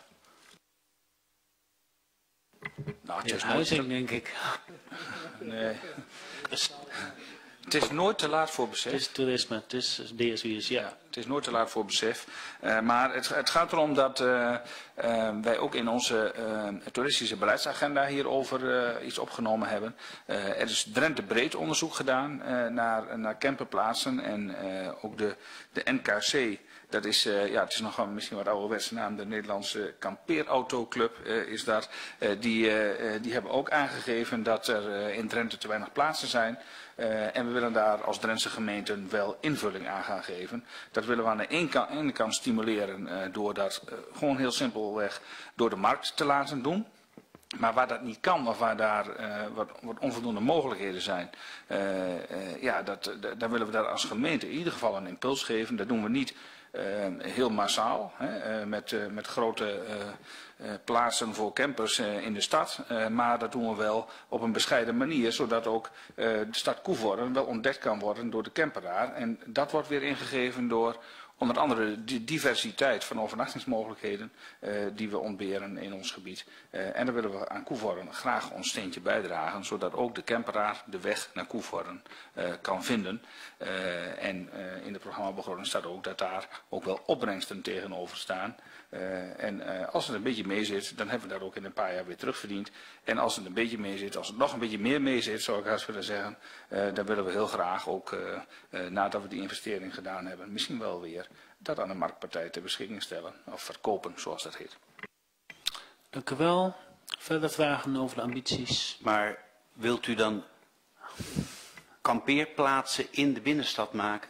Nou, het is Ja, nooit... huizing, denk ik. Nee. Het is nooit te laat voor besef. Het is toerisme, het is D S W S, ja. Ja, het is nooit te laat voor besef. Uh, maar het, het gaat erom dat uh, uh, wij ook in onze uh, toeristische beleidsagenda hierover uh, iets opgenomen hebben. Uh, er is Drenthe breed onderzoek gedaan uh, naar, naar camperplaatsen en uh, ook de, de N K C. Dat is, uh, ja, het is nog een misschien wat ouderwetse naam, de Nederlandse Kampeerautoclub uh, is dat. Uh, die, uh, die hebben ook aangegeven dat er uh, in Drenthe te weinig plaatsen zijn. Uh, en we willen daar als Drentse gemeenten wel invulling aan gaan geven. Dat willen we aan de ene kant, ene kant stimuleren uh, door dat uh, gewoon heel simpelweg door de markt te laten doen. Maar waar dat niet kan, of waar daar uh, wat, wat onvoldoende mogelijkheden zijn, uh, uh, ja, dat, uh, daar willen we daar als gemeente in ieder geval een impuls geven. Dat doen we niet uh, heel massaal, hè, uh, met, uh, met grote uh, uh, plaatsen voor campers uh, in de stad. Uh, maar dat doen we wel op een bescheiden manier, zodat ook uh, de stad Koevoorden wel ontdekt kan worden door de camperaar. En dat wordt weer ingegeven door onder andere de diversiteit van overnachtingsmogelijkheden uh, die we ontberen in ons gebied. Uh, en daar willen we aan Koevoorden graag ons steentje bijdragen, zodat ook de camperaar de weg naar Koevoorden uh, kan vinden. Uh, en uh, in het programmabegroting staat ook dat daar ook wel opbrengsten tegenover staan. Uh, en uh, als het een beetje mee zit, dan hebben we dat ook in een paar jaar weer terugverdiend. En als het een beetje mee zit, als het nog een beetje meer mee zit, zou ik haast willen zeggen, uh, dan willen we heel graag ook, uh, uh, nadat we die investering gedaan hebben, misschien wel weer dat aan de marktpartij ter beschikking stellen. Of verkopen, zoals dat heet. Dank u wel. Verder vragen over de ambities. Maar wilt u dan kampeerplaatsen in de binnenstad maken?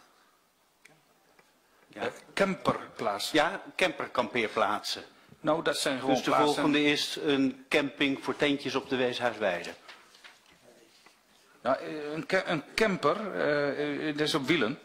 Ja. Camperplaatsen. Ja, camperkampeerplaatsen. Nou, dat zijn gewoon Dus de plaatsen... volgende is een camping voor tentjes op de Weeshuisweide. Nou, een, een camper, uh, dat is op wielen.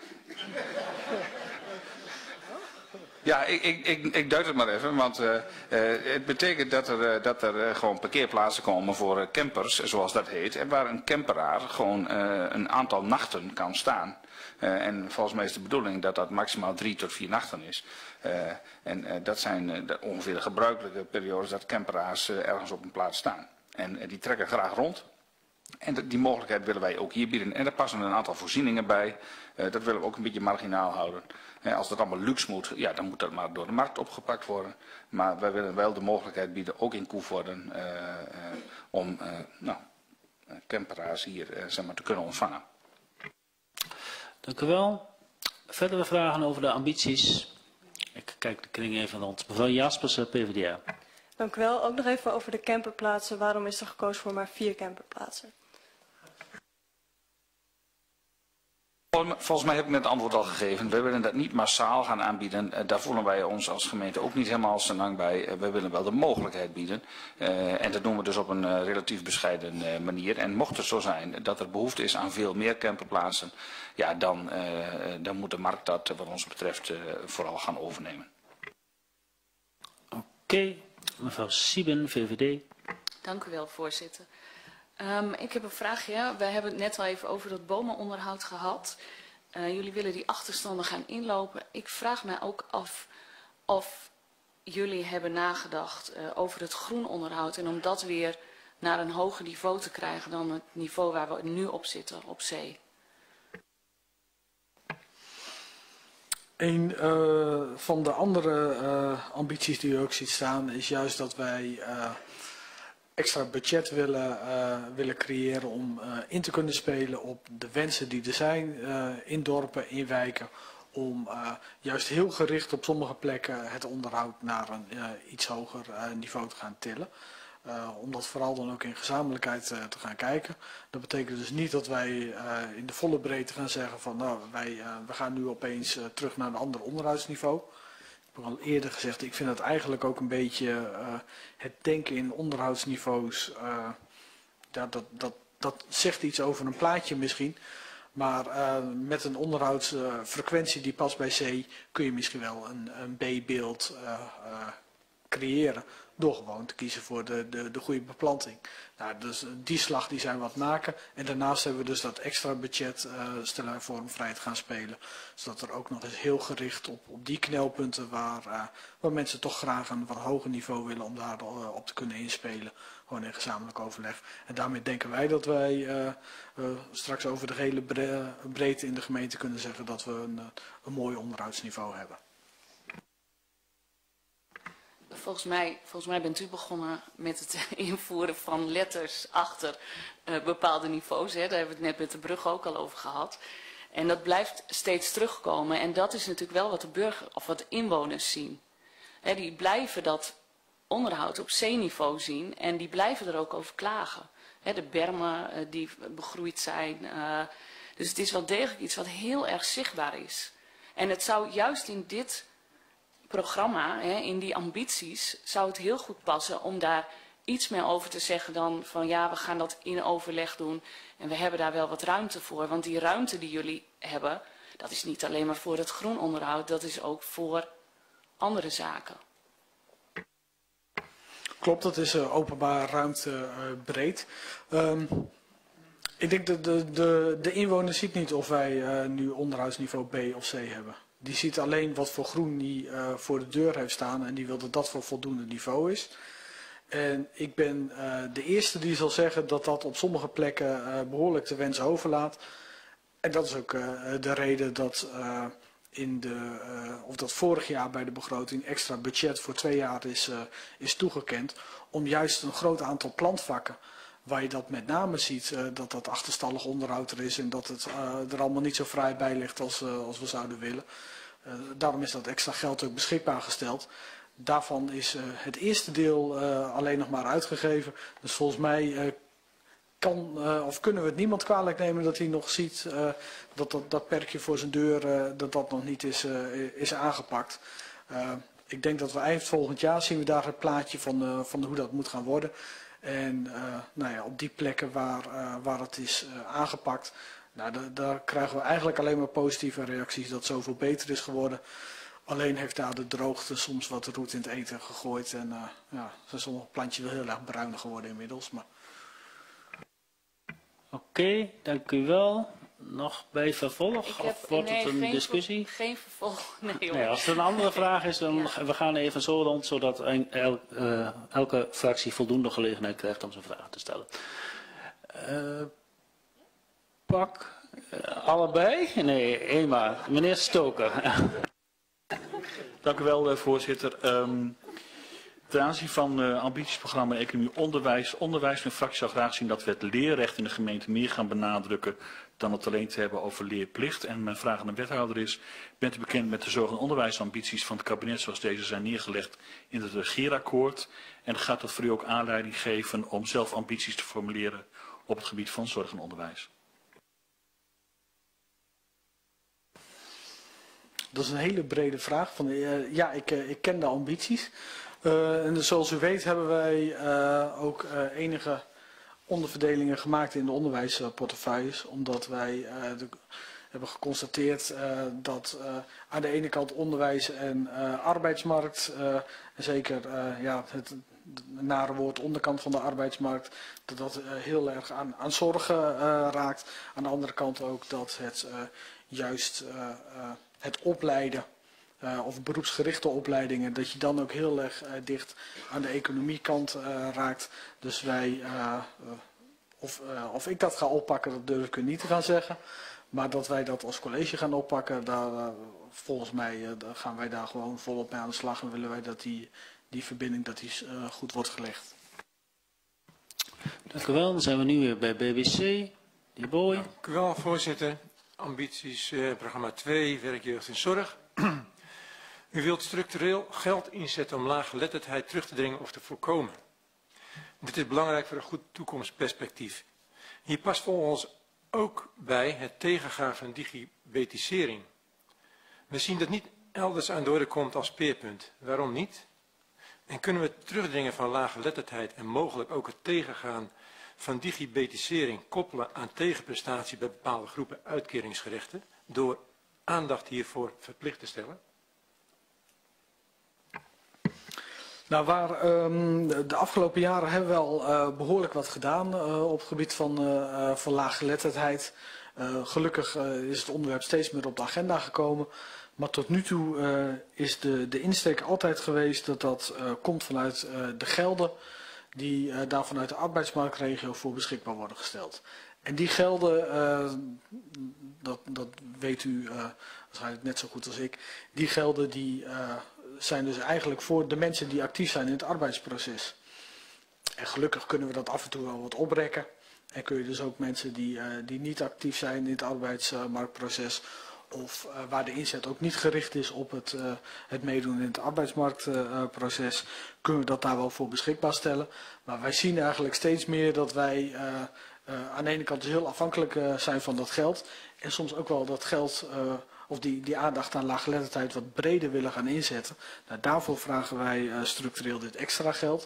Ja, ik, ik, ik, ik duid het maar even, want uh, uh, het betekent dat er, uh, dat er uh, gewoon parkeerplaatsen komen voor uh, campers, zoals dat heet. En waar een camperaar gewoon uh, een aantal nachten kan staan. Uh, en volgens mij is de bedoeling dat dat maximaal drie tot vier nachten is. Uh, en uh, dat zijn uh, de, ongeveer de gebruikelijke periodes dat camperaars uh, ergens op een plaats staan. En uh, die trekken graag rond. En die mogelijkheid willen wij ook hier bieden. En daar passen een aantal voorzieningen bij. Uh, dat willen we ook een beetje marginaal houden. Uh, als dat allemaal luxe moet, ja, dan moet dat maar door de markt opgepakt worden. Maar wij willen wel de mogelijkheid bieden, ook in Koevoorden, uh, uh, om uh, nou, camperaars hier uh, zeg maar, te kunnen ontvangen. Dank u wel. Verdere vragen over de ambities. Ik kijk de kring even rond. Mevrouw Jaspersen, P v d A. Dank u wel. Ook nog even over de camperplaatsen. Waarom is er gekozen voor maar vier camperplaatsen? Volgens mij heb ik net het antwoord al gegeven. We willen dat niet massaal gaan aanbieden. Daar voelen wij ons als gemeente ook niet helemaal senang bij. We willen wel de mogelijkheid bieden. Uh, en dat doen we dus op een uh, relatief bescheiden uh, manier. En mocht het zo zijn dat er behoefte is aan veel meer camperplaatsen, ja, dan, uh, dan moet de markt dat wat ons betreft uh, vooral gaan overnemen. Oké, okay. Mevrouw Sieben, V V D. Dank u wel, voorzitter. Um, ik heb een vraagje. We hebben het net al even over dat bomenonderhoud gehad. Uh, jullie willen die achterstanden gaan inlopen. Ik vraag mij ook af of jullie hebben nagedacht uh, over het groenonderhoud. En om dat weer naar een hoger niveau te krijgen dan het niveau waar we nu op zitten, op zee. Een uh, van de andere uh, ambities die u ook ziet staan is juist dat wij uh, extra budget willen, uh, willen creëren om uh, in te kunnen spelen op de wensen die er zijn uh, in dorpen, in wijken. Om uh, juist heel gericht op sommige plekken het onderhoud naar een uh, iets hoger uh, niveau te gaan tillen. Uh, om dat vooral dan ook in gezamenlijkheid uh, te gaan kijken. Dat betekent dus niet dat wij uh, in de volle breedte gaan zeggen van nou, wij uh, we gaan nu opeens uh, terug naar een ander onderhoudsniveau. Ik heb al eerder gezegd, ik vind dat eigenlijk ook een beetje uh, het denken in onderhoudsniveaus. Uh, dat, dat, dat dat zegt iets over een plaatje misschien. Maar uh, met een onderhoudsfrequentie uh, die past bij C kun je misschien wel een, een B-beeld uh, uh, creëren. Door gewoon te kiezen voor de, de, de goede beplanting. Nou, dus die slag die zijn we aan het maken. En daarnaast hebben we dus dat extra budget uh, stellen vormvrij te gaan spelen. Zodat er ook nog eens heel gericht op, op die knelpunten waar, uh, waar mensen toch graag een wat hoger niveau willen om daar uh, op te kunnen inspelen. Gewoon in gezamenlijk overleg. En daarmee denken wij dat wij uh, uh, straks over de hele breedte in de gemeente kunnen zeggen dat we een, een mooi onderhoudsniveau hebben. Volgens mij, volgens mij bent u begonnen met het invoeren van letters achter uh, bepaalde niveaus. Hè. Daar hebben we het net met de brug ook al over gehad. En dat blijft steeds terugkomen. En dat is natuurlijk wel wat de burger of wat de inwoners zien. Hè, die blijven dat onderhoud op C-niveau zien en die blijven er ook over klagen. Hè, de bermen uh, die begroeid zijn. Uh, dus het is wel degelijk iets wat heel erg zichtbaar is. En het zou juist in dit programma, hè, in die ambities, zou het heel goed passen om daar iets meer over te zeggen dan van ja, we gaan dat in overleg doen en we hebben daar wel wat ruimte voor. Want die ruimte die jullie hebben, dat is niet alleen maar voor het groenonderhoud, dat is ook voor andere zaken. Klopt, dat is uh, openbaar ruimte uh, breed. Um, ik denk dat de, de, de inwoner ziet niet of wij uh, nu onderhoudsniveau B of C hebben. Die ziet alleen wat voor groen die uh, voor de deur heeft staan en die wil dat dat voor voldoende niveau is. En ik ben uh, de eerste die zal zeggen dat dat op sommige plekken uh, behoorlijk de wens overlaat. En dat is ook uh, de reden dat, uh, in de, uh, of dat vorig jaar bij de begroting extra budget voor twee jaar is, uh, is toegekend. Om juist een groot aantal plantvakken, waar je dat met name ziet, uh, dat dat achterstallig onderhoud er is en dat het uh, er allemaal niet zo vrij bij ligt als, uh, als we zouden willen. Uh, daarom is dat extra geld ook beschikbaar gesteld. Daarvan is uh, het eerste deel uh, alleen nog maar uitgegeven. Dus volgens mij uh, kan, uh, of kunnen we het niemand kwalijk nemen dat hij nog ziet uh, dat, dat dat perkje voor zijn deur uh, dat dat nog niet is, uh, is aangepakt. Uh, ik denk dat we eind volgend jaar zien we daar het plaatje van, uh, van hoe dat moet gaan worden. En uh, nou ja, op die plekken waar, uh, waar het is uh, aangepakt, nou, daar, daar krijgen we eigenlijk alleen maar positieve reacties dat het zoveel beter is geworden. Alleen heeft daar de droogte soms wat roet in het eten gegooid. En uh, ja, zijn sommige plantjes wel heel erg bruiner geworden inmiddels. Maar... Oké, okay, dank u wel. Nog bij vervolg Ik of heb, wordt nee, het een geen discussie? Ver, geen vervolg, nee hoor. Nee, als er een andere vraag is, dan ja. we gaan even zo rond, zodat een, el, uh, elke fractie voldoende gelegenheid krijgt om zijn vraag te stellen. Uh, pak uh, allebei? Nee, eenmaal. Meneer Stoker. Dank u wel, voorzitter. Um, ten aanzien van het uh, ambitiesprogramma Economie Onderwijs, onderwijs, mijn fractie zou graag zien dat we het leerrecht in de gemeente meer gaan benadrukken dan het alleen te hebben over leerplicht. En mijn vraag aan de wethouder is, bent u bekend met de zorg- en onderwijsambities van het kabinet zoals deze zijn neergelegd in het regeerakkoord? En gaat dat voor u ook aanleiding geven om zelf ambities te formuleren op het gebied van zorg en onderwijs? Dat is een hele brede vraag. Van, uh, ja, ik, uh, ik ken de ambities. Uh, en dus zoals u weet hebben wij uh, ook uh, enige onderverdelingen gemaakt in de onderwijsportefeuilles. Omdat wij uh, de, hebben geconstateerd uh, dat uh, aan de ene kant onderwijs en uh, arbeidsmarkt, uh, en zeker uh, ja, het nare woord onderkant van de arbeidsmarkt, dat dat uh, heel erg aan, aan zorgen uh, raakt. Aan de andere kant ook dat het uh, juist uh, uh, het opleiden uh, of beroepsgerichte opleidingen, dat je dan ook heel erg uh, dicht aan de economiekant uh, raakt. Dus wij, uh, uh, of, uh, of ik dat ga oppakken, dat durf ik u niet te gaan zeggen. Maar dat wij dat als college gaan oppakken, daar, uh, volgens mij uh, gaan wij daar gewoon volop mee aan de slag. En willen wij dat die, die verbinding dat die, uh, goed wordt gelegd. Dank u wel. Dan zijn we nu weer bij B B C. De heer Boy. Dank u wel, voorzitter. Ambities, eh, programma twee, werk, jeugd en zorg. U wilt structureel geld inzetten om laaggeletterdheid terug te dringen of te voorkomen. Dit is belangrijk voor een goed toekomstperspectief. Hier past volgens ons ook bij het tegengaan van digibetisering. We zien dat niet elders aan de orde komt als speerpunt. Waarom niet? En kunnen we het terugdringen van laaggeletterdheid en mogelijk ook het tegengaan van digibetisering koppelen aan tegenprestatie bij bepaalde groepen uitkeringsgerechten door aandacht hiervoor verplicht te stellen? Nou, waar, um, de afgelopen jaren hebben we al uh, behoorlijk wat gedaan uh, op het gebied van, uh, van laaggeletterdheid. Uh, gelukkig uh, is het onderwerp steeds meer op de agenda gekomen. Maar tot nu toe uh, is de, de insteek altijd geweest dat dat uh, komt vanuit uh, de gelden die uh, daar vanuit de arbeidsmarktregio voor beschikbaar worden gesteld. En die gelden, uh, dat, dat weet u uh, waarschijnlijk net zo goed als ik, die gelden die uh, zijn dus eigenlijk voor de mensen die actief zijn in het arbeidsproces. En gelukkig kunnen we dat af en toe wel wat oprekken. En kun je dus ook mensen die, uh, die niet actief zijn in het arbeidsmarktproces of uh, waar de inzet ook niet gericht is op het, uh, het meedoen in het arbeidsmarktproces, uh, kunnen we dat daar wel voor beschikbaar stellen. Maar wij zien eigenlijk steeds meer dat wij uh, uh, aan de ene kant dus heel afhankelijk uh, zijn van dat geld. En soms ook wel dat geld, uh, of die, die aandacht aan laaggeletterdheid wat breder willen gaan inzetten. Nou, daarvoor vragen wij uh, structureel dit extra geld.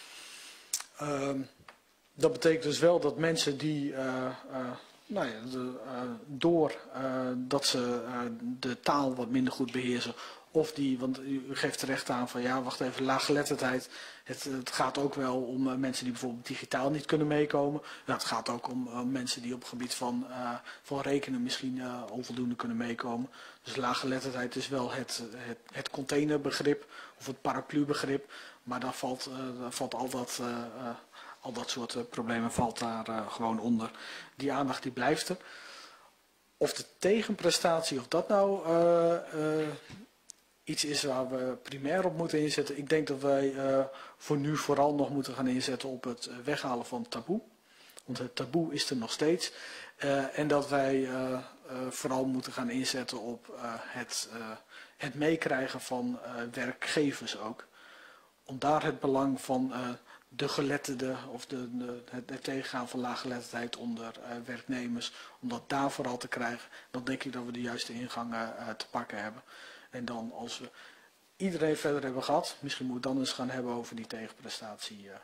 Uh, dat betekent dus wel dat mensen die uh, uh, nou ja, de, uh, door uh, dat ze uh, de taal wat minder goed beheersen, of die, want u, u geeft terecht aan van ja, wacht even, laaggeletterdheid. Het, het gaat ook wel om uh, mensen die bijvoorbeeld digitaal niet kunnen meekomen. Nou, het gaat ook om uh, mensen die op het gebied van, uh, van rekenen misschien uh, onvoldoende kunnen meekomen. Dus laaggeletterdheid is wel het, het, het containerbegrip of het paraplubegrip. Maar daar valt, uh, daar valt al dat... Uh, uh, Al dat soort uh, problemen valt daar uh, gewoon onder. Die aandacht die blijft er. Of de tegenprestatie, of dat nou uh, uh, iets is waar we primair op moeten inzetten. Ik denk dat wij uh, voor nu vooral nog moeten gaan inzetten op het uh, weghalen van het taboe. Want het taboe is er nog steeds. Uh, en dat wij uh, uh, vooral moeten gaan inzetten op uh, het, uh, het meekrijgen van uh, werkgevers ook. Om daar het belang van... Uh, de geletterde of de, de, het, het tegengaan van laaggeletterdheid onder uh, werknemers, om dat daar vooral te krijgen, dan denk ik dat we de juiste ingang uh, te pakken hebben. En dan als we iedereen verder hebben gehad, misschien moeten we dan eens gaan hebben over die tegenprestatie. Uh.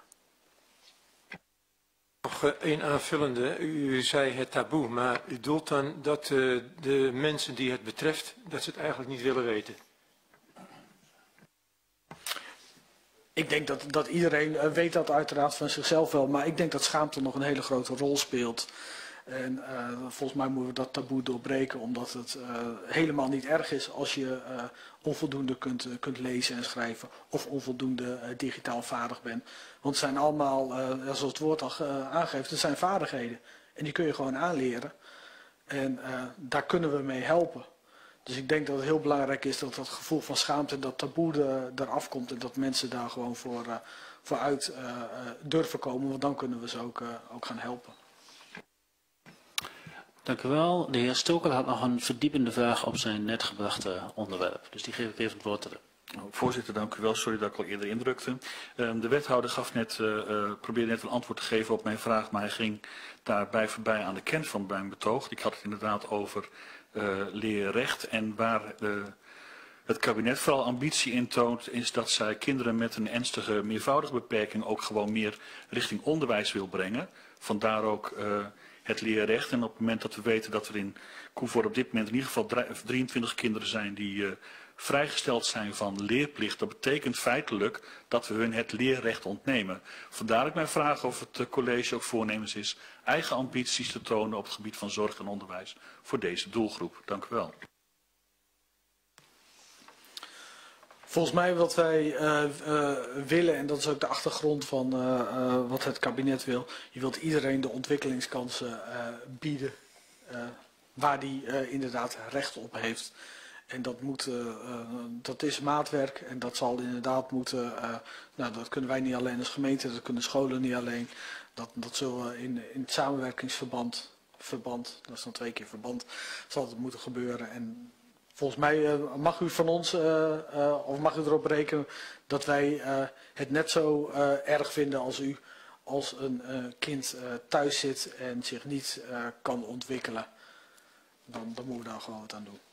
Nog één aanvullende, u zei het taboe, maar u bedoelt dan dat uh, de mensen die het betreft, dat ze het eigenlijk niet willen weten? Ik denk dat, dat iedereen uh, weet dat uiteraard van zichzelf wel, maar ik denk dat schaamte nog een hele grote rol speelt. En uh, volgens mij moeten we dat taboe doorbreken, omdat het uh, helemaal niet erg is als je uh, onvoldoende kunt, uh, kunt lezen en schrijven of onvoldoende uh, digitaal vaardig bent. Want het zijn allemaal, uh, zoals het woord al uh, aangeeft, het zijn vaardigheden. En die kun je gewoon aanleren. En uh, daar kunnen we mee helpen. Dus ik denk dat het heel belangrijk is dat dat gevoel van schaamte en dat taboe de, eraf komt. En dat mensen daar gewoon voor, uh, vooruit uh, uh, durven komen. Want dan kunnen we ze ook, uh, ook gaan helpen. Dank u wel. De heer Stoker had nog een verdiepende vraag op zijn net gebrachte onderwerp. Dus die geef ik even het woord terug. Voorzitter, dank u wel. Sorry dat ik al eerder indrukte. Uh, de wethouder gaf net, uh, uh, probeerde net een antwoord te geven op mijn vraag, maar hij ging daarbij voorbij aan de kern van mijn betoog. Ik had het inderdaad over uh, leerrecht en waar uh, het kabinet vooral ambitie in toont, is dat zij kinderen met een ernstige meervoudige beperking ook gewoon meer richting onderwijs wil brengen. Vandaar ook uh, het leerrecht. En op het moment dat we weten dat er in Koevoorde op dit moment in ieder geval drieëntwintig kinderen zijn die uh, vrijgesteld zijn van leerplicht, dat betekent feitelijk dat we hun het leerrecht ontnemen. Vandaar ik mijn vraag of het college ook voornemens is eigen ambities te tonen op het gebied van zorg en onderwijs voor deze doelgroep. Dank u wel. Volgens mij wat wij uh, uh, willen, en dat is ook de achtergrond van uh, uh, wat het kabinet wil, je wilt iedereen de ontwikkelingskansen uh, bieden uh, waar die uh, inderdaad recht op heeft. En dat, moet, uh, uh, dat is maatwerk en dat zal inderdaad moeten, uh, nou dat kunnen wij niet alleen als gemeente, dat kunnen scholen niet alleen. Dat, dat zullen we in, in het samenwerkingsverband, verband, dat is dan twee keer verband, zal het moeten gebeuren. En volgens mij uh, mag u van ons, uh, uh, of mag u erop rekenen dat wij uh, het net zo uh, erg vinden als u, als een uh, kind uh, thuis zit en zich niet uh, kan ontwikkelen. Dan, dan moeten we daar gewoon wat aan doen.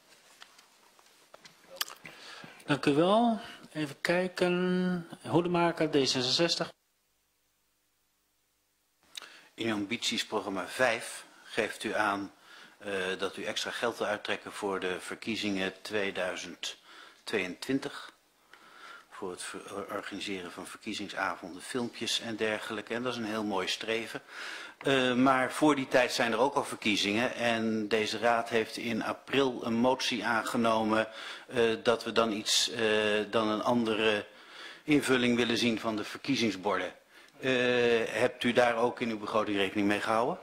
Dank u wel. Even kijken. Hoedemaker, D zesenzestig. In ambitiesprogramma vijf geeft u aan uh, dat u extra geld wil uittrekken voor de verkiezingen tweeduizend tweeëntwintig. Voor het organiseren van verkiezingsavonden, filmpjes en dergelijke. En dat is een heel mooi streven. Uh, maar voor die tijd zijn er ook al verkiezingen. En deze raad heeft in april een motie aangenomen uh, dat we dan iets, uh, dan een andere invulling willen zien van de verkiezingsborden. Uh, hebt u daar ook in uw begroting rekening mee gehouden?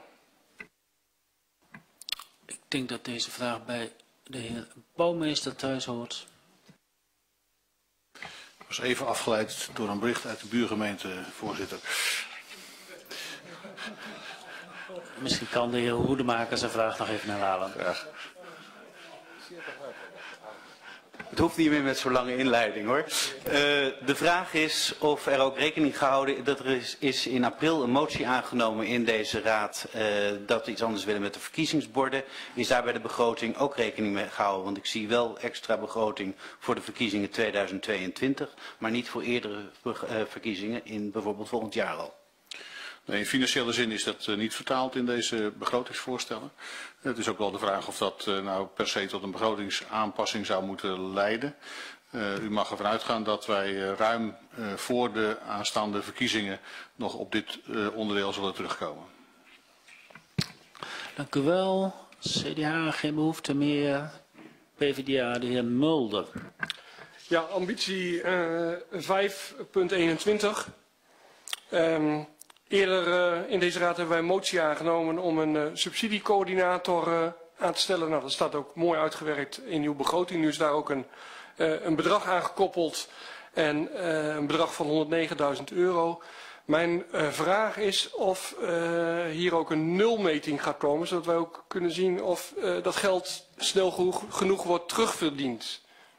Ik denk dat deze vraag bij de heer Bouwmeester thuis hoort. Ik was even afgeleid door een bericht uit de buurgemeente, voorzitter. Misschien kan de heer Hoedemaker zijn vraag nog even herhalen. Graag. Het hoeft niet meer met zo'n lange inleiding hoor. Uh, de vraag is of er ook rekening gehouden, dat er is, is in april een motie aangenomen in deze raad uh, dat we iets anders willen met de verkiezingsborden. Is daar bij de begroting ook rekening mee gehouden? Want ik zie wel extra begroting voor de verkiezingen tweeduizend tweeëntwintig, maar niet voor eerdere uh, verkiezingen in bijvoorbeeld volgend jaar al. Nee, in financiële zin is dat uh, niet vertaald in deze begrotingsvoorstellen. Het is ook wel de vraag of dat uh, nou per se tot een begrotingsaanpassing zou moeten leiden. Uh, u mag ervan uitgaan dat wij uh, ruim uh, voor de aanstaande verkiezingen nog op dit uh, onderdeel zullen terugkomen. Dank u wel. C D A geen behoefte meer. P v d A de heer Mulder. Ja, ambitie uh, vijf punt eenentwintig. Um, Eerder uh, in deze raad hebben wij een motie aangenomen om een uh, subsidiecoördinator uh, aan te stellen. Nou, dat staat ook mooi uitgewerkt in uw begroting. Nu is daar ook een, uh, een bedrag aan gekoppeld en uh, een bedrag van honderdnegenduizend euro. Mijn uh, vraag is of uh, hier ook een nulmeting gaat komen, zodat wij ook kunnen zien of uh, dat geld snel genoeg, genoeg wordt terugverdiend.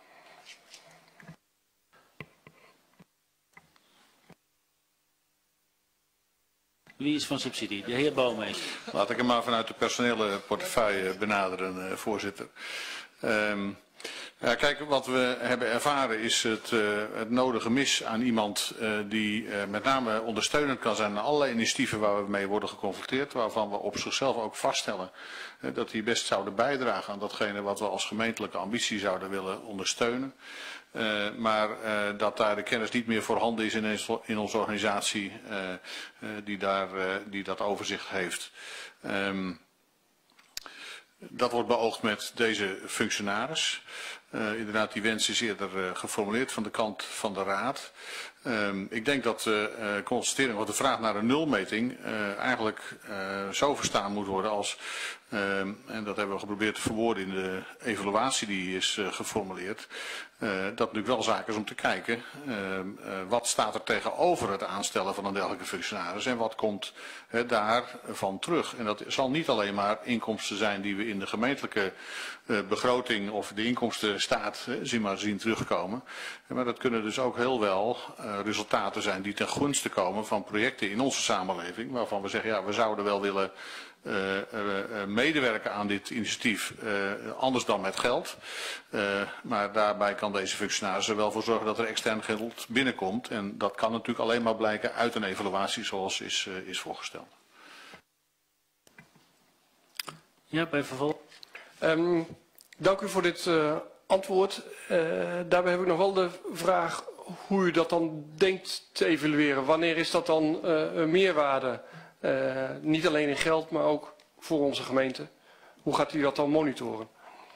Wie is van subsidie? De heer Bouwmeester. Laat ik hem maar vanuit de personele portefeuille benaderen, uh, voorzitter. Um, ja, kijk, wat we hebben ervaren is het, uh, het nodige mis aan iemand uh, die uh, met name ondersteunend kan zijn aan allerlei initiatieven waar we mee worden geconfronteerd, waarvan we op zichzelf ook vaststellen uh, dat die best zouden bijdragen aan datgene wat we als gemeentelijke ambitie zouden willen ondersteunen. Uh, maar uh, dat daar de kennis niet meer voorhanden is in, in onze organisatie uh, uh, die, daar, uh, die dat overzicht heeft. Um, dat wordt beoogd met deze functionaris. Uh, inderdaad, die wens is eerder uh, geformuleerd van de kant van de raad. Um, ik denk dat de uh, constatering of de vraag naar een nulmeting uh, eigenlijk uh, zo verstaan moet worden als, uh, en dat hebben we geprobeerd te verwoorden in de evaluatie die is uh, geformuleerd, uh, dat natuurlijk wel zaak is om te kijken uh, uh, wat staat er tegenover het aanstellen van een dergelijke functionaris en wat komt uh, daarvan terug. En dat zal niet alleen maar inkomsten zijn die we in de gemeentelijke uh, begroting of de inkomstenstaat uh, zien maar zien terugkomen, maar dat kunnen dus ook heel wel uh, resultaten zijn die ten gunste komen van projecten in onze samenleving, waarvan we zeggen, ja, we zouden wel willen uh, uh, uh, medewerken aan dit initiatief, uh, anders dan met geld. Uh, maar daarbij kan deze functionaris er wel voor zorgen dat er extern geld binnenkomt. En dat kan natuurlijk alleen maar blijken uit een evaluatie zoals is, uh, is voorgesteld. Ja, bij vervolg. Um, dank u voor dit uh, antwoord. Uh, daarbij heb ik nog wel de vraag hoe u dat dan denkt te evalueren. Wanneer is dat dan uh, een meerwaarde? Uh, niet alleen in geld, maar ook voor onze gemeente. Hoe gaat u dat dan monitoren?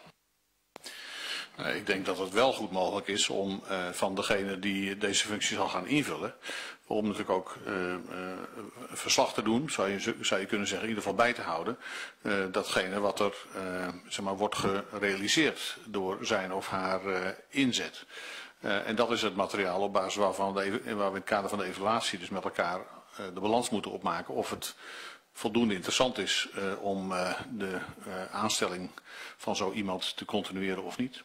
Ik denk dat het wel goed mogelijk is om uh, van degene die deze functie zal gaan invullen, om natuurlijk ook uh, uh, verslag te doen, zou je, zou je kunnen zeggen, in ieder geval bij te houden, uh, datgene wat er uh, zeg maar, wordt gerealiseerd door zijn of haar uh, inzet. Uh, en dat is het materiaal op basis waarvan de, waar we in het kader van de evaluatie dus met elkaar uh, de balans moeten opmaken of het voldoende interessant is uh, om uh, de uh, aanstelling van zo iemand te continueren of niet.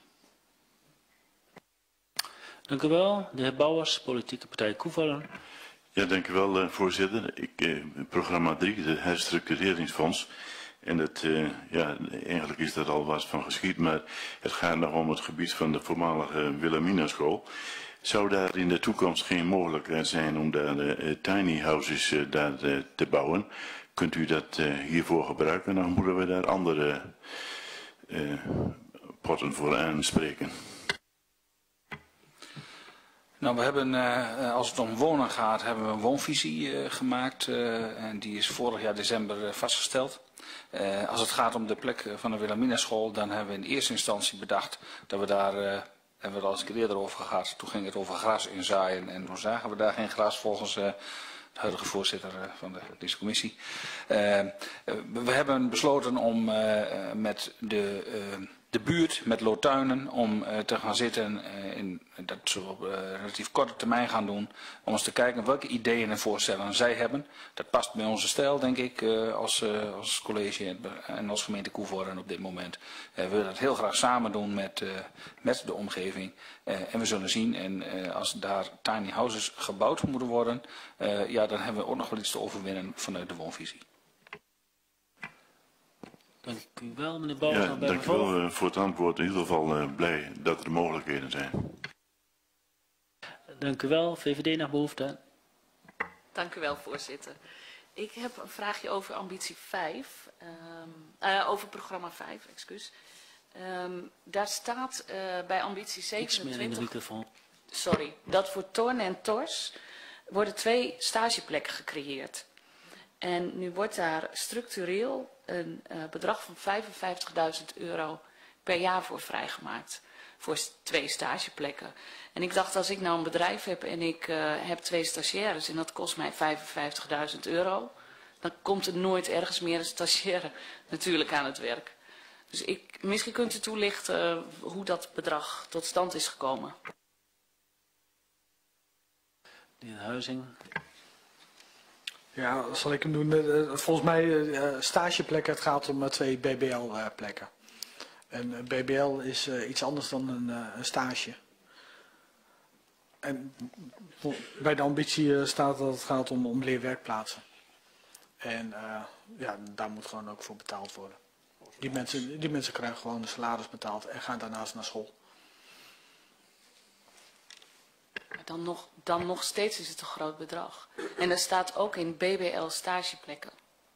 Dank u wel. De heer Bouwers, politieke partij Koevoorden. Ja, dank u wel, uh, voorzitter. Ik, uh, programma drie, de herstructureringsfonds. En het, uh, ja, eigenlijk is daar al wat van geschied, maar het gaat nog om het gebied van de voormalige Wilhelmina school. Zou daar in de toekomst geen mogelijkheid zijn om daar uh, tiny houses uh, daar uh, te bouwen? kunt u dat uh, hiervoor gebruiken, dan moeten we daar andere uh, potten voor aanspreken. Nou, we hebben, uh, als het om wonen gaat, hebben we een woonvisie uh, gemaakt. Uh, en die is vorig jaar december uh, vastgesteld. Uh, als het gaat om de plek van de Wilhelmina school, dan hebben we in eerste instantie bedacht dat we daar, uh, hebben we het al eens een keer eerder over gehad, toen ging het over gras inzaaien en toen zagen we daar geen gras volgens uh, de huidige voorzitter uh, van de, deze commissie. Uh, uh, we hebben besloten om uh, met de, uh, de buurt, met Lotuinen, om uh, te gaan zitten, uh, in, dat zullen we op uh, relatief korte termijn gaan doen, om eens te kijken welke ideeën en voorstellen zij hebben. Dat past bij onze stijl, denk ik, uh, als, uh, als college en als gemeente Koevoorden op dit moment. Uh, we willen dat heel graag samen doen met, uh, met de omgeving. Uh, en we zullen zien, en uh, als daar tiny houses gebouwd moeten worden, uh, ja, dan hebben we ook nog wel iets te overwinnen vanuit de woonvisie. Dank u wel, meneer Bouwers. Ja, dank u wel uh, voor het antwoord. In ieder geval uh, blij dat er mogelijkheden zijn. Dank u wel. V V D naar behoefte. Dank u wel, voorzitter. Ik heb een vraagje over ambitie vijf, um, uh, over programma vijf, excuus. Um, daar staat uh, bij ambitie zevenentwintig... Iets meer in de microfoon. Sorry, dat voor Torn en Tors worden twee stageplekken gecreëerd. En nu wordt daar structureel een uh, bedrag van vijfenvijftigduizend euro per jaar voor vrijgemaakt. Voor twee stageplekken. En ik dacht, als ik nou een bedrijf heb en ik uh, heb twee stagiaires en dat kost mij vijfenvijftigduizend euro, dan komt er nooit ergens meer een stagiaire natuurlijk aan het werk. Dus ik, misschien kunt u toelichten uh, hoe dat bedrag tot stand is gekomen. De heer Huizing. Ja, zal ik hem doen. Volgens mij uh, stageplekken, het gaat om uh, twee B B L-plekken. En uh, B B L is uh, iets anders dan een, uh, een stage. En bij de ambitie uh, staat dat het gaat om, om leerwerkplaatsen. En uh, ja, daar moet gewoon ook voor betaald worden. Die mensen, die mensen krijgen gewoon een salaris betaald en gaan daarnaast naar school. Dan nog, dan nog steeds is het een groot bedrag. En er staat ook in B B L stageplekken.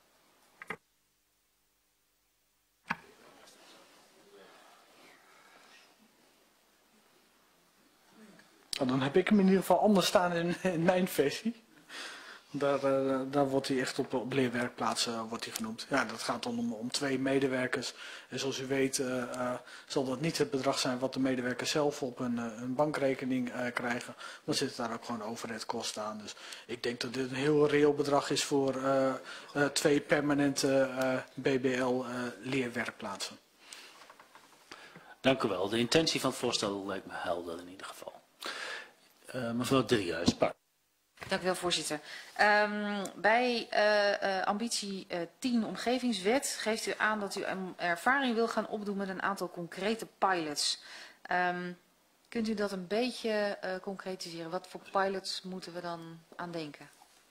Nou, dan heb ik hem in ieder geval anders staan in, in mijn versie. Daar, uh, daar wordt hij echt op, op leerwerkplaatsen uh, wordt hij genoemd. Ja, dat gaat dan om, om twee medewerkers. En zoals u weet uh, uh, zal dat niet het bedrag zijn wat de medewerkers zelf op een, uh, een bankrekening uh, krijgen. Dan zitten daar ook gewoon overheadkosten aan. Dus ik denk dat dit een heel reëel bedrag is voor uh, uh, twee permanente uh, B B L uh, leerwerkplaatsen. Dank u wel. De intentie van het voorstel lijkt me helder in ieder geval. Uh, mevrouw Driehuis, pak. Dank u wel, voorzitter. Um, bij uh, uh, ambitie uh, tien omgevingswet geeft u aan dat u um, ervaring wil gaan opdoen met een aantal concrete pilots. Um, kunt u dat een beetje uh, concretiseren? Wat voor pilots moeten we dan aan denken?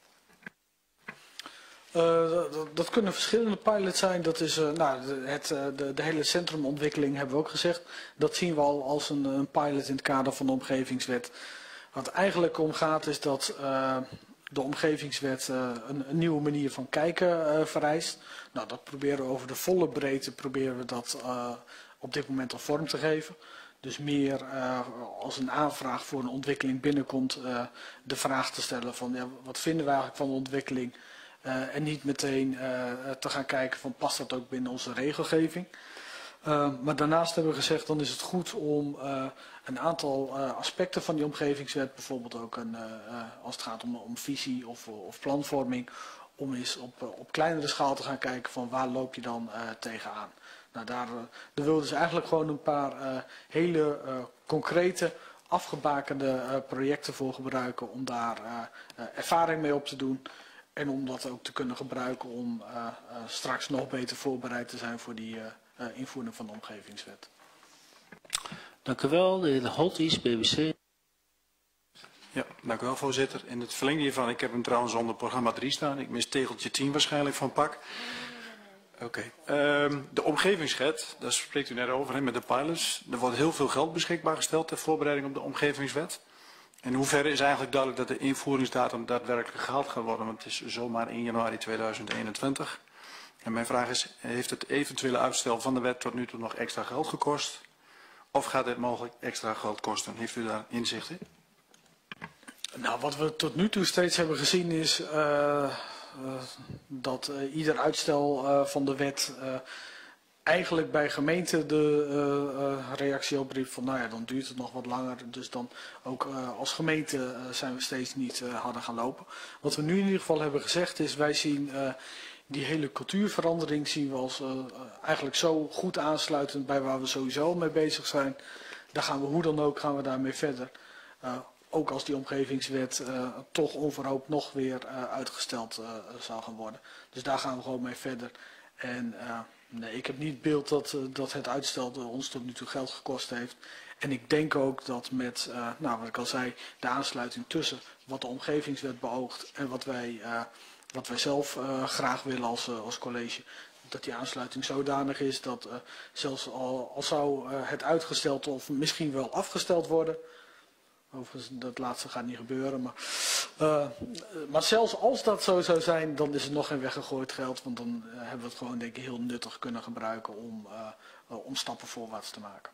Uh, dat, dat kunnen verschillende pilots zijn. Dat is uh, nou, de, het, uh, de, de hele centrumontwikkeling hebben we ook gezegd. Dat zien we al als een, een pilot in het kader van de omgevingswet. Wat eigenlijk om gaat is dat uh, de omgevingswet uh, een, een nieuwe manier van kijken uh, vereist. Nou, dat proberen we over de volle breedte proberen we dat uh, op dit moment al vorm te geven. Dus meer uh, als een aanvraag voor een ontwikkeling binnenkomt, uh, de vraag te stellen van ja, wat vinden we eigenlijk van de ontwikkeling? Uh, en niet meteen uh, te gaan kijken van past dat ook binnen onze regelgeving. Uh, maar daarnaast hebben we gezegd dan is het goed om uh, een aantal uh, aspecten van die omgevingswet, bijvoorbeeld ook een, uh, uh, als het gaat om, om visie of, of planvorming, om eens op, uh, op kleinere schaal te gaan kijken van waar loop je dan uh, tegenaan. Nou, daar, uh, daar wilden ze eigenlijk gewoon een paar uh, hele uh, concrete, afgebakende uh, projecten voor gebruiken om daar uh, uh, ervaring mee op te doen. En om dat ook te kunnen gebruiken om uh, uh, straks nog beter voorbereid te zijn voor die uh, uh, invoering van de omgevingswet. Dank u wel. De heer Holthuis, B B C. Ja, dank u wel, voorzitter. In het verlengde hiervan, ik heb hem trouwens onder programma drie staan. Ik mis tegeltje tien waarschijnlijk van P A C. Oké. Okay. Um, de omgevingswet, daar spreekt u net over hè, met de pilots. Er wordt heel veel geld beschikbaar gesteld ter voorbereiding op de omgevingswet. In hoeverre is eigenlijk duidelijk dat de invoeringsdatum daadwerkelijk gehaald gaat worden? Want het is zomaar één januari tweeduizend eenentwintig. En mijn vraag is, heeft het eventuele uitstel van de wet tot nu toe nog extra geld gekost? Of gaat dit mogelijk extra geld kosten? Heeft u daar inzicht in? Nou, wat we tot nu toe steeds hebben gezien is uh, uh, dat uh, ieder uitstel uh, van de wet uh, eigenlijk bij gemeente de uh, uh, reactie opriep van nou ja, dan duurt het nog wat langer. Dus dan ook uh, als gemeente uh, zijn we steeds niet uh, harder gaan lopen. Wat we nu in ieder geval hebben gezegd is, wij zien uh, die hele cultuurverandering zien we als uh, eigenlijk zo goed aansluitend bij waar we sowieso mee bezig zijn. Daar gaan we hoe dan ook gaan we daarmee verder. Uh, ook als die omgevingswet uh, toch onverhoopt nog weer uh, uitgesteld uh, zal gaan worden. Dus daar gaan we gewoon mee verder. En uh, nee, ik heb niet beeld dat, uh, dat het uitstel ons tot nu toe geld gekost heeft. En ik denk ook dat met, uh, nou, wat ik al zei, de aansluiting tussen wat de omgevingswet beoogt en wat wij, uh, wat wij zelf uh, graag willen als, uh, als college, dat die aansluiting zodanig is dat uh, zelfs al, al zou uh, het uitgesteld of misschien wel afgesteld worden. Overigens, dat laatste gaat niet gebeuren. Maar, uh, maar zelfs als dat zo zou zijn, dan is het nog geen weggegooid geld. Want dan uh, hebben we het gewoon denk ik heel nuttig kunnen gebruiken om, uh, uh, om stappen voorwaarts te maken.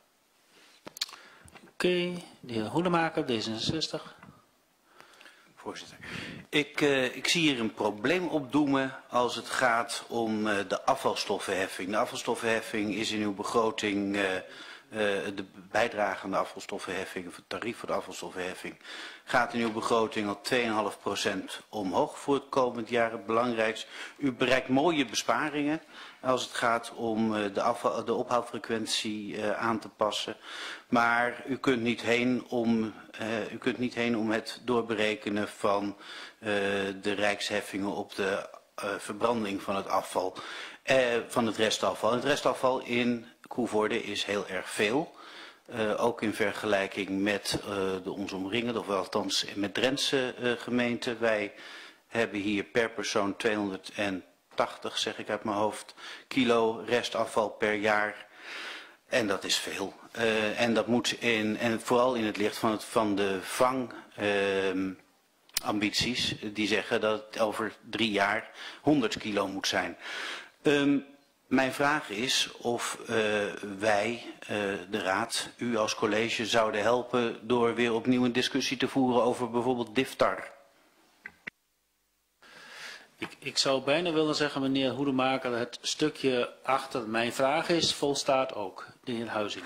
Oké, okay, de heer Hoedemaker, D zesenzestig. Voorzitter, ik, uh, ik zie hier een probleem opdoemen als het gaat om uh, de afvalstoffenheffing. De afvalstoffenheffing is in uw begroting... Uh, Uh, de bijdrage aan de afvalstoffenheffing, of het tarief voor de afvalstoffenheffing, gaat in uw begroting al twee komma vijf procent omhoog voor het komend jaar. Het belangrijkste, u bereikt mooie besparingen als het gaat om uh, de, afval, de ophaalfrequentie uh, aan te passen. Maar u kunt niet heen om, uh, u kunt niet heen om het doorberekenen van uh, de rijksheffingen op de uh, verbranding van het afval, uh, van het restafval. En het restafval in Coevorde is heel erg veel, uh, ook in vergelijking met uh, de ons omringende, of althans met Drentse uh, gemeenten. Wij hebben hier per persoon tweehonderdtachtig, zeg ik uit mijn hoofd, kilo restafval per jaar. En dat is veel. Uh, en dat moet in, en vooral in het licht van, het, van de vangambities, uh, die zeggen dat het over drie jaar honderd kilo moet zijn. Um, Mijn vraag is of uh, wij, uh, de Raad, u als college zouden helpen door weer opnieuw een discussie te voeren over bijvoorbeeld Diftar. Ik, ik zou bijna willen zeggen, meneer Hoedemaker, het stukje achter mijn vraag is, volstaat ook, de heer Huizing.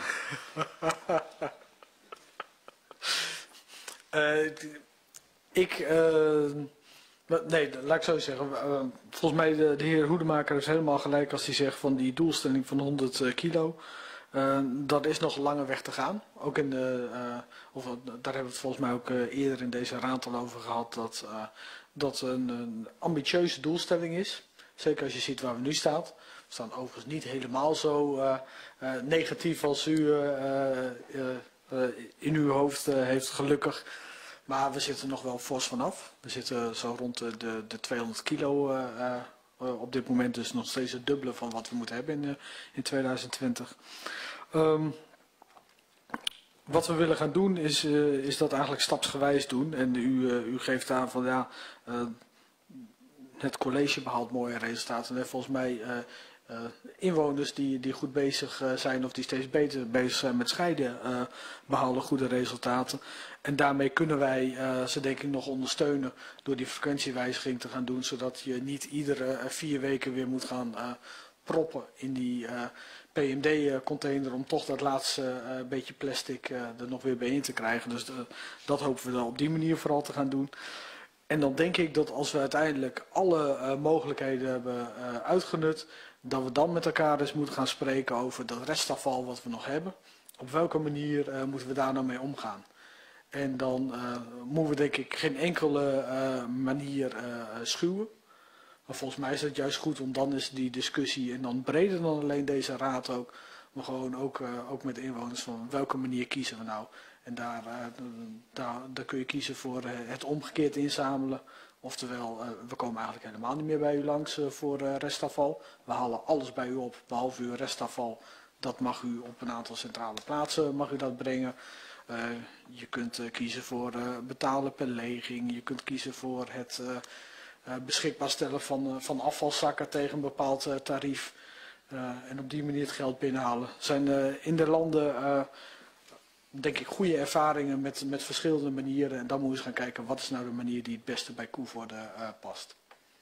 uh, ik... Uh... Nee, laat ik zo zeggen. Uh, volgens mij de, de heer Hoedemaker heeft helemaal gelijk als hij zegt van die doelstelling van honderd kilo. Uh, dat is nog een lange weg te gaan. Ook in de, uh, of, daar hebben we het volgens mij ook uh, eerder in deze raad al over gehad. Dat uh, dat een, een ambitieuze doelstelling is. Zeker als je ziet waar we nu staan. We staan overigens niet helemaal zo uh, uh, negatief als u uh, uh, uh, in uw hoofd uh, heeft, gelukkig. Maar we zitten nog wel fors vanaf. We zitten zo rond de, de, de tweehonderd kilo uh, uh, op dit moment. Dus nog steeds het dubbele van wat we moeten hebben in, uh, in tweeduizend twintig. Um, wat we willen gaan doen is, uh, is dat eigenlijk stapsgewijs doen. En u, uh, u geeft aan van ja, uh, het college behaalt mooie resultaten. En volgens mij uh, uh, inwoners die, die goed bezig uh, zijn of die steeds beter bezig zijn met scheiden uh, behalen goede resultaten. En daarmee kunnen wij uh, ze denk ik nog ondersteunen door die frequentiewijziging te gaan doen. Zodat je niet iedere uh, vier weken weer moet gaan uh, proppen in die uh, P M D-container om toch dat laatste uh, beetje plastic uh, er nog weer bij in te krijgen. Dus uh, dat hopen we dan op die manier vooral te gaan doen. En dan denk ik dat als we uiteindelijk alle uh, mogelijkheden hebben uh, uitgenut, dat we dan met elkaar eens moeten gaan spreken over dat restafval wat we nog hebben. Op welke manier uh, moeten we daar nou mee omgaan? En dan uh, moeten we denk ik geen enkele uh, manier uh, schuwen. Maar volgens mij is het juist goed om dan eens die discussie, en dan breder dan alleen deze raad ook, maar gewoon ook, uh, ook met de inwoners van welke manier kiezen we nou. En daar, uh, daar, daar kun je kiezen voor uh, het omgekeerd inzamelen. Oftewel, uh, we komen eigenlijk helemaal niet meer bij u langs uh, voor uh, restafval. We halen alles bij u op, behalve uw restafval. Dat mag u op een aantal centrale plaatsen mag u dat brengen. Uh, je kunt uh, kiezen voor uh, betalen per leging. Je kunt kiezen voor het uh, uh, beschikbaar stellen van, uh, van afvalzakken tegen een bepaald uh, tarief. Uh, en op die manier het geld binnenhalen. Er zijn uh, in de landen, uh, denk ik, goede ervaringen met, met verschillende manieren. En dan moet je eens gaan kijken wat is nou de manier die het beste bij Koevoorde uh, past.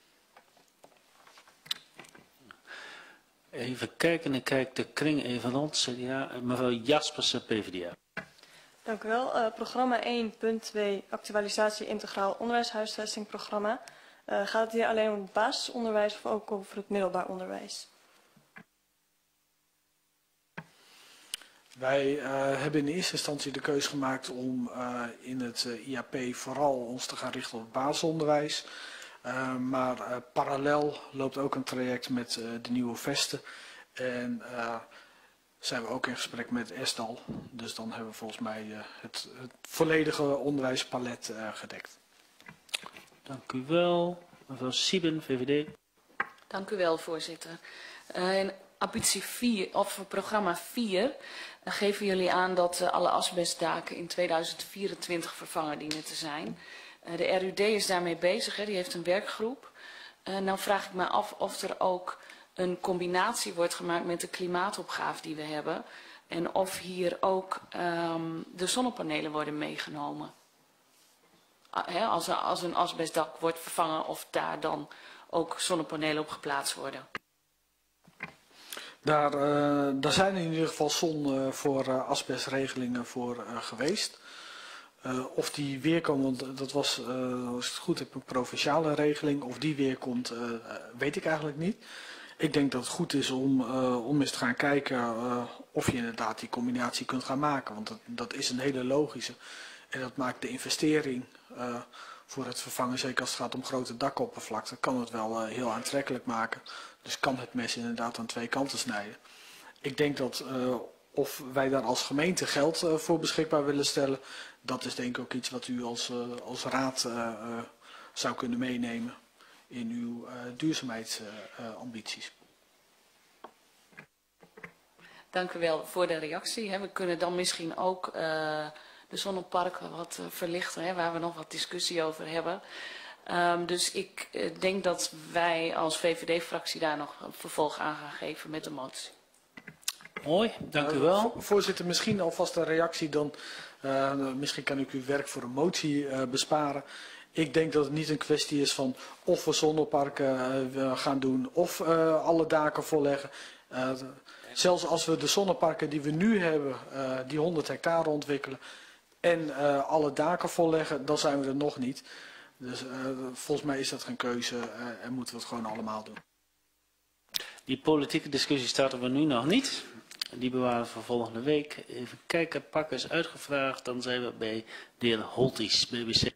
Even kijken, ik kijk de kring even rond. C D A, mevrouw Jaspersen, P V D A. Dank u wel. Uh, programma één punt twee, actualisatie integraal onderwijshuisvestingprogramma. Uh, gaat het hier alleen om het basisonderwijs of ook over het middelbaar onderwijs? Wij uh, hebben in eerste instantie de keus gemaakt om uh, in het uh, I A P vooral ons te gaan richten op het basisonderwijs. Uh, maar uh, parallel loopt ook een traject met uh, de nieuwe vesten. En uh, zijn we ook in gesprek met Esdal. Dus dan hebben we volgens mij uh, het, het volledige onderwijspalet uh, gedekt. Dank u wel. Mevrouw Sieben, V V D. Dank u wel, voorzitter. Uh, in ambitie vier, of programma vier, uh, geven jullie aan dat uh, alle asbestdaken in tweeduizend vierentwintig vervangen dienen te zijn. Uh, de R U D is daarmee bezig, hè, die heeft een werkgroep. Uh, nou vraag ik me af of er ook een combinatie wordt gemaakt met de klimaatopgave die we hebben. En of hier ook um, de zonnepanelen worden meegenomen. Uh, hè, als, er, als een asbestdak wordt vervangen, of daar dan ook zonnepanelen op geplaatst worden. Daar, uh, daar zijn in ieder geval zon uh, voor uh, asbestregelingen voor uh, geweest. Uh, of die weer komen, want dat was, uh, als ik het goed heb, een provinciale regeling. Of die weer komt, uh, weet ik eigenlijk niet. Ik denk dat het goed is om, uh, om eens te gaan kijken uh, of je inderdaad die combinatie kunt gaan maken. Want dat, dat is een hele logische. En dat maakt de investering uh, voor het vervangen, zeker als het gaat om grote dakoppervlakte, kan het wel uh, heel aantrekkelijk maken. Dus kan het mes inderdaad aan twee kanten snijden. Ik denk dat uh, of wij daar als gemeente geld uh, voor beschikbaar willen stellen, dat is denk ik ook iets wat u als, uh, als raad uh, uh, zou kunnen meenemen in uw uh, duurzaamheidsambities. Uh, Dank u wel voor de reactie. Hè. We kunnen dan misschien ook uh, de zonneparken wat uh, verlichten, hè, waar we nog wat discussie over hebben. Um, dus ik uh, denk dat wij als V V D-fractie daar nog een vervolg aan gaan geven met de motie. Mooi, dank u wel. Uh, voorzitter, misschien alvast een reactie dan. Uh, misschien kan ik uw werk voor een motie uh, besparen. Ik denk dat het niet een kwestie is van of we zonneparken uh, gaan doen of uh, alle daken volleggen. Uh, zelfs als we de zonneparken die we nu hebben, uh, die honderd hectare ontwikkelen en uh, alle daken volleggen, dan zijn we er nog niet. Dus uh, volgens mij is dat geen keuze uh, en moeten we het gewoon allemaal doen. Die politieke discussie starten we nu nog niet. Die bewaren we voor volgende week. Even kijken, Pakken is uitgevraagd. Dan zijn we bij de heer Holties, B B C.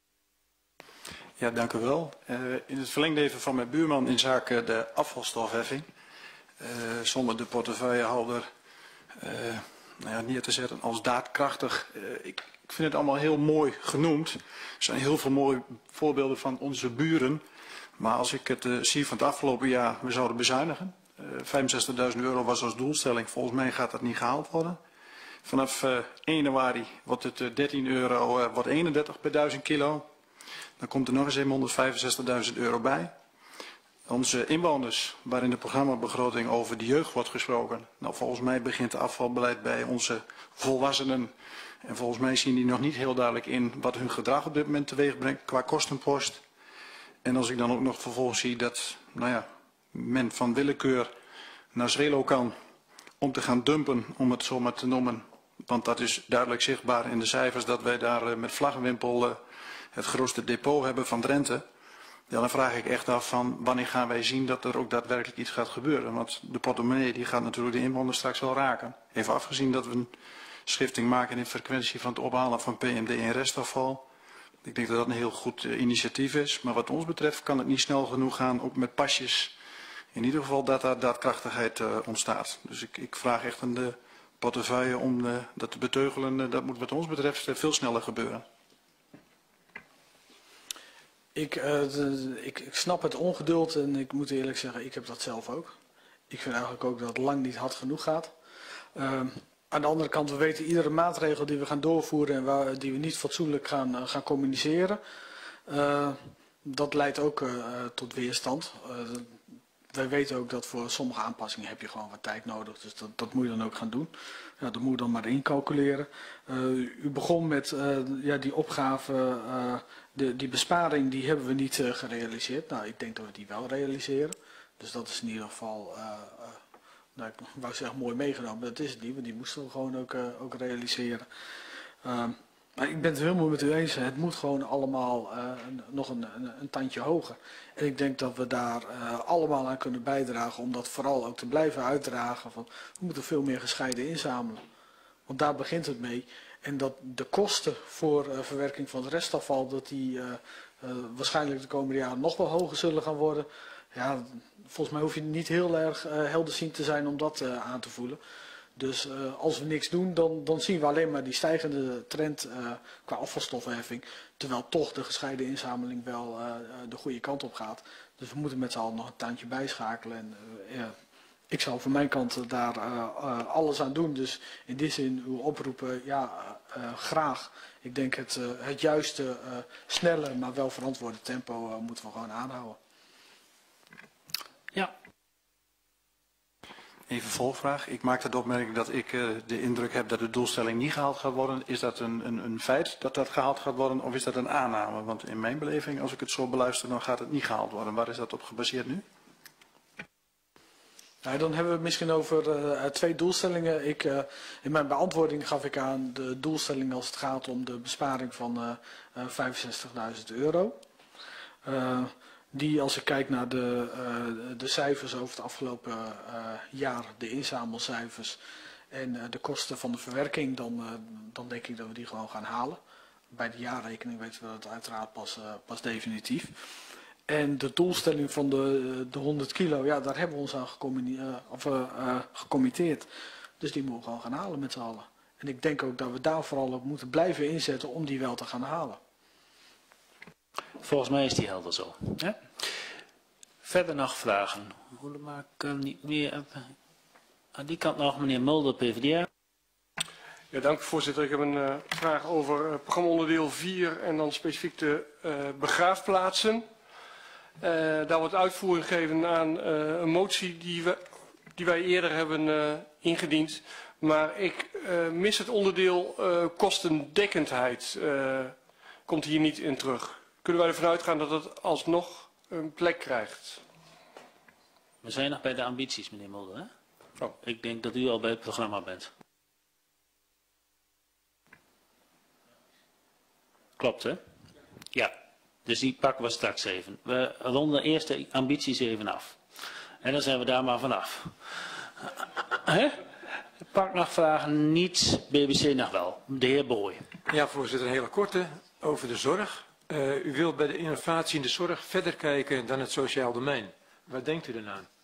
Ja, dank u wel. Uh, in het verlengde even van mijn buurman in zaken de afvalstofheffing. Uh, zonder de portefeuillehouder uh, nou ja, neer te zetten als daadkrachtig. Uh, ik, ik vind het allemaal heel mooi genoemd. Er zijn heel veel mooie voorbeelden van onze buren. Maar als ik het uh, zie van het afgelopen jaar, we zouden bezuinigen. Uh, vijfenzestigduizend euro was als doelstelling. Volgens mij gaat dat niet gehaald worden. Vanaf uh, één januari wordt het uh, dertien euro, uh, wordt eenendertig per duizend kilo. Dan komt er nog eens honderdvijfenzestigduizend euro bij. Onze inwoners, waar in de programmabegroting over de jeugd wordt gesproken. Nou, volgens mij begint het afvalbeleid bij onze volwassenen. En volgens mij zien die nog niet heel duidelijk in wat hun gedrag op dit moment teweeg brengt qua kostenpost. En als ik dan ook nog vervolgens zie dat, nou ja, men van willekeur naar Zwelo kan om te gaan dumpen, om het zo maar te noemen. Want dat is duidelijk zichtbaar in de cijfers dat wij daar uh, met vlaggenwimpel uh, het grootste depot hebben van Drenthe. Ja, dan vraag ik echt af van wanneer gaan wij zien dat er ook daadwerkelijk iets gaat gebeuren. Want de portemonnee die gaat natuurlijk de inwoners straks wel raken. Even afgezien dat we een schifting maken in de frequentie van het ophalen van P M D en restafval. Ik denk dat dat een heel goed uh, initiatief is. Maar wat ons betreft kan het niet snel genoeg gaan, ook met pasjes. In ieder geval dat daar daadkrachtigheid uh, ontstaat. Dus ik, ik vraag echt aan de portefeuille om uh, dat te beteugelen. Uh, dat moet wat ons betreft uh, veel sneller gebeuren. Ik, uh, de, ik, ik snap het ongeduld en ik moet eerlijk zeggen, ik heb dat zelf ook. Ik vind eigenlijk ook dat het lang niet hard genoeg gaat. Uh, aan de andere kant, we weten iedere maatregel die we gaan doorvoeren en waar, die we niet fatsoenlijk gaan, uh, gaan communiceren, uh, dat leidt ook uh, tot weerstand. Uh, wij weten ook dat voor sommige aanpassingen heb je gewoon wat tijd nodig, dus dat, dat moet je dan ook gaan doen. Ja, dat moet je dan maar incalculeren. Uh, u begon met uh, ja, die opgave, uh, de, die besparing, die hebben we niet uh, gerealiseerd. Nou, ik denk dat we die wel realiseren. Dus dat is in ieder geval, uh, uh, nou, ik wou zeggen mooi meegenomen, maar dat is het niet, want die moesten we gewoon ook, uh, ook realiseren. Uh, maar ik ben het helemaal met u eens, het moet gewoon allemaal uh, nog een, een, een tandje hoger. En ik denk dat we daar uh, allemaal aan kunnen bijdragen om dat vooral ook te blijven uitdragen. Van, we moeten veel meer gescheiden inzamelen, want daar begint het mee. En dat de kosten voor uh, verwerking van het restafval, dat die uh, uh, waarschijnlijk de komende jaren nog wel hoger zullen gaan worden. Ja, volgens mij hoef je niet heel erg uh, helderziend te zijn om dat uh, aan te voelen. Dus uh, als we niks doen, dan, dan zien we alleen maar die stijgende trend uh, qua afvalstoffenheffing. Terwijl toch de gescheiden inzameling wel uh, de goede kant op gaat. Dus we moeten met z'n allen nog een tuintje bijschakelen. En, uh, ja, ik zal van mijn kant daar uh, uh, alles aan doen. Dus in die zin uw oproepen, ja, uh, graag. Ik denk het, uh, het juiste, uh, snelle, maar wel verantwoorde tempo uh, moeten we gewoon aanhouden. Ja. Even volvraag. Ik maakte de opmerking dat ik uh, de indruk heb dat de doelstelling niet gehaald gaat worden. Is dat een, een, een feit dat dat gehaald gaat worden of is dat een aanname? Want in mijn beleving, als ik het zo beluister, dan gaat het niet gehaald worden. Waar is dat op gebaseerd nu? Nou, dan hebben we het misschien over uh, twee doelstellingen. Ik, uh, in mijn beantwoording gaf ik aan de doelstelling als het gaat om de besparing van uh, uh, vijfenzestigduizend euro. Uh, Die, als ik kijk naar de, uh, de cijfers over het afgelopen uh, jaar, de inzamelcijfers en uh, de kosten van de verwerking, dan, uh, dan denk ik dat we die gewoon gaan halen. Bij de jaarrekening weten we dat uiteraard pas, uh, pas definitief. En de doelstelling van de, de honderd kilo, ja, daar hebben we ons aan uh, of, uh, uh, gecommitteerd. Dus die moeten we gewoon gaan halen met z'n allen. En ik denk ook dat we daar vooral op moeten blijven inzetten om die wel te gaan halen. Volgens mij is die helder zo. Ja? Verder nog vragen? Hoe maak ik niet meer? Aan die kant nog meneer Mulder, P v d A. Ja, dank voorzitter. Ik heb een uh, vraag over uh, programmaonderdeel vier en dan specifiek de uh, begraafplaatsen. Uh, daar wordt uitvoering gegeven aan uh, een motie die, we, die wij eerder hebben uh, ingediend. Maar ik uh, mis het onderdeel uh, kostendekkendheid. Uh, komt hier niet in terug. Kunnen wij ervan uitgaan dat het alsnog een plek krijgt? We zijn nog bij de ambities, meneer Mulder. Hè? Oh. Ik denk dat u al bij het programma bent. Klopt, hè? Ja. Dus die pakken we straks even. We ronden eerst de ambities even af. En dan zijn we daar maar vanaf. Hè? Pak nog vragen niet, B B C nog wel. De heer Boy. Ja, voorzitter, een hele korte over de zorg. Uh, u wilt bij de innovatie in de zorg verder kijken dan het sociaal domein. Waar denkt u dan aan?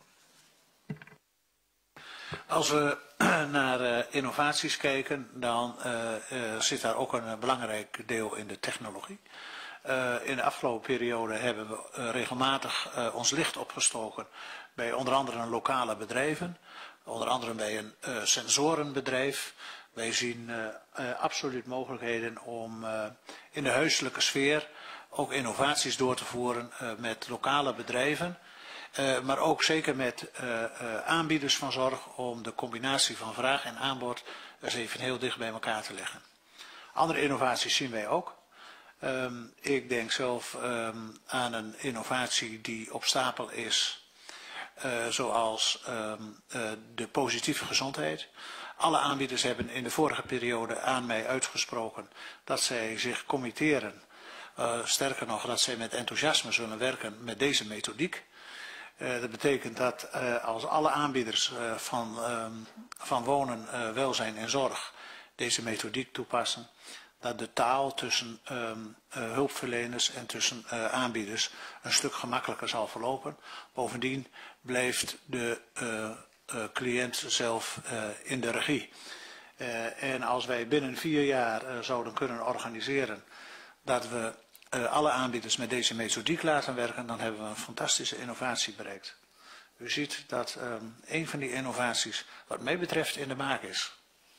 Als we naar uh, innovaties kijken, dan uh, uh, zit daar ook een uh, belangrijk deel in de technologie. Uh, in de afgelopen periode hebben we uh, regelmatig uh, ons licht opgestoken bij onder andere een lokale bedrijven. Onder andere bij een uh, sensorenbedrijf. Wij zien uh, uh, absoluut mogelijkheden om uh, in de huiselijke sfeer ook innovaties door te voeren uh, met lokale bedrijven. Uh, maar ook zeker met uh, uh, aanbieders van zorg om de combinatie van vraag en aanbod eens even heel dicht bij elkaar te leggen. Andere innovaties zien wij ook. Um, ik denk zelf um, aan een innovatie die op stapel is, uh, zoals um, uh, de positieve gezondheid. Alle aanbieders hebben in de vorige periode aan mij uitgesproken dat zij zich committeren. Uh, sterker nog, dat zij met enthousiasme zullen werken met deze methodiek. Uh, dat betekent dat uh, als alle aanbieders uh, van, um, van wonen, uh, welzijn en zorg deze methodiek toepassen, dat de taal tussen um, uh, hulpverleners en tussen uh, aanbieders een stuk gemakkelijker zal verlopen. Bovendien blijft de uh, uh, cliënt zelf uh, in de regie. Uh, en als wij binnen vier jaar uh, zouden kunnen organiseren dat we uh, alle aanbieders met deze methodiek laten werken, dan hebben we een fantastische innovatie bereikt. U ziet dat um, een van die innovaties wat mij betreft in de maak is.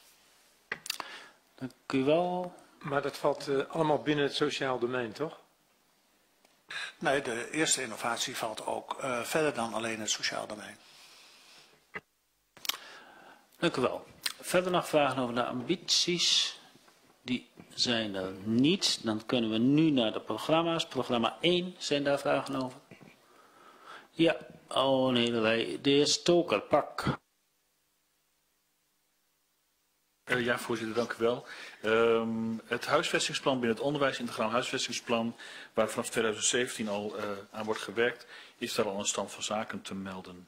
Dank u wel. Maar dat valt uh, allemaal binnen het sociaal domein, toch? Nee, de eerste innovatie valt ook uh, verder dan alleen het sociaal domein. Dank u wel. Verder nog vragen over de ambities. Die zijn er niet. Dan kunnen we nu naar de programma's. Programma één, zijn daar vragen over? Ja, oh een hele rij. De heer Stoker, pak. Uh, ja, voorzitter, dank u wel. Um, het huisvestingsplan binnen het onderwijs, integraal huisvestingsplan, waar vanaf twintig zeventien al uh, aan wordt gewerkt, is daar al een stand van zaken te melden?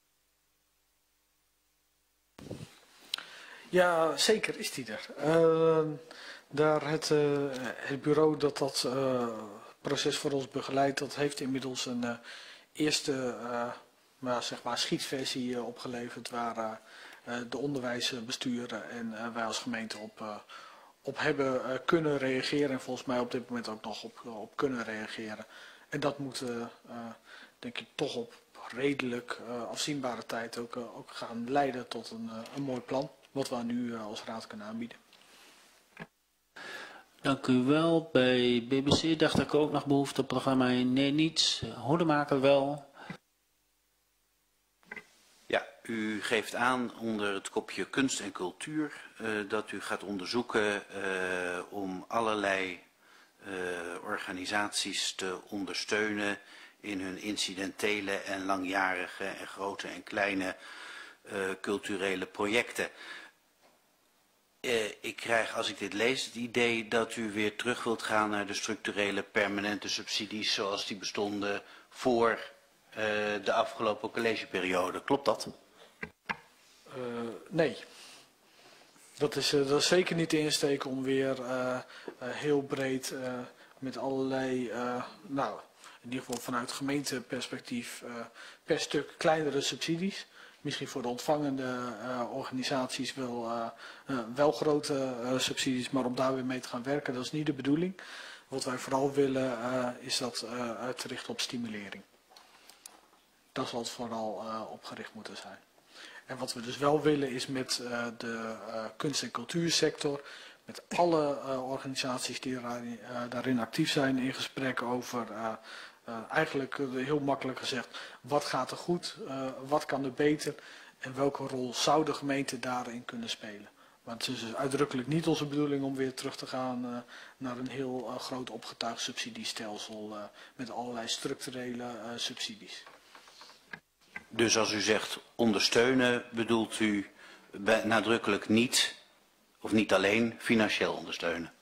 Ja, zeker is die er. Uh, daar het, uh, het bureau dat dat uh, proces voor ons begeleidt, dat heeft inmiddels een uh, eerste uh, maar, zeg maar schietversie uh, opgeleverd waar uh, uh, de onderwijsbesturen en uh, wij als gemeente op, uh, op hebben uh, kunnen reageren en volgens mij op dit moment ook nog op, uh, op kunnen reageren. En dat moet uh, uh, denk ik toch op redelijk uh, afzienbare tijd ook, uh, ook gaan leiden tot een, uh, een mooi plan. Wat we nu uh, als raad kunnen aanbieden. Dank u wel. Bij B B C dacht ik ook nog behoefte op programma. Nee, niets. Hoedemaker wel. Ja, u geeft aan onder het kopje kunst en cultuur uh, dat u gaat onderzoeken uh, om allerlei uh, organisaties te ondersteunen in hun incidentele en langjarige en grote en kleine uh, culturele projecten. Uh, ik krijg, als ik dit lees, het idee dat u weer terug wilt gaan naar de structurele permanente subsidies zoals die bestonden voor uh, de afgelopen collegeperiode. Klopt dat? Uh, nee. Dat is, uh, dat is zeker niet de insteek om weer uh, uh, heel breed uh, met allerlei, uh, nou in ieder geval vanuit gemeenteperspectief, uh, per stuk kleinere subsidies. Misschien voor de ontvangende uh, organisaties wel, uh, uh, wel grote uh, subsidies, maar om daar weer mee te gaan werken, dat is niet de bedoeling. Wat wij vooral willen uh, is dat uh, uit te richten op stimulering. Dat zal het vooral uh, op gericht moeten zijn. En wat we dus wel willen is met uh, de uh, kunst- en cultuursector, met alle uh, organisaties die daarin, uh, daarin actief zijn, in gesprek over... Uh, Uh, eigenlijk uh, heel makkelijk gezegd, wat gaat er goed, uh, wat kan er beter en welke rol zou de gemeente daarin kunnen spelen. Want het is dus uitdrukkelijk niet onze bedoeling om weer terug te gaan uh, naar een heel uh, groot opgetuigd subsidiestelsel uh, met allerlei structurele uh, subsidies. Dus als u zegt ondersteunen, bedoelt u nadrukkelijk niet, of niet alleen, financieel ondersteunen?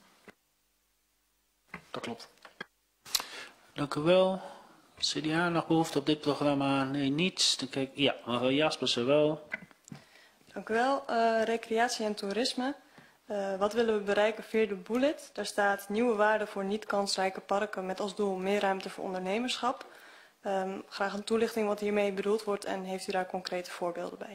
Dat klopt. Dank u wel. C D A nog behoefte op dit programma? Nee, niets. Dan kijk, ja, mevrouw Jaspersen wel. Dank u wel. Uh, recreatie en toerisme. Uh, wat willen we bereiken via de bullet? Daar staat nieuwe waarden voor niet-kansrijke parken met als doel meer ruimte voor ondernemerschap. Um, graag een toelichting wat hiermee bedoeld wordt en heeft u daar concrete voorbeelden bij?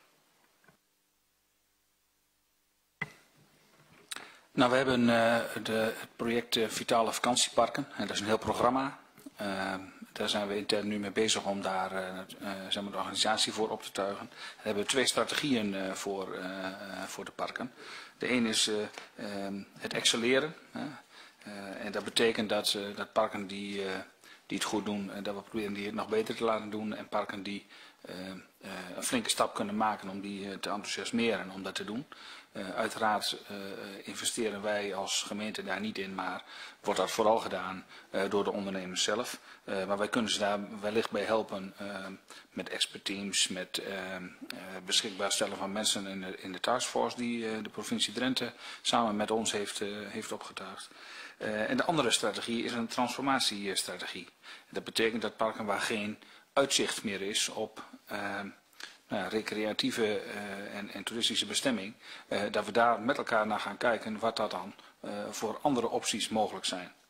Nou, we hebben uh, de, het project uh, Vitale Vakantieparken. En dat is een heel programma. Uh, daar zijn we intern nu mee bezig om daar uh, uh, zeg maar de organisatie voor op te tuigen. We hebben twee strategieën uh, voor, uh, uh, voor de parken. De een is uh, uh, het excelleren. Uh, uh, en dat betekent dat, uh, dat parken die, uh, die het goed doen, uh, dat we proberen die het nog beter te laten doen. En parken die uh, uh, een flinke stap kunnen maken om die uh, te enthousiasmeren om dat te doen. Uh, uiteraard uh, investeren wij als gemeente daar niet in, maar wordt dat vooral gedaan uh, door de ondernemers zelf. Uh, maar wij kunnen ze daar wellicht bij helpen uh, met expertteams, met uh, uh, beschikbaar stellen van mensen in de, in de taskforce die uh, de provincie Drenthe samen met ons heeft, uh, heeft opgetuigd. Uh, en de andere strategie is een transformatiestrategie. Dat betekent dat parken waar geen uitzicht meer is op... Uh, Nou, recreatieve uh, en, en toeristische bestemming, uh, dat we daar met elkaar naar gaan kijken wat dat dan uh, voor andere opties mogelijk zijn.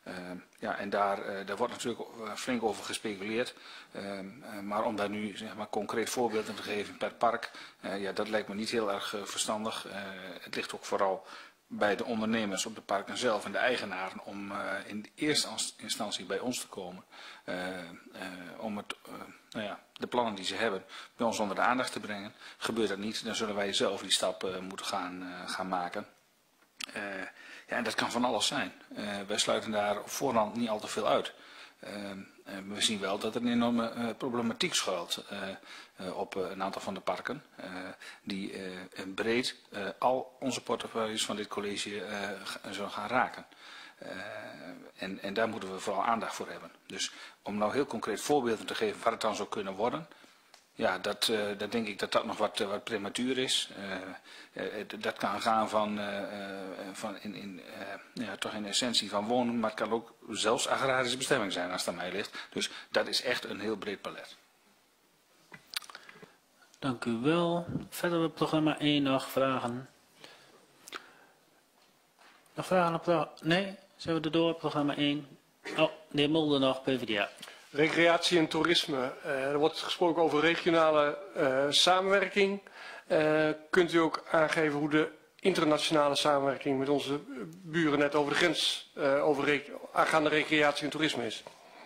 Uh, ja, en daar, uh, daar wordt natuurlijk uh, flink over gespeculeerd. Uh, uh, maar om daar nu zeg maar, concreet voorbeelden te geven per park, uh, ja, dat lijkt me niet heel erg uh, verstandig. Uh, het ligt ook vooral bij de ondernemers op de parken zelf en de eigenaren om uh, in de eerste instantie bij ons te komen. Uh, uh, om het, uh, nou ja, de plannen die ze hebben bij ons onder de aandacht te brengen. Gebeurt dat niet, dan zullen wij zelf die stap uh, moeten gaan, uh, gaan maken. Uh, ja, en dat kan van alles zijn. Uh, wij sluiten daar op voorhand niet al te veel uit. Uh, uh, we zien wel dat er een enorme uh, problematiek schuilt uh, uh, op uh, een aantal van de parken. Uh, die uh, breed uh, al onze portefeuilles van dit college uh, zullen gaan raken. Uh, en, en daar moeten we vooral aandacht voor hebben. Dus om nou heel concreet voorbeelden te geven waar het dan zou kunnen worden. Ja, dat, uh, dat denk ik dat dat nog wat, uh, wat prematuur is. Uh, uh, dat kan gaan van, uh, uh, van in, in, uh, ja, toch in essentie van wonen, maar het kan ook zelfs agrarische bestemming zijn als het aan mij ligt. Dus dat is echt een heel breed palet. Dank u wel. Verder op programma één nog vragen. Nog vragen op programma? Nee? Zijn we er door op programma één? Oh, de heer Mulder nog, P v d A. Recreatie en toerisme. Uh, er wordt gesproken over regionale uh, samenwerking. Uh, kunt u ook aangeven hoe de internationale samenwerking met onze buren net over de grens uh, over aangaande recreatie en toerisme is?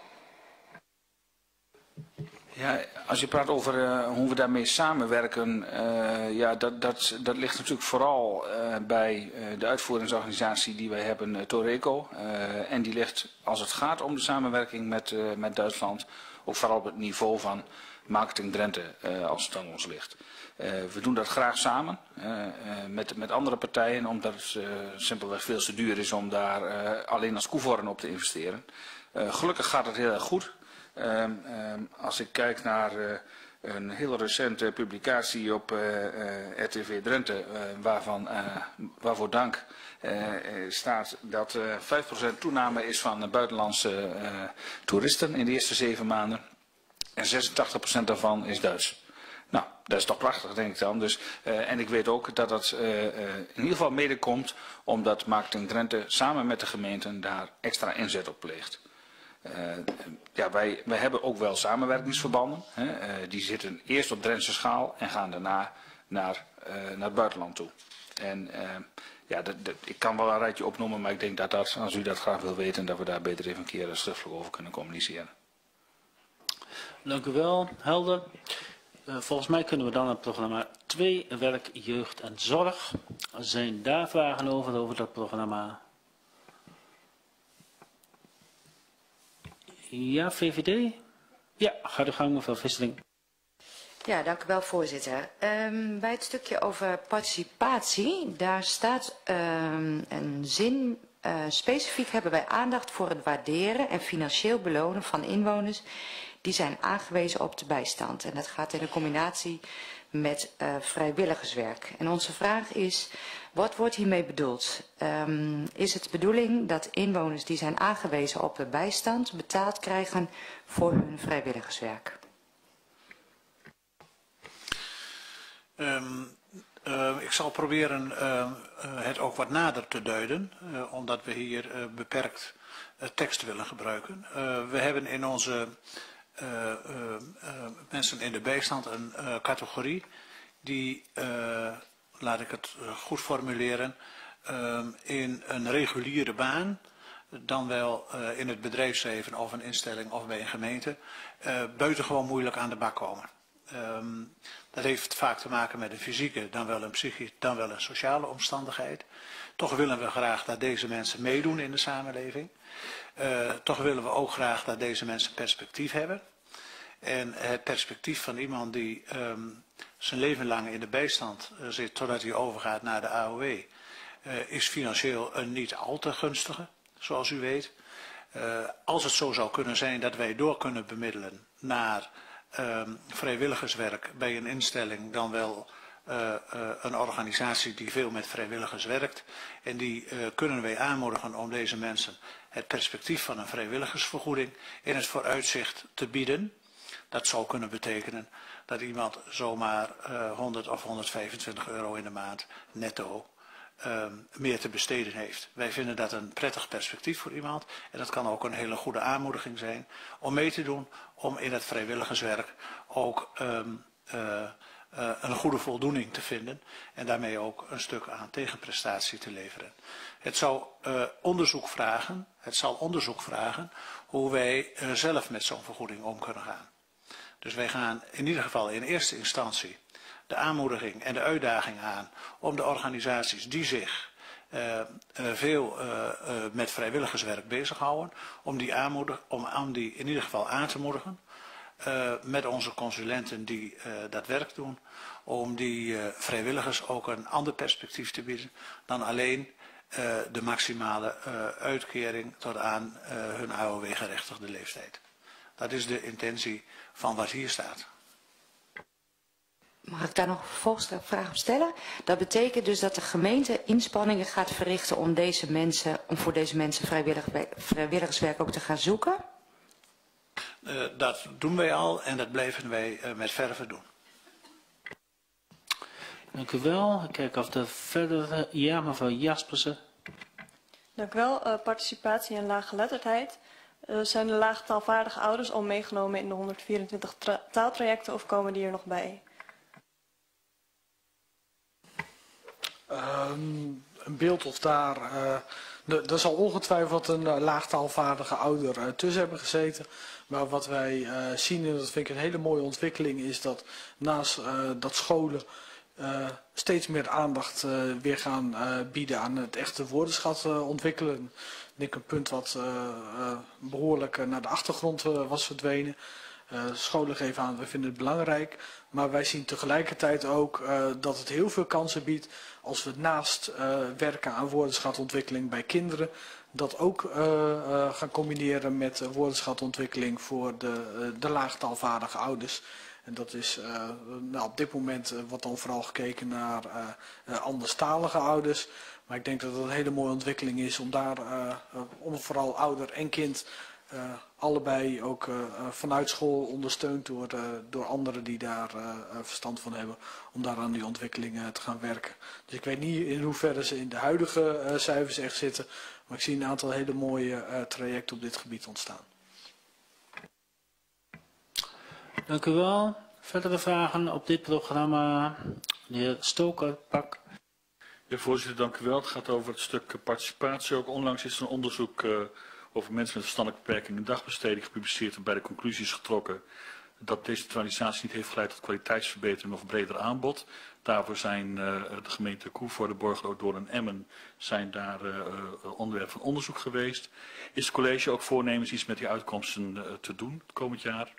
Ja, als je praat over uh, hoe we daarmee samenwerken, uh, ja, dat, dat, dat ligt natuurlijk vooral uh, bij uh, de uitvoeringsorganisatie die wij hebben, uh, Toreco. Uh, en die ligt, als het gaat om de samenwerking met, uh, met Duitsland, ook vooral op het niveau van Marketing Drenthe, uh, als het aan ons ligt. Uh, we doen dat graag samen uh, uh, met, met andere partijen, omdat het uh, simpelweg veel te duur is om daar uh, alleen als koevoorn op te investeren. Uh, gelukkig gaat het heel erg goed. Uh, uh, als ik kijk naar uh, een heel recente publicatie op uh, uh, R T V Drenthe, uh, waarvan, uh, waarvoor dank, uh, staat dat uh, vijf procent toename is van uh, buitenlandse uh, toeristen in de eerste zeven maanden en zesentachtig procent daarvan is Duits. Nou, dat is toch prachtig, denk ik dan. Dus, uh, en ik weet ook dat dat uh, uh, in ieder geval mede komt omdat Marketing Drenthe samen met de gemeenten daar extra inzet op pleegt. Uh, ja, wij, wij hebben ook wel samenwerkingsverbanden. Hè. Uh, die zitten eerst op Drentse schaal en gaan daarna naar, uh, naar het buitenland toe. En uh, ja, dat, dat, ik kan wel een rijtje opnoemen, maar ik denk dat, dat als u dat graag wil weten, dat we daar beter even een keer schriftelijk over kunnen communiceren. Dank u wel, helder. Uh, volgens mij kunnen we dan het programma twee, werk, jeugd en zorg. Zijn daar vragen over, over dat programma? Ja, V V D? Ja, ga de gang, mevrouw Visseling. Ja, dank u wel, voorzitter. Um, bij het stukje over participatie, daar staat um, een zin. Uh, specifiek hebben wij aandacht voor het waarderen en financieel belonen van inwoners die zijn aangewezen op de bijstand. En dat gaat in een combinatie met uh, vrijwilligerswerk. En onze vraag is, wat wordt hiermee bedoeld? Um, is het de bedoeling dat inwoners die zijn aangewezen op de bijstand betaald krijgen voor hun vrijwilligerswerk? Um, uh, ik zal proberen uh, uh, het ook wat nader te duiden, uh, omdat we hier uh, beperkt uh, tekst willen gebruiken. Uh, we hebben in onze uh, uh, uh, mensen in de bijstand een uh, categorie die, uh, laat ik het uh, goed formuleren, uh, in een reguliere baan, dan wel uh, in het bedrijfsleven of een instelling of bij een gemeente, uh, buitengewoon moeilijk aan de bak komen. Um, dat heeft vaak te maken met een fysieke, dan wel een psychische, dan wel een sociale omstandigheid. Toch willen we graag dat deze mensen meedoen in de samenleving. Uh, toch willen we ook graag dat deze mensen perspectief hebben. En het perspectief van iemand die um, zijn leven lang in de bijstand uh, zit totdat hij overgaat naar de A O W, uh, is financieel een niet al te gunstige, zoals u weet. Uh, als het zo zou kunnen zijn dat wij door kunnen bemiddelen naar uh, vrijwilligerswerk bij een instelling, dan wel uh, uh, een organisatie die veel met vrijwilligers werkt. En die uh, kunnen wij aanmoedigen om deze mensen het perspectief van een vrijwilligersvergoeding in het vooruitzicht te bieden. Dat zou kunnen betekenen dat iemand zomaar uh, honderd of honderdvijfentwintig euro in de maand netto uh, meer te besteden heeft. Wij vinden dat een prettig perspectief voor iemand. En dat kan ook een hele goede aanmoediging zijn om mee te doen. Om in het vrijwilligerswerk ook um, uh, uh, een goede voldoening te vinden. En daarmee ook een stuk aan tegenprestatie te leveren. Het zou uh, onderzoek vragen. Het zal onderzoek vragen hoe wij uh, zelf met zo'n vergoeding om kunnen gaan. Dus wij gaan in ieder geval in eerste instantie de aanmoediging en de uitdaging aan om de organisaties die zich uh, uh, veel uh, uh, met vrijwilligerswerk bezighouden, om die, aanmoedig, om, om die in ieder geval aan te moedigen. Uh, met onze consulenten die uh, dat werk doen, om die uh, vrijwilligers ook een ander perspectief te bieden dan alleen uh, de maximale uh, uitkering tot aan uh, hun A O W-gerechtigde leeftijd. Dat is de intentie van wat hier staat. Mag ik daar nog een vervolgvraag op stellen? Dat betekent dus dat de gemeente inspanningen gaat verrichten om, deze mensen, om voor deze mensen vrijwillig, vrijwilligerswerk ook te gaan zoeken? Uh, dat doen wij al en dat blijven wij uh, met verve doen. Dank u wel. Ik kijk of er verder... Ja, mevrouw Jaspersen. Dank u wel. Uh, participatie en laaggeletterdheid. Uh, zijn de laagtaalvaardige ouders al meegenomen in de honderdvierentwintig taaltrajecten of komen die er nog bij? Um, een beeld of daar... Uh, er zal ongetwijfeld een uh, laagtaalvaardige ouder uh, tussen hebben gezeten. Maar wat wij uh, zien, en dat vind ik een hele mooie ontwikkeling, is dat naast uh, dat scholen uh, steeds meer aandacht uh, weer gaan uh, bieden aan het echte woordenschat uh, ontwikkelen. Ik denk een punt wat uh, uh, behoorlijk uh, naar de achtergrond uh, was verdwenen. Uh, scholen geven aan, we vinden het belangrijk. Maar wij zien tegelijkertijd ook uh, dat het heel veel kansen biedt als we naast uh, werken aan woordenschatontwikkeling bij kinderen, dat ook uh, uh, gaan combineren met uh, woordenschatontwikkeling voor de, uh, de laagtaalvaardige ouders. En dat is uh, nou, op dit moment uh, wordt dan vooral gekeken naar uh, uh, anderstalige ouders. Maar ik denk dat het een hele mooie ontwikkeling is om daar, uh, uh, om vooral ouder en kind, uh, allebei ook uh, vanuit school ondersteund door, uh, door anderen die daar uh, verstand van hebben, om daar aan die ontwikkelingen te gaan werken. Dus ik weet niet in hoeverre ze in de huidige uh, cijfers echt zitten, maar ik zie een aantal hele mooie uh, trajecten op dit gebied ontstaan. Dank u wel. Verdere vragen op dit programma? De heer Stoker, pak. Ja, voorzitter, dank u wel. Het gaat over het stuk participatie. Ook onlangs is er een onderzoek uh, over mensen met verstandelijke beperking en dagbesteding gepubliceerd en bij de conclusies getrokken dat decentralisatie niet heeft geleid tot kwaliteitsverbetering of breder aanbod. Daarvoor zijn uh, de gemeente Koevoorde, Borgerloot, Doorn en Emmen zijn daar uh, uh, onderwerp van onderzoek geweest. Is het college ook voornemens iets met die uitkomsten uh, te doen het komend jaar?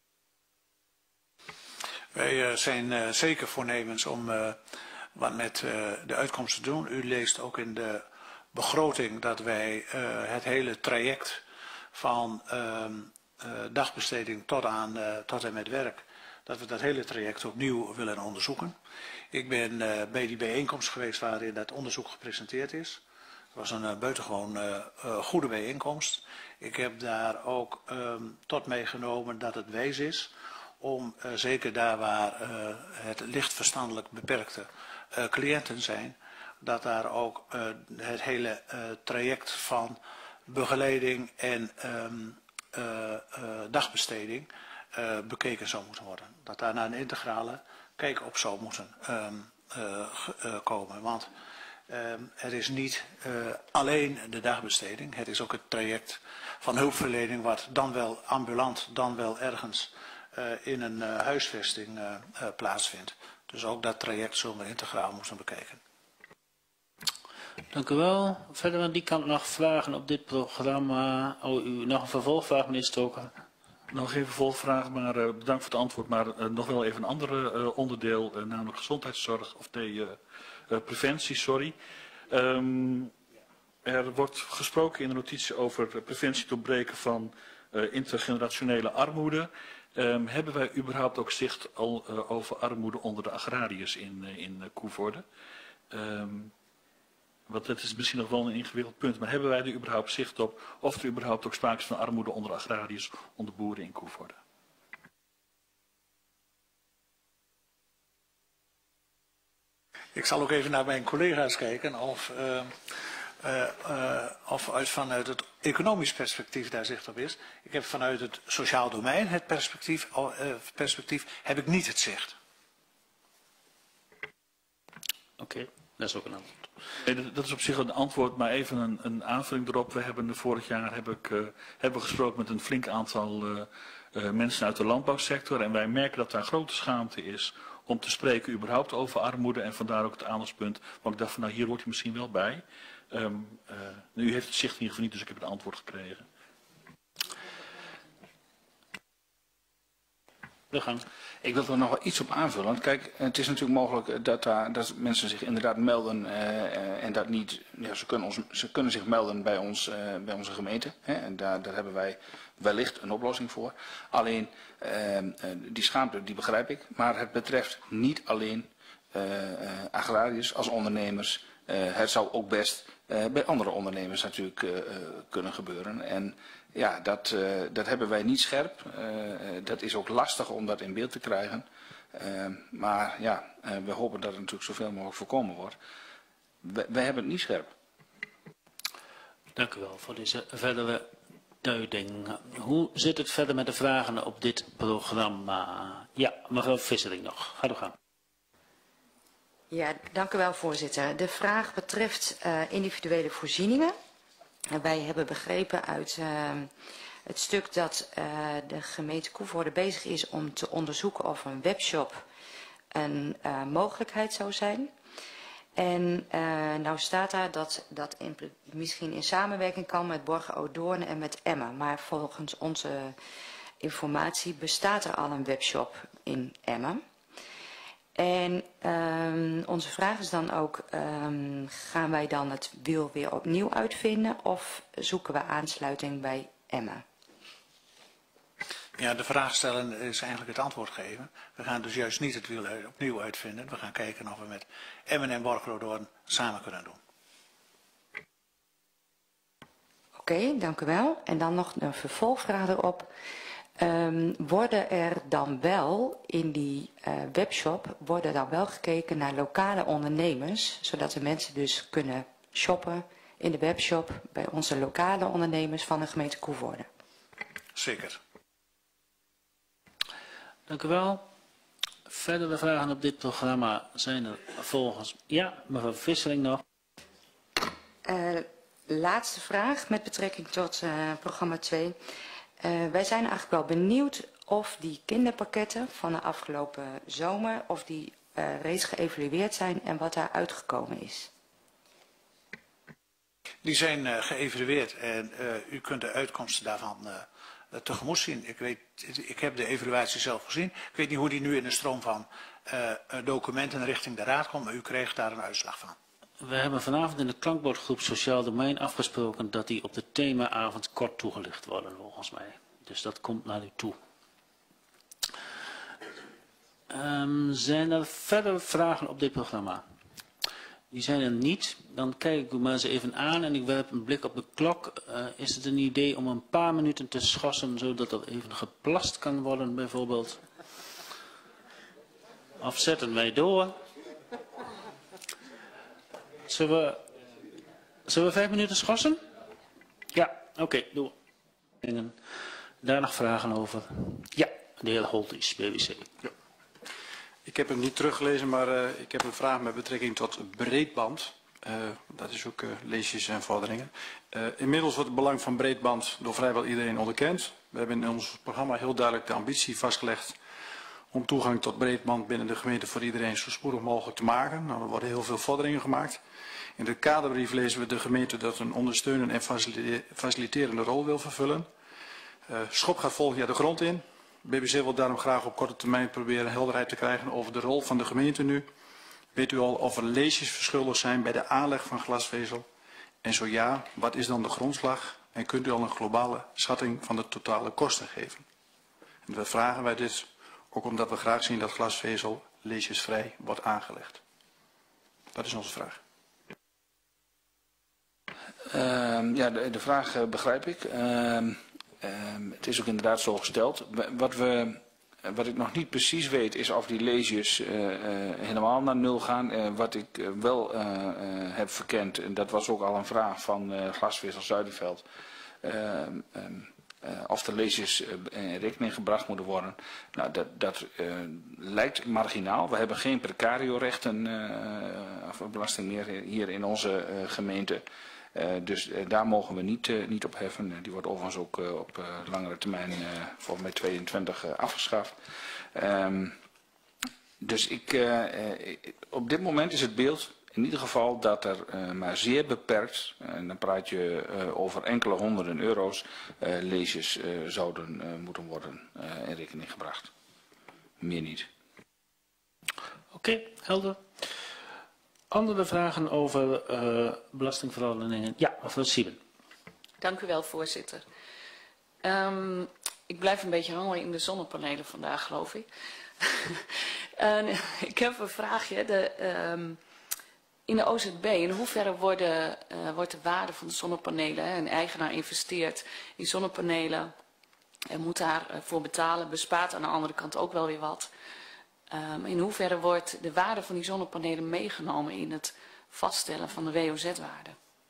Wij uh, zijn uh, zeker voornemens om uh, wat met uh, de uitkomsten te doen. U leest ook in de begroting dat wij uh, het hele traject van uh, uh, dagbesteding tot, aan, uh, tot en met werk, dat we dat hele traject opnieuw willen onderzoeken. Ik ben uh, bij die bijeenkomst geweest waarin dat onderzoek gepresenteerd is. Het was een uh, buitengewoon uh, uh, goede bijeenkomst. Ik heb daar ook um, tot meegenomen dat het wijs is om uh, zeker daar waar uh, het licht verstandelijk beperkte uh, cliënten zijn, dat daar ook uh, het hele uh, traject van begeleiding en um, uh, uh, dagbesteding uh, bekeken zou moeten worden. Dat daar naar een integrale kijk op zou moeten um, uh, uh, komen. Want um, het is niet uh, alleen de dagbesteding, het is ook het traject van hulpverlening wat dan wel ambulant, dan wel ergens uh, in een uh, huisvesting uh, uh, plaatsvindt. Dus ook dat traject zullen we integraal moeten bekijken. Dank u wel. Verder aan die kant nog vragen op dit programma. Oh, u nog een vervolgvraag, meneer Stoker? Nog geen vervolgvraag, maar uh, bedankt voor het antwoord. Maar uh, nog wel even een ander uh, onderdeel, uh, namelijk gezondheidszorg, of nee, uh, uh, preventie, sorry. Um, er wordt gesproken in de notitie over preventie doorbreken van uh, intergenerationele armoede. Um, hebben wij überhaupt ook zicht al, uh, over armoede onder de agrariërs in, uh, in uh, Koevoorde? Um, Want dat is misschien nog wel een ingewikkeld punt, maar hebben wij er überhaupt zicht op of er überhaupt ook sprake is van armoede onder agrariërs, onder boeren in Koevoorde? Ik zal ook even naar mijn collega's kijken of, uh, uh, uh, of uit, vanuit het economisch perspectief daar zicht op is. Ik heb vanuit het sociaal domein, het perspectief, uh, perspectief heb ik niet het zicht. Oké, okay, dat is ook een antwoord. Nee, dat is op zich een antwoord, maar even een, een aanvulling erop. We hebben vorig jaar heb ik, uh, hebben we gesproken met een flink aantal uh, uh, mensen uit de landbouwsector. En wij merken dat daar grote schaamte is om te spreken überhaupt over armoede. En vandaar ook het aandachtspunt. Want ik dacht van nou hier hoort hij misschien wel bij. Um, uh, u heeft het zicht in ieder geval niet, dus ik heb het antwoord gekregen. We gaan. Ik wil er nog wel iets op aanvullen. Want kijk, het is natuurlijk mogelijk dat, daar, dat mensen zich inderdaad melden uh, en dat niet. Ja, ze, kunnen ons, ze kunnen zich melden bij, ons, uh, bij onze gemeente. Hè, en daar, daar hebben wij wellicht een oplossing voor. Alleen uh, uh, die schaamte, die begrijp ik. Maar het betreft niet alleen uh, uh, agrariërs als ondernemers. Uh, het zou ook best uh, bij andere ondernemers natuurlijk uh, uh, kunnen gebeuren. En ja, dat, uh, dat hebben wij niet scherp. Uh, dat is ook lastig om dat in beeld te krijgen. Uh, maar ja, uh, we hopen dat het natuurlijk zoveel mogelijk voorkomen wordt. We, wij hebben het niet scherp. Dank u wel voor deze verdere duiding. Hoe zit het verder met de vragen op dit programma? Ja, mevrouw Vissering nog. Ga door gaan. Ja, dank u wel, voorzitter. De vraag betreft uh, individuele voorzieningen. Wij hebben begrepen uit uh, het stuk dat uh, de gemeente Koevoorde bezig is om te onderzoeken of een webshop een uh, mogelijkheid zou zijn. En uh, nou staat daar dat dat in, misschien in samenwerking kan met Borger Odoorn en met Emmen. Maar volgens onze informatie bestaat er al een webshop in Emmen. En um, onze vraag is dan ook, um, gaan wij dan het wiel weer opnieuw uitvinden of zoeken we aansluiting bij Emmen? Ja, de vraag stellen is eigenlijk het antwoord geven. We gaan dus juist niet het wiel opnieuw uitvinden. We gaan kijken of we met Emmen en Borger-Odoorn samen kunnen doen. Oké, okay, dank u wel. En dan nog een vervolgvraag erop. Um, worden er dan wel in die uh, webshop, worden dan wel gekeken naar lokale ondernemers, zodat de mensen dus kunnen shoppen in de webshop bij onze lokale ondernemers van de gemeente Koevoorde? Zeker. Dank u wel. Verdere vragen op dit programma zijn er volgens... Ja, mevrouw Vissering nog. Uh, laatste vraag met betrekking tot uh, programma twee. Uh, wij zijn eigenlijk wel benieuwd of die kinderpakketten van de afgelopen zomer, of die uh, reeds geëvalueerd zijn en wat daar uitgekomen is. Die zijn uh, geëvalueerd en uh, u kunt de uitkomsten daarvan uh, tegemoet zien. Ik, weet, ik heb de evaluatie zelf gezien. Ik weet niet hoe die nu in de stroom van uh, documenten richting de raad komt, maar u kreeg daar een uitslag van. We hebben vanavond in de klankbordgroep Sociaal Domein afgesproken dat die op de themaavond kort toegelicht worden, volgens mij. Dus dat komt naar u toe. Um, zijn er verder vragen op dit programma? Die zijn er niet. Dan kijk ik u maar eens even aan en ik werp een blik op de klok. Uh, is het een idee om een paar minuten te schorsen, zodat er even geplast kan worden, bijvoorbeeld? Of zetten wij door? Zullen we, zullen we vijf minuten schorsen? Ja, oké, okay, doe. En daar nog vragen over? Ja, de heer Holties, B W C. Ja. Ik heb hem niet teruggelezen, maar uh, ik heb een vraag met betrekking tot breedband. Uh, dat is ook uh, leesjes en vorderingen. Uh, inmiddels wordt het belang van breedband door vrijwel iedereen onderkend. We hebben in ons programma heel duidelijk de ambitie vastgelegd om toegang tot breedband binnen de gemeente voor iedereen zo spoedig mogelijk te maken. Nou, er worden heel veel vorderingen gemaakt. In de kaderbrief lezen we de gemeente dat een ondersteunende en faciliterende rol wil vervullen. Uh, Schop gaat volgend jaar de grond in. B B C wil daarom graag op korte termijn proberen helderheid te krijgen over de rol van de gemeente nu. Weet u al of er leesjes verschuldigd zijn bij de aanleg van glasvezel? En zo ja, wat is dan de grondslag? En kunt u al een globale schatting van de totale kosten geven? En we vragen wij dit ook omdat we graag zien dat glasvezel leesjesvrij wordt aangelegd. Dat is onze vraag. Uh, ja, de, de vraag uh, begrijp ik. Uh, uh, het is ook inderdaad zo gesteld. Wat we wat ik nog niet precies weet is of die leges uh, uh, helemaal naar nul gaan. Uh, wat ik uh, wel uh, uh, heb verkend, en dat was ook al een vraag van uh, Glasvezel Zuiderveld, uh, um, uh, of de leges uh, in rekening gebracht moeten worden. Nou, dat, dat uh, lijkt marginaal. We hebben geen precario-rechten uh, of belasting meer hier in onze uh, gemeente. Uh, dus uh, daar mogen we niet, uh, niet op heffen. Uh, die wordt overigens ook uh, op uh, langere termijn, uh, volgens mij tweeëntwintig, uh, afgeschaft. Um, dus ik, uh, uh, op dit moment is het beeld in ieder geval dat er uh, maar zeer beperkt, uh, en dan praat je uh, over enkele honderden euro's, uh, leges uh, zouden uh, moeten worden uh, in rekening gebracht. Meer niet. Oké, okay, helder. Andere vragen over uh, belastingverordeningen? Ja, mevrouw Sieben. Dank u wel, voorzitter. Um, ik blijf een beetje hangen in de zonnepanelen vandaag, geloof ik. uh, ik heb een vraagje. De, um, in de O Z B, in hoeverre worden, uh, wordt de waarde van de zonnepanelen, hè, een eigenaar investeert in zonnepanelen en moet daarvoor betalen, bespaart aan de andere kant ook wel weer wat. Um, in hoeverre wordt de waarde van die zonnepanelen meegenomen in het vaststellen van de W O Z-waarde?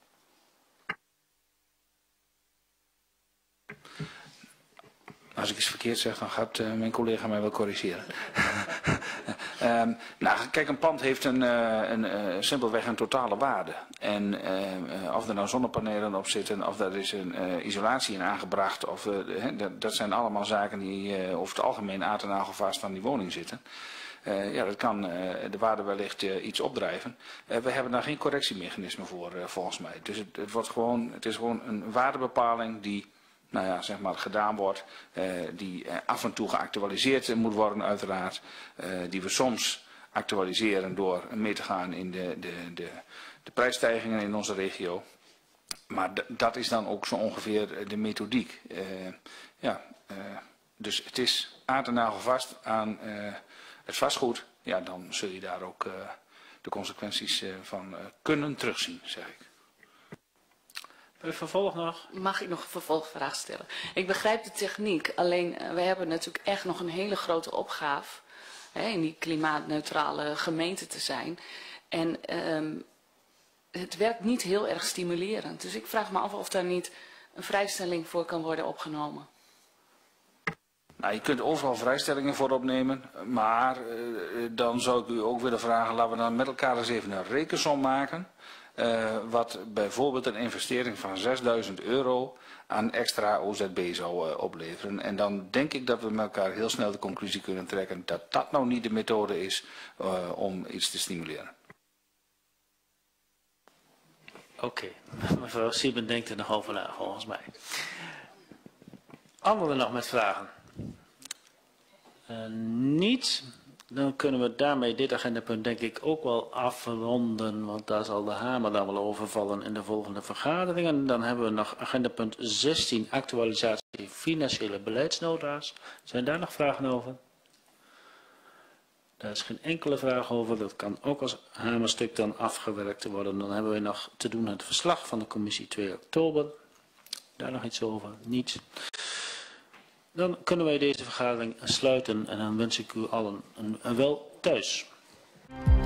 Als ik iets verkeerd zeg, dan gaat uh, mijn collega mij wel corrigeren. um, nou, kijk, een pand heeft een, uh, een, uh, simpelweg een totale waarde. En uh, of er nou zonnepanelen op zitten, of er is een uh, isolatie in aangebracht, of, uh, dat, dat zijn allemaal zaken die uh, over het algemeen aard en nagelvast aan die woning zitten. Uh, ja, dat kan uh, de waarde wellicht uh, iets opdrijven. Uh, we hebben daar geen correctiemechanisme voor, uh, volgens mij. Dus het, het, wordt gewoon, het is gewoon een waardebepaling die, nou ja, zeg maar, gedaan wordt, uh, die uh, af en toe geactualiseerd moet worden, uiteraard. Uh, die we soms actualiseren door mee te gaan in de, de, de, de prijsstijgingen in onze regio. Maar dat is dan ook zo ongeveer de methodiek. Uh, ja, uh, dus het is aard en nagelvast aan uh, het vastgoed. Ja, dan zul je daar ook uh, de consequenties uh, van uh, kunnen terugzien, zeg ik. Een vervolg nog? Mag ik nog een vervolgvraag stellen? Ik begrijp de techniek, alleen uh, we hebben natuurlijk echt nog een hele grote opgave, hè, in die klimaatneutrale gemeente te zijn. En um, het werkt niet heel erg stimulerend. Dus ik vraag me af of daar niet een vrijstelling voor kan worden opgenomen. Nou, je kunt overal vrijstellingen voor opnemen, maar uh, dan zou ik u ook willen vragen, laten we dan met elkaar eens even een rekensom maken. Uh, wat bijvoorbeeld een investering van zesduizend euro aan extra O Z B zou uh, opleveren. En dan denk ik dat we met elkaar heel snel de conclusie kunnen trekken dat dat nou niet de methode is uh, om iets te stimuleren. Oké, okay. Mevrouw Sieben denkt er nog over na, volgens mij. Anderen nog met vragen? Uh, niet. Dan kunnen we daarmee dit agendapunt denk ik ook wel afronden, want daar zal de hamer dan wel overvallen in de volgende vergaderingen. Dan hebben we nog agendapunt zestien, actualisatie financiële beleidsnota's. Zijn daar nog vragen over? Daar is geen enkele vraag over, dat kan ook als hamerstuk dan afgewerkt worden. Dan hebben we nog te doen het verslag van de commissie twee oktober. Daar nog iets over? Niets. Dan kunnen wij deze vergadering sluiten en dan wens ik u allen een, een wel thuis.